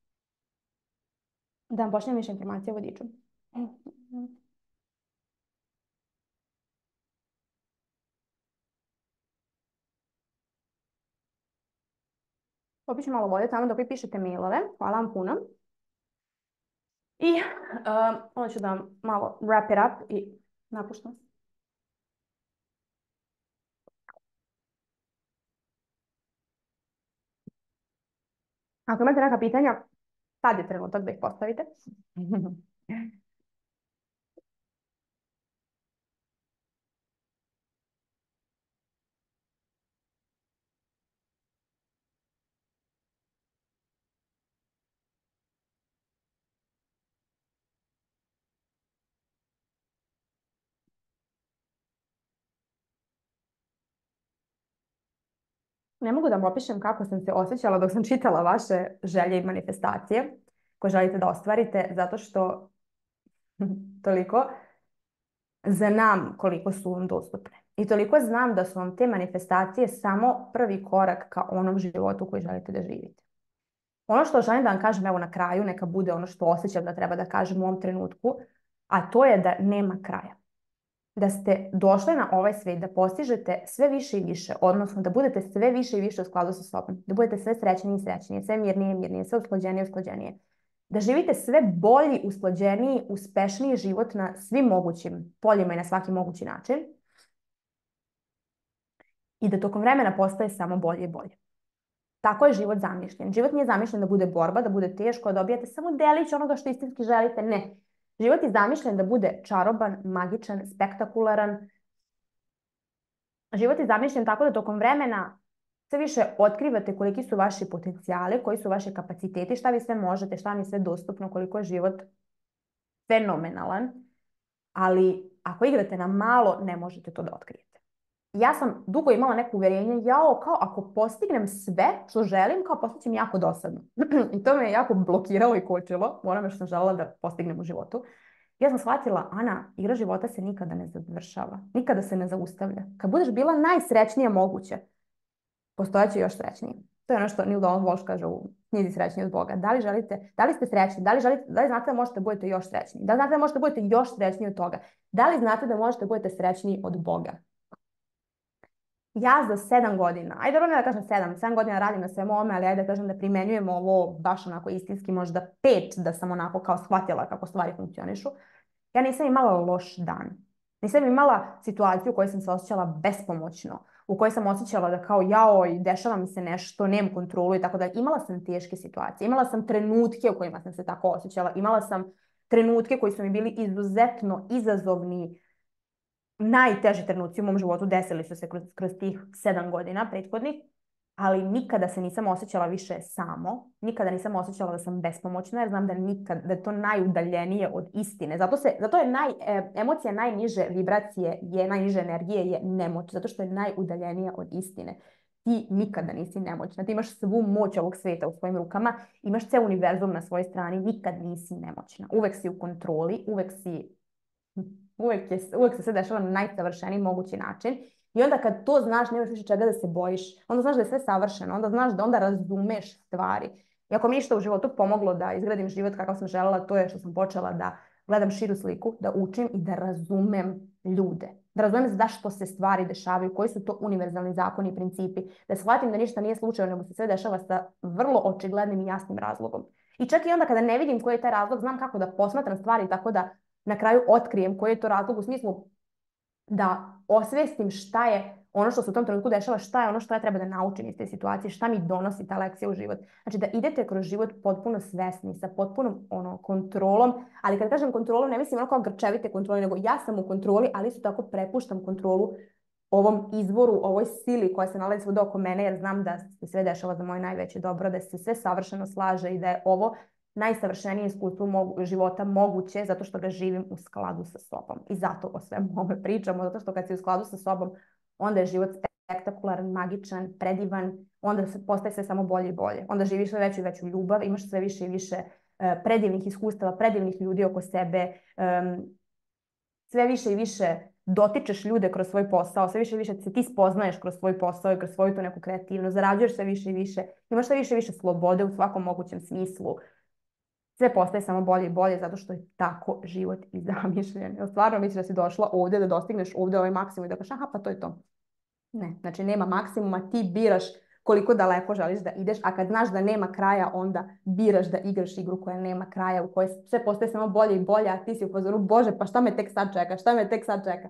Da vam pošaljem više informacije o vodiču. Popiću malo vode tamo dok vi pišete mailove. Hvala vam puno. I uh, onda ću da vam malo wrap it up i napuštam. Ako imate neka pitanja, sad je trenutak da ih postavite. Ne mogu da vam opišem kako sam se osjećala dok sam čitala vaše želje i manifestacije koje želite da ostvarite, zato što toliko znam koliko su vam dostupne. I toliko znam da su vam te manifestacije samo prvi korak ka onom životu koji želite da živite. Ono što želim da vam kažem evo na kraju, neka bude ono što osjećam da treba da kažem u ovom trenutku, a to je da nema kraja. Da ste došli na ovaj svijet, da postižete sve više i više, odnosno da budete sve više i više u skladu sa sobom, da budete sve srećniji i srećnije, sve mirnije i mirnije, sve usklađenije i usklađenije. Da živite sve bolji, usklađeniji, uspešniji život na svim mogućim poljima i na svaki mogući način. I da tokom vremena postaje samo bolje i bolje. Tako je život zamišljen. Život nije zamišljen da bude borba, da bude teško, da dobijete samo delić onoga što istinski želite. Ne. Život je zamišljen da bude čaroban, magičan, spektakularan. Život je zamišljen tako da tokom vremena sve više otkrivate koliki su vaši potencijali, koji su vaši kapaciteti, šta vi sve možete, šta vam je sve dostupno, koliko je život fenomenalan. Ali ako igrate na malo, ne možete to da otkrijete. Ja sam dugo imala neko uvjerenje, jao, kao ako postignem sve što želim, kao postićem jako dosadno. I to me je jako blokiralo i kočilo u onome što sam želela da postignem u životu. Ja sam shvatila, Ana, igra života se nikada ne završava. Nikada se ne zaustavlja. Kad budeš bila najsrećnija moguće, postojaće još srećnije. To je ono što Neil Donald Walsh kaže u knjizi Srećniji od Boga. Da li želite, da li ste srećni? Da li, želite, da li znate da možete da budete još srećniji? Da li znate da možete da budete još srećniji od toga? Da li znate da možete da budete srećniji od Boga? Ja za sedam godina, ajde dobro ne da kažem sedam, sedam godina radim na svemu ovome, ali ajde da kažem da primenjujem ovo baš onako istinski, možda pet da sam onako kao shvatila kako stvari funkcionišu. Ja nisam imala loš dan. Nisam imala situaciju u kojoj sam se osjećala bespomoćno, u kojoj sam osjećala da kao jao i dešava mi se nešto, nemam kontrolu i tako da. Imala sam teške situacije, imala sam trenutke u kojima sam se tako osjećala, imala sam trenutke koji su mi bili izuzetno izazovni. Najteži trenuci u mom životu desili su se kroz, kroz tih sedam godina prethodnih, ali nikada se nisam osjećala više samo, nikada nisam osjećala da sam bespomoćna, jer znam da, nikad, da je to najudaljenije od istine. Zato, se, zato je naj, e, emocija najniže vibracije, je, najniže energije je nemoć, zato što je najudaljenija od istine. Ti nikada nisi nemoćna, ti imaš svu moć ovog svijeta u svojim rukama, imaš ceo univerzum na svojoj strani, nikad nisi nemoćna. Uvek si u kontroli, uvek si... Uvijek, je, uvijek se sve dešava na najsavršeniji mogući način. I onda kad to znaš, nemaš više čega da se bojiš. Onda znaš da je sve savršeno. Onda znaš da onda razumeš stvari. I ako mi ništa u životu pomoglo da izgradim život kakav sam želela, to je što sam počela da gledam širu sliku, da učim i da razumem ljude. Da razumem zašto se stvari dešavaju, koji su to univerzalni zakoni i principi. Da shvatim da ništa nije slučajno, nego se sve dešava sa vrlo očiglednim i jasnim razlogom. I čak i onda kada ne vidim koji je taj razlog, znam kako da posmatram stvari tako da na kraju otkrijem koji je to razlog u smislu da osvestim šta je ono što se u tom trenutku dešava, šta je ono što ja treba da naučim iz te situacije, šta mi donosi ta lekcija u život. Znači da idete kroz život potpuno svesni, sa potpunom ono, kontrolom, ali kad kažem kontrolom ne mislim ono kao grčevite kontrole, nego ja sam u kontroli, ali isto tako prepuštam kontrolu ovom izvoru, ovoj sili koja se nalazi svud oko mene, jer znam da se sve dešava za moje najveće dobro, da se sve savršeno slaže i da je ovo najsavršenije iskustvo mog života moguće zato što ga živim u skladu sa sobom. I zato o svemu ovome pričamo, zato što kad si u skladu sa sobom, onda je život spektakularan, magičan, predivan, onda se postaje sve samo bolje i bolje. Onda živiš sve veću i veću ljubav, imaš sve više i više uh, predivnih iskustava, predivnih ljudi oko sebe, um, sve više i više dotičeš ljude kroz svoj posao, sve više i više se ti spoznaješ kroz svoj posao i kroz svoju tu neku kreativnost, zarađuješ sve više i više, imaš sve više i više slobode u svakom mogućem smislu. Sve postaje samo bolje i bolje zato što je tako život i zamišljen. Jel stvarno misliš da si došla ovdje da dostigneš ovdje ovaj maksimum i da kažeš aha pa to je to. Ne, znači nema maksimuma, ti biraš koliko daleko želiš da ideš, a kad znaš da nema kraja, onda biraš da igraš igru koja nema kraja, u kojoj sve postaje samo bolje i bolje, a ti si u pozoru, Bože, pa šta me tek sad čeka, šta me tek sad čeka?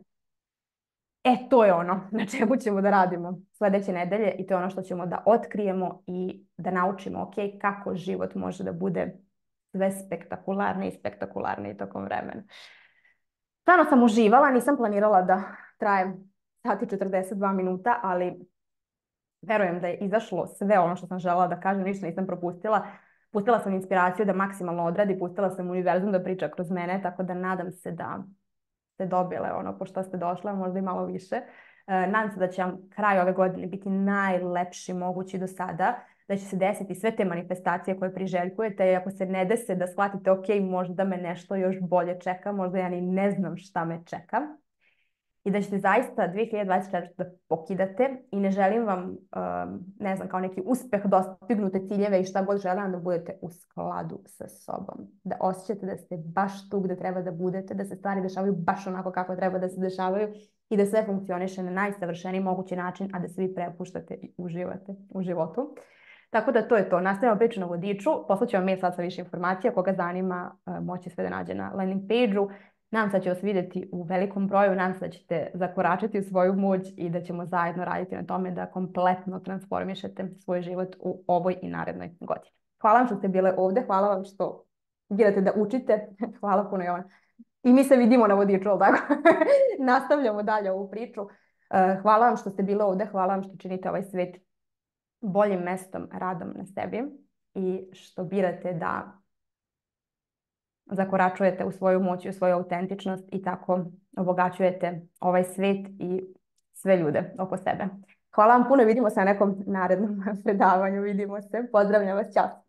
E, to je ono na čemu ćemo da radimo sledeće nedelje i to je ono što ćemo da otkrijemo i da naučimo, ok, kako život može da bude sve spektakularniji i spektakularniji tokom vremena. Stvarno sam uživala, nisam planirala da traje sat i četrdeset dva minuta, ali verujem da je izašlo sve ono što sam želela da kažem, ništa nisam propustila. Pustila sam inspiraciju da maksimalno odradi, pustila sam univerzum da priča kroz mene, tako da nadam se da ste dobile ono po što ste došle, možda i malo više. E, nadam se da će vam kraj ove godine biti najlepši mogući do sada, da će se desiti sve te manifestacije koje priželjkujete i ako se ne dese da shvatite ok, možda me nešto još bolje čeka, možda ja ni ne znam šta me čeka. I da ćete zaista dve hiljade dvadeset četvrte. da pokidate i ne želim vam, um, ne znam, kao neki uspeh dostignute ciljeve i šta god želim da budete u skladu sa sobom. Da osjećate da ste baš tu gde treba da budete, da se stvari dešavaju baš onako kako treba da se dešavaju i da sve funkcioniše na najsavršeniji mogući način, a da se vi prepuštate i uživate u životu. Tako da to je to. Nastavljamo priču na vodiču. Poslaću vam mail sad sa više informacija. Koga zanima, moći sve da nađe na landing page-u. Nadam se da će vas vidjeti u velikom broju, nadam se da ćete zakoračiti u svoju moć i da ćemo zajedno raditi na tome da kompletno transformišete svoj život u ovoj i narednoj godini. Hvala vam što ste bile ovdje, hvala vam što birate da učite, hvala puno Jovana. I mi se vidimo na vodiču, ali tako? Nastavljamo dalje ovu priču. Hvala vam što ste bile ovdje, hvala vam što činite ovaj svet boljim mestom, radom na sebi i što birate da zakoračujete u svoju moć i u svoju autentičnost i tako obogaćujete ovaj svet i sve ljude oko sebe. Hvala vam puno i vidimo se na nekom narednom predavanju. Vidimo se. Pozdravljam vas. Ćao.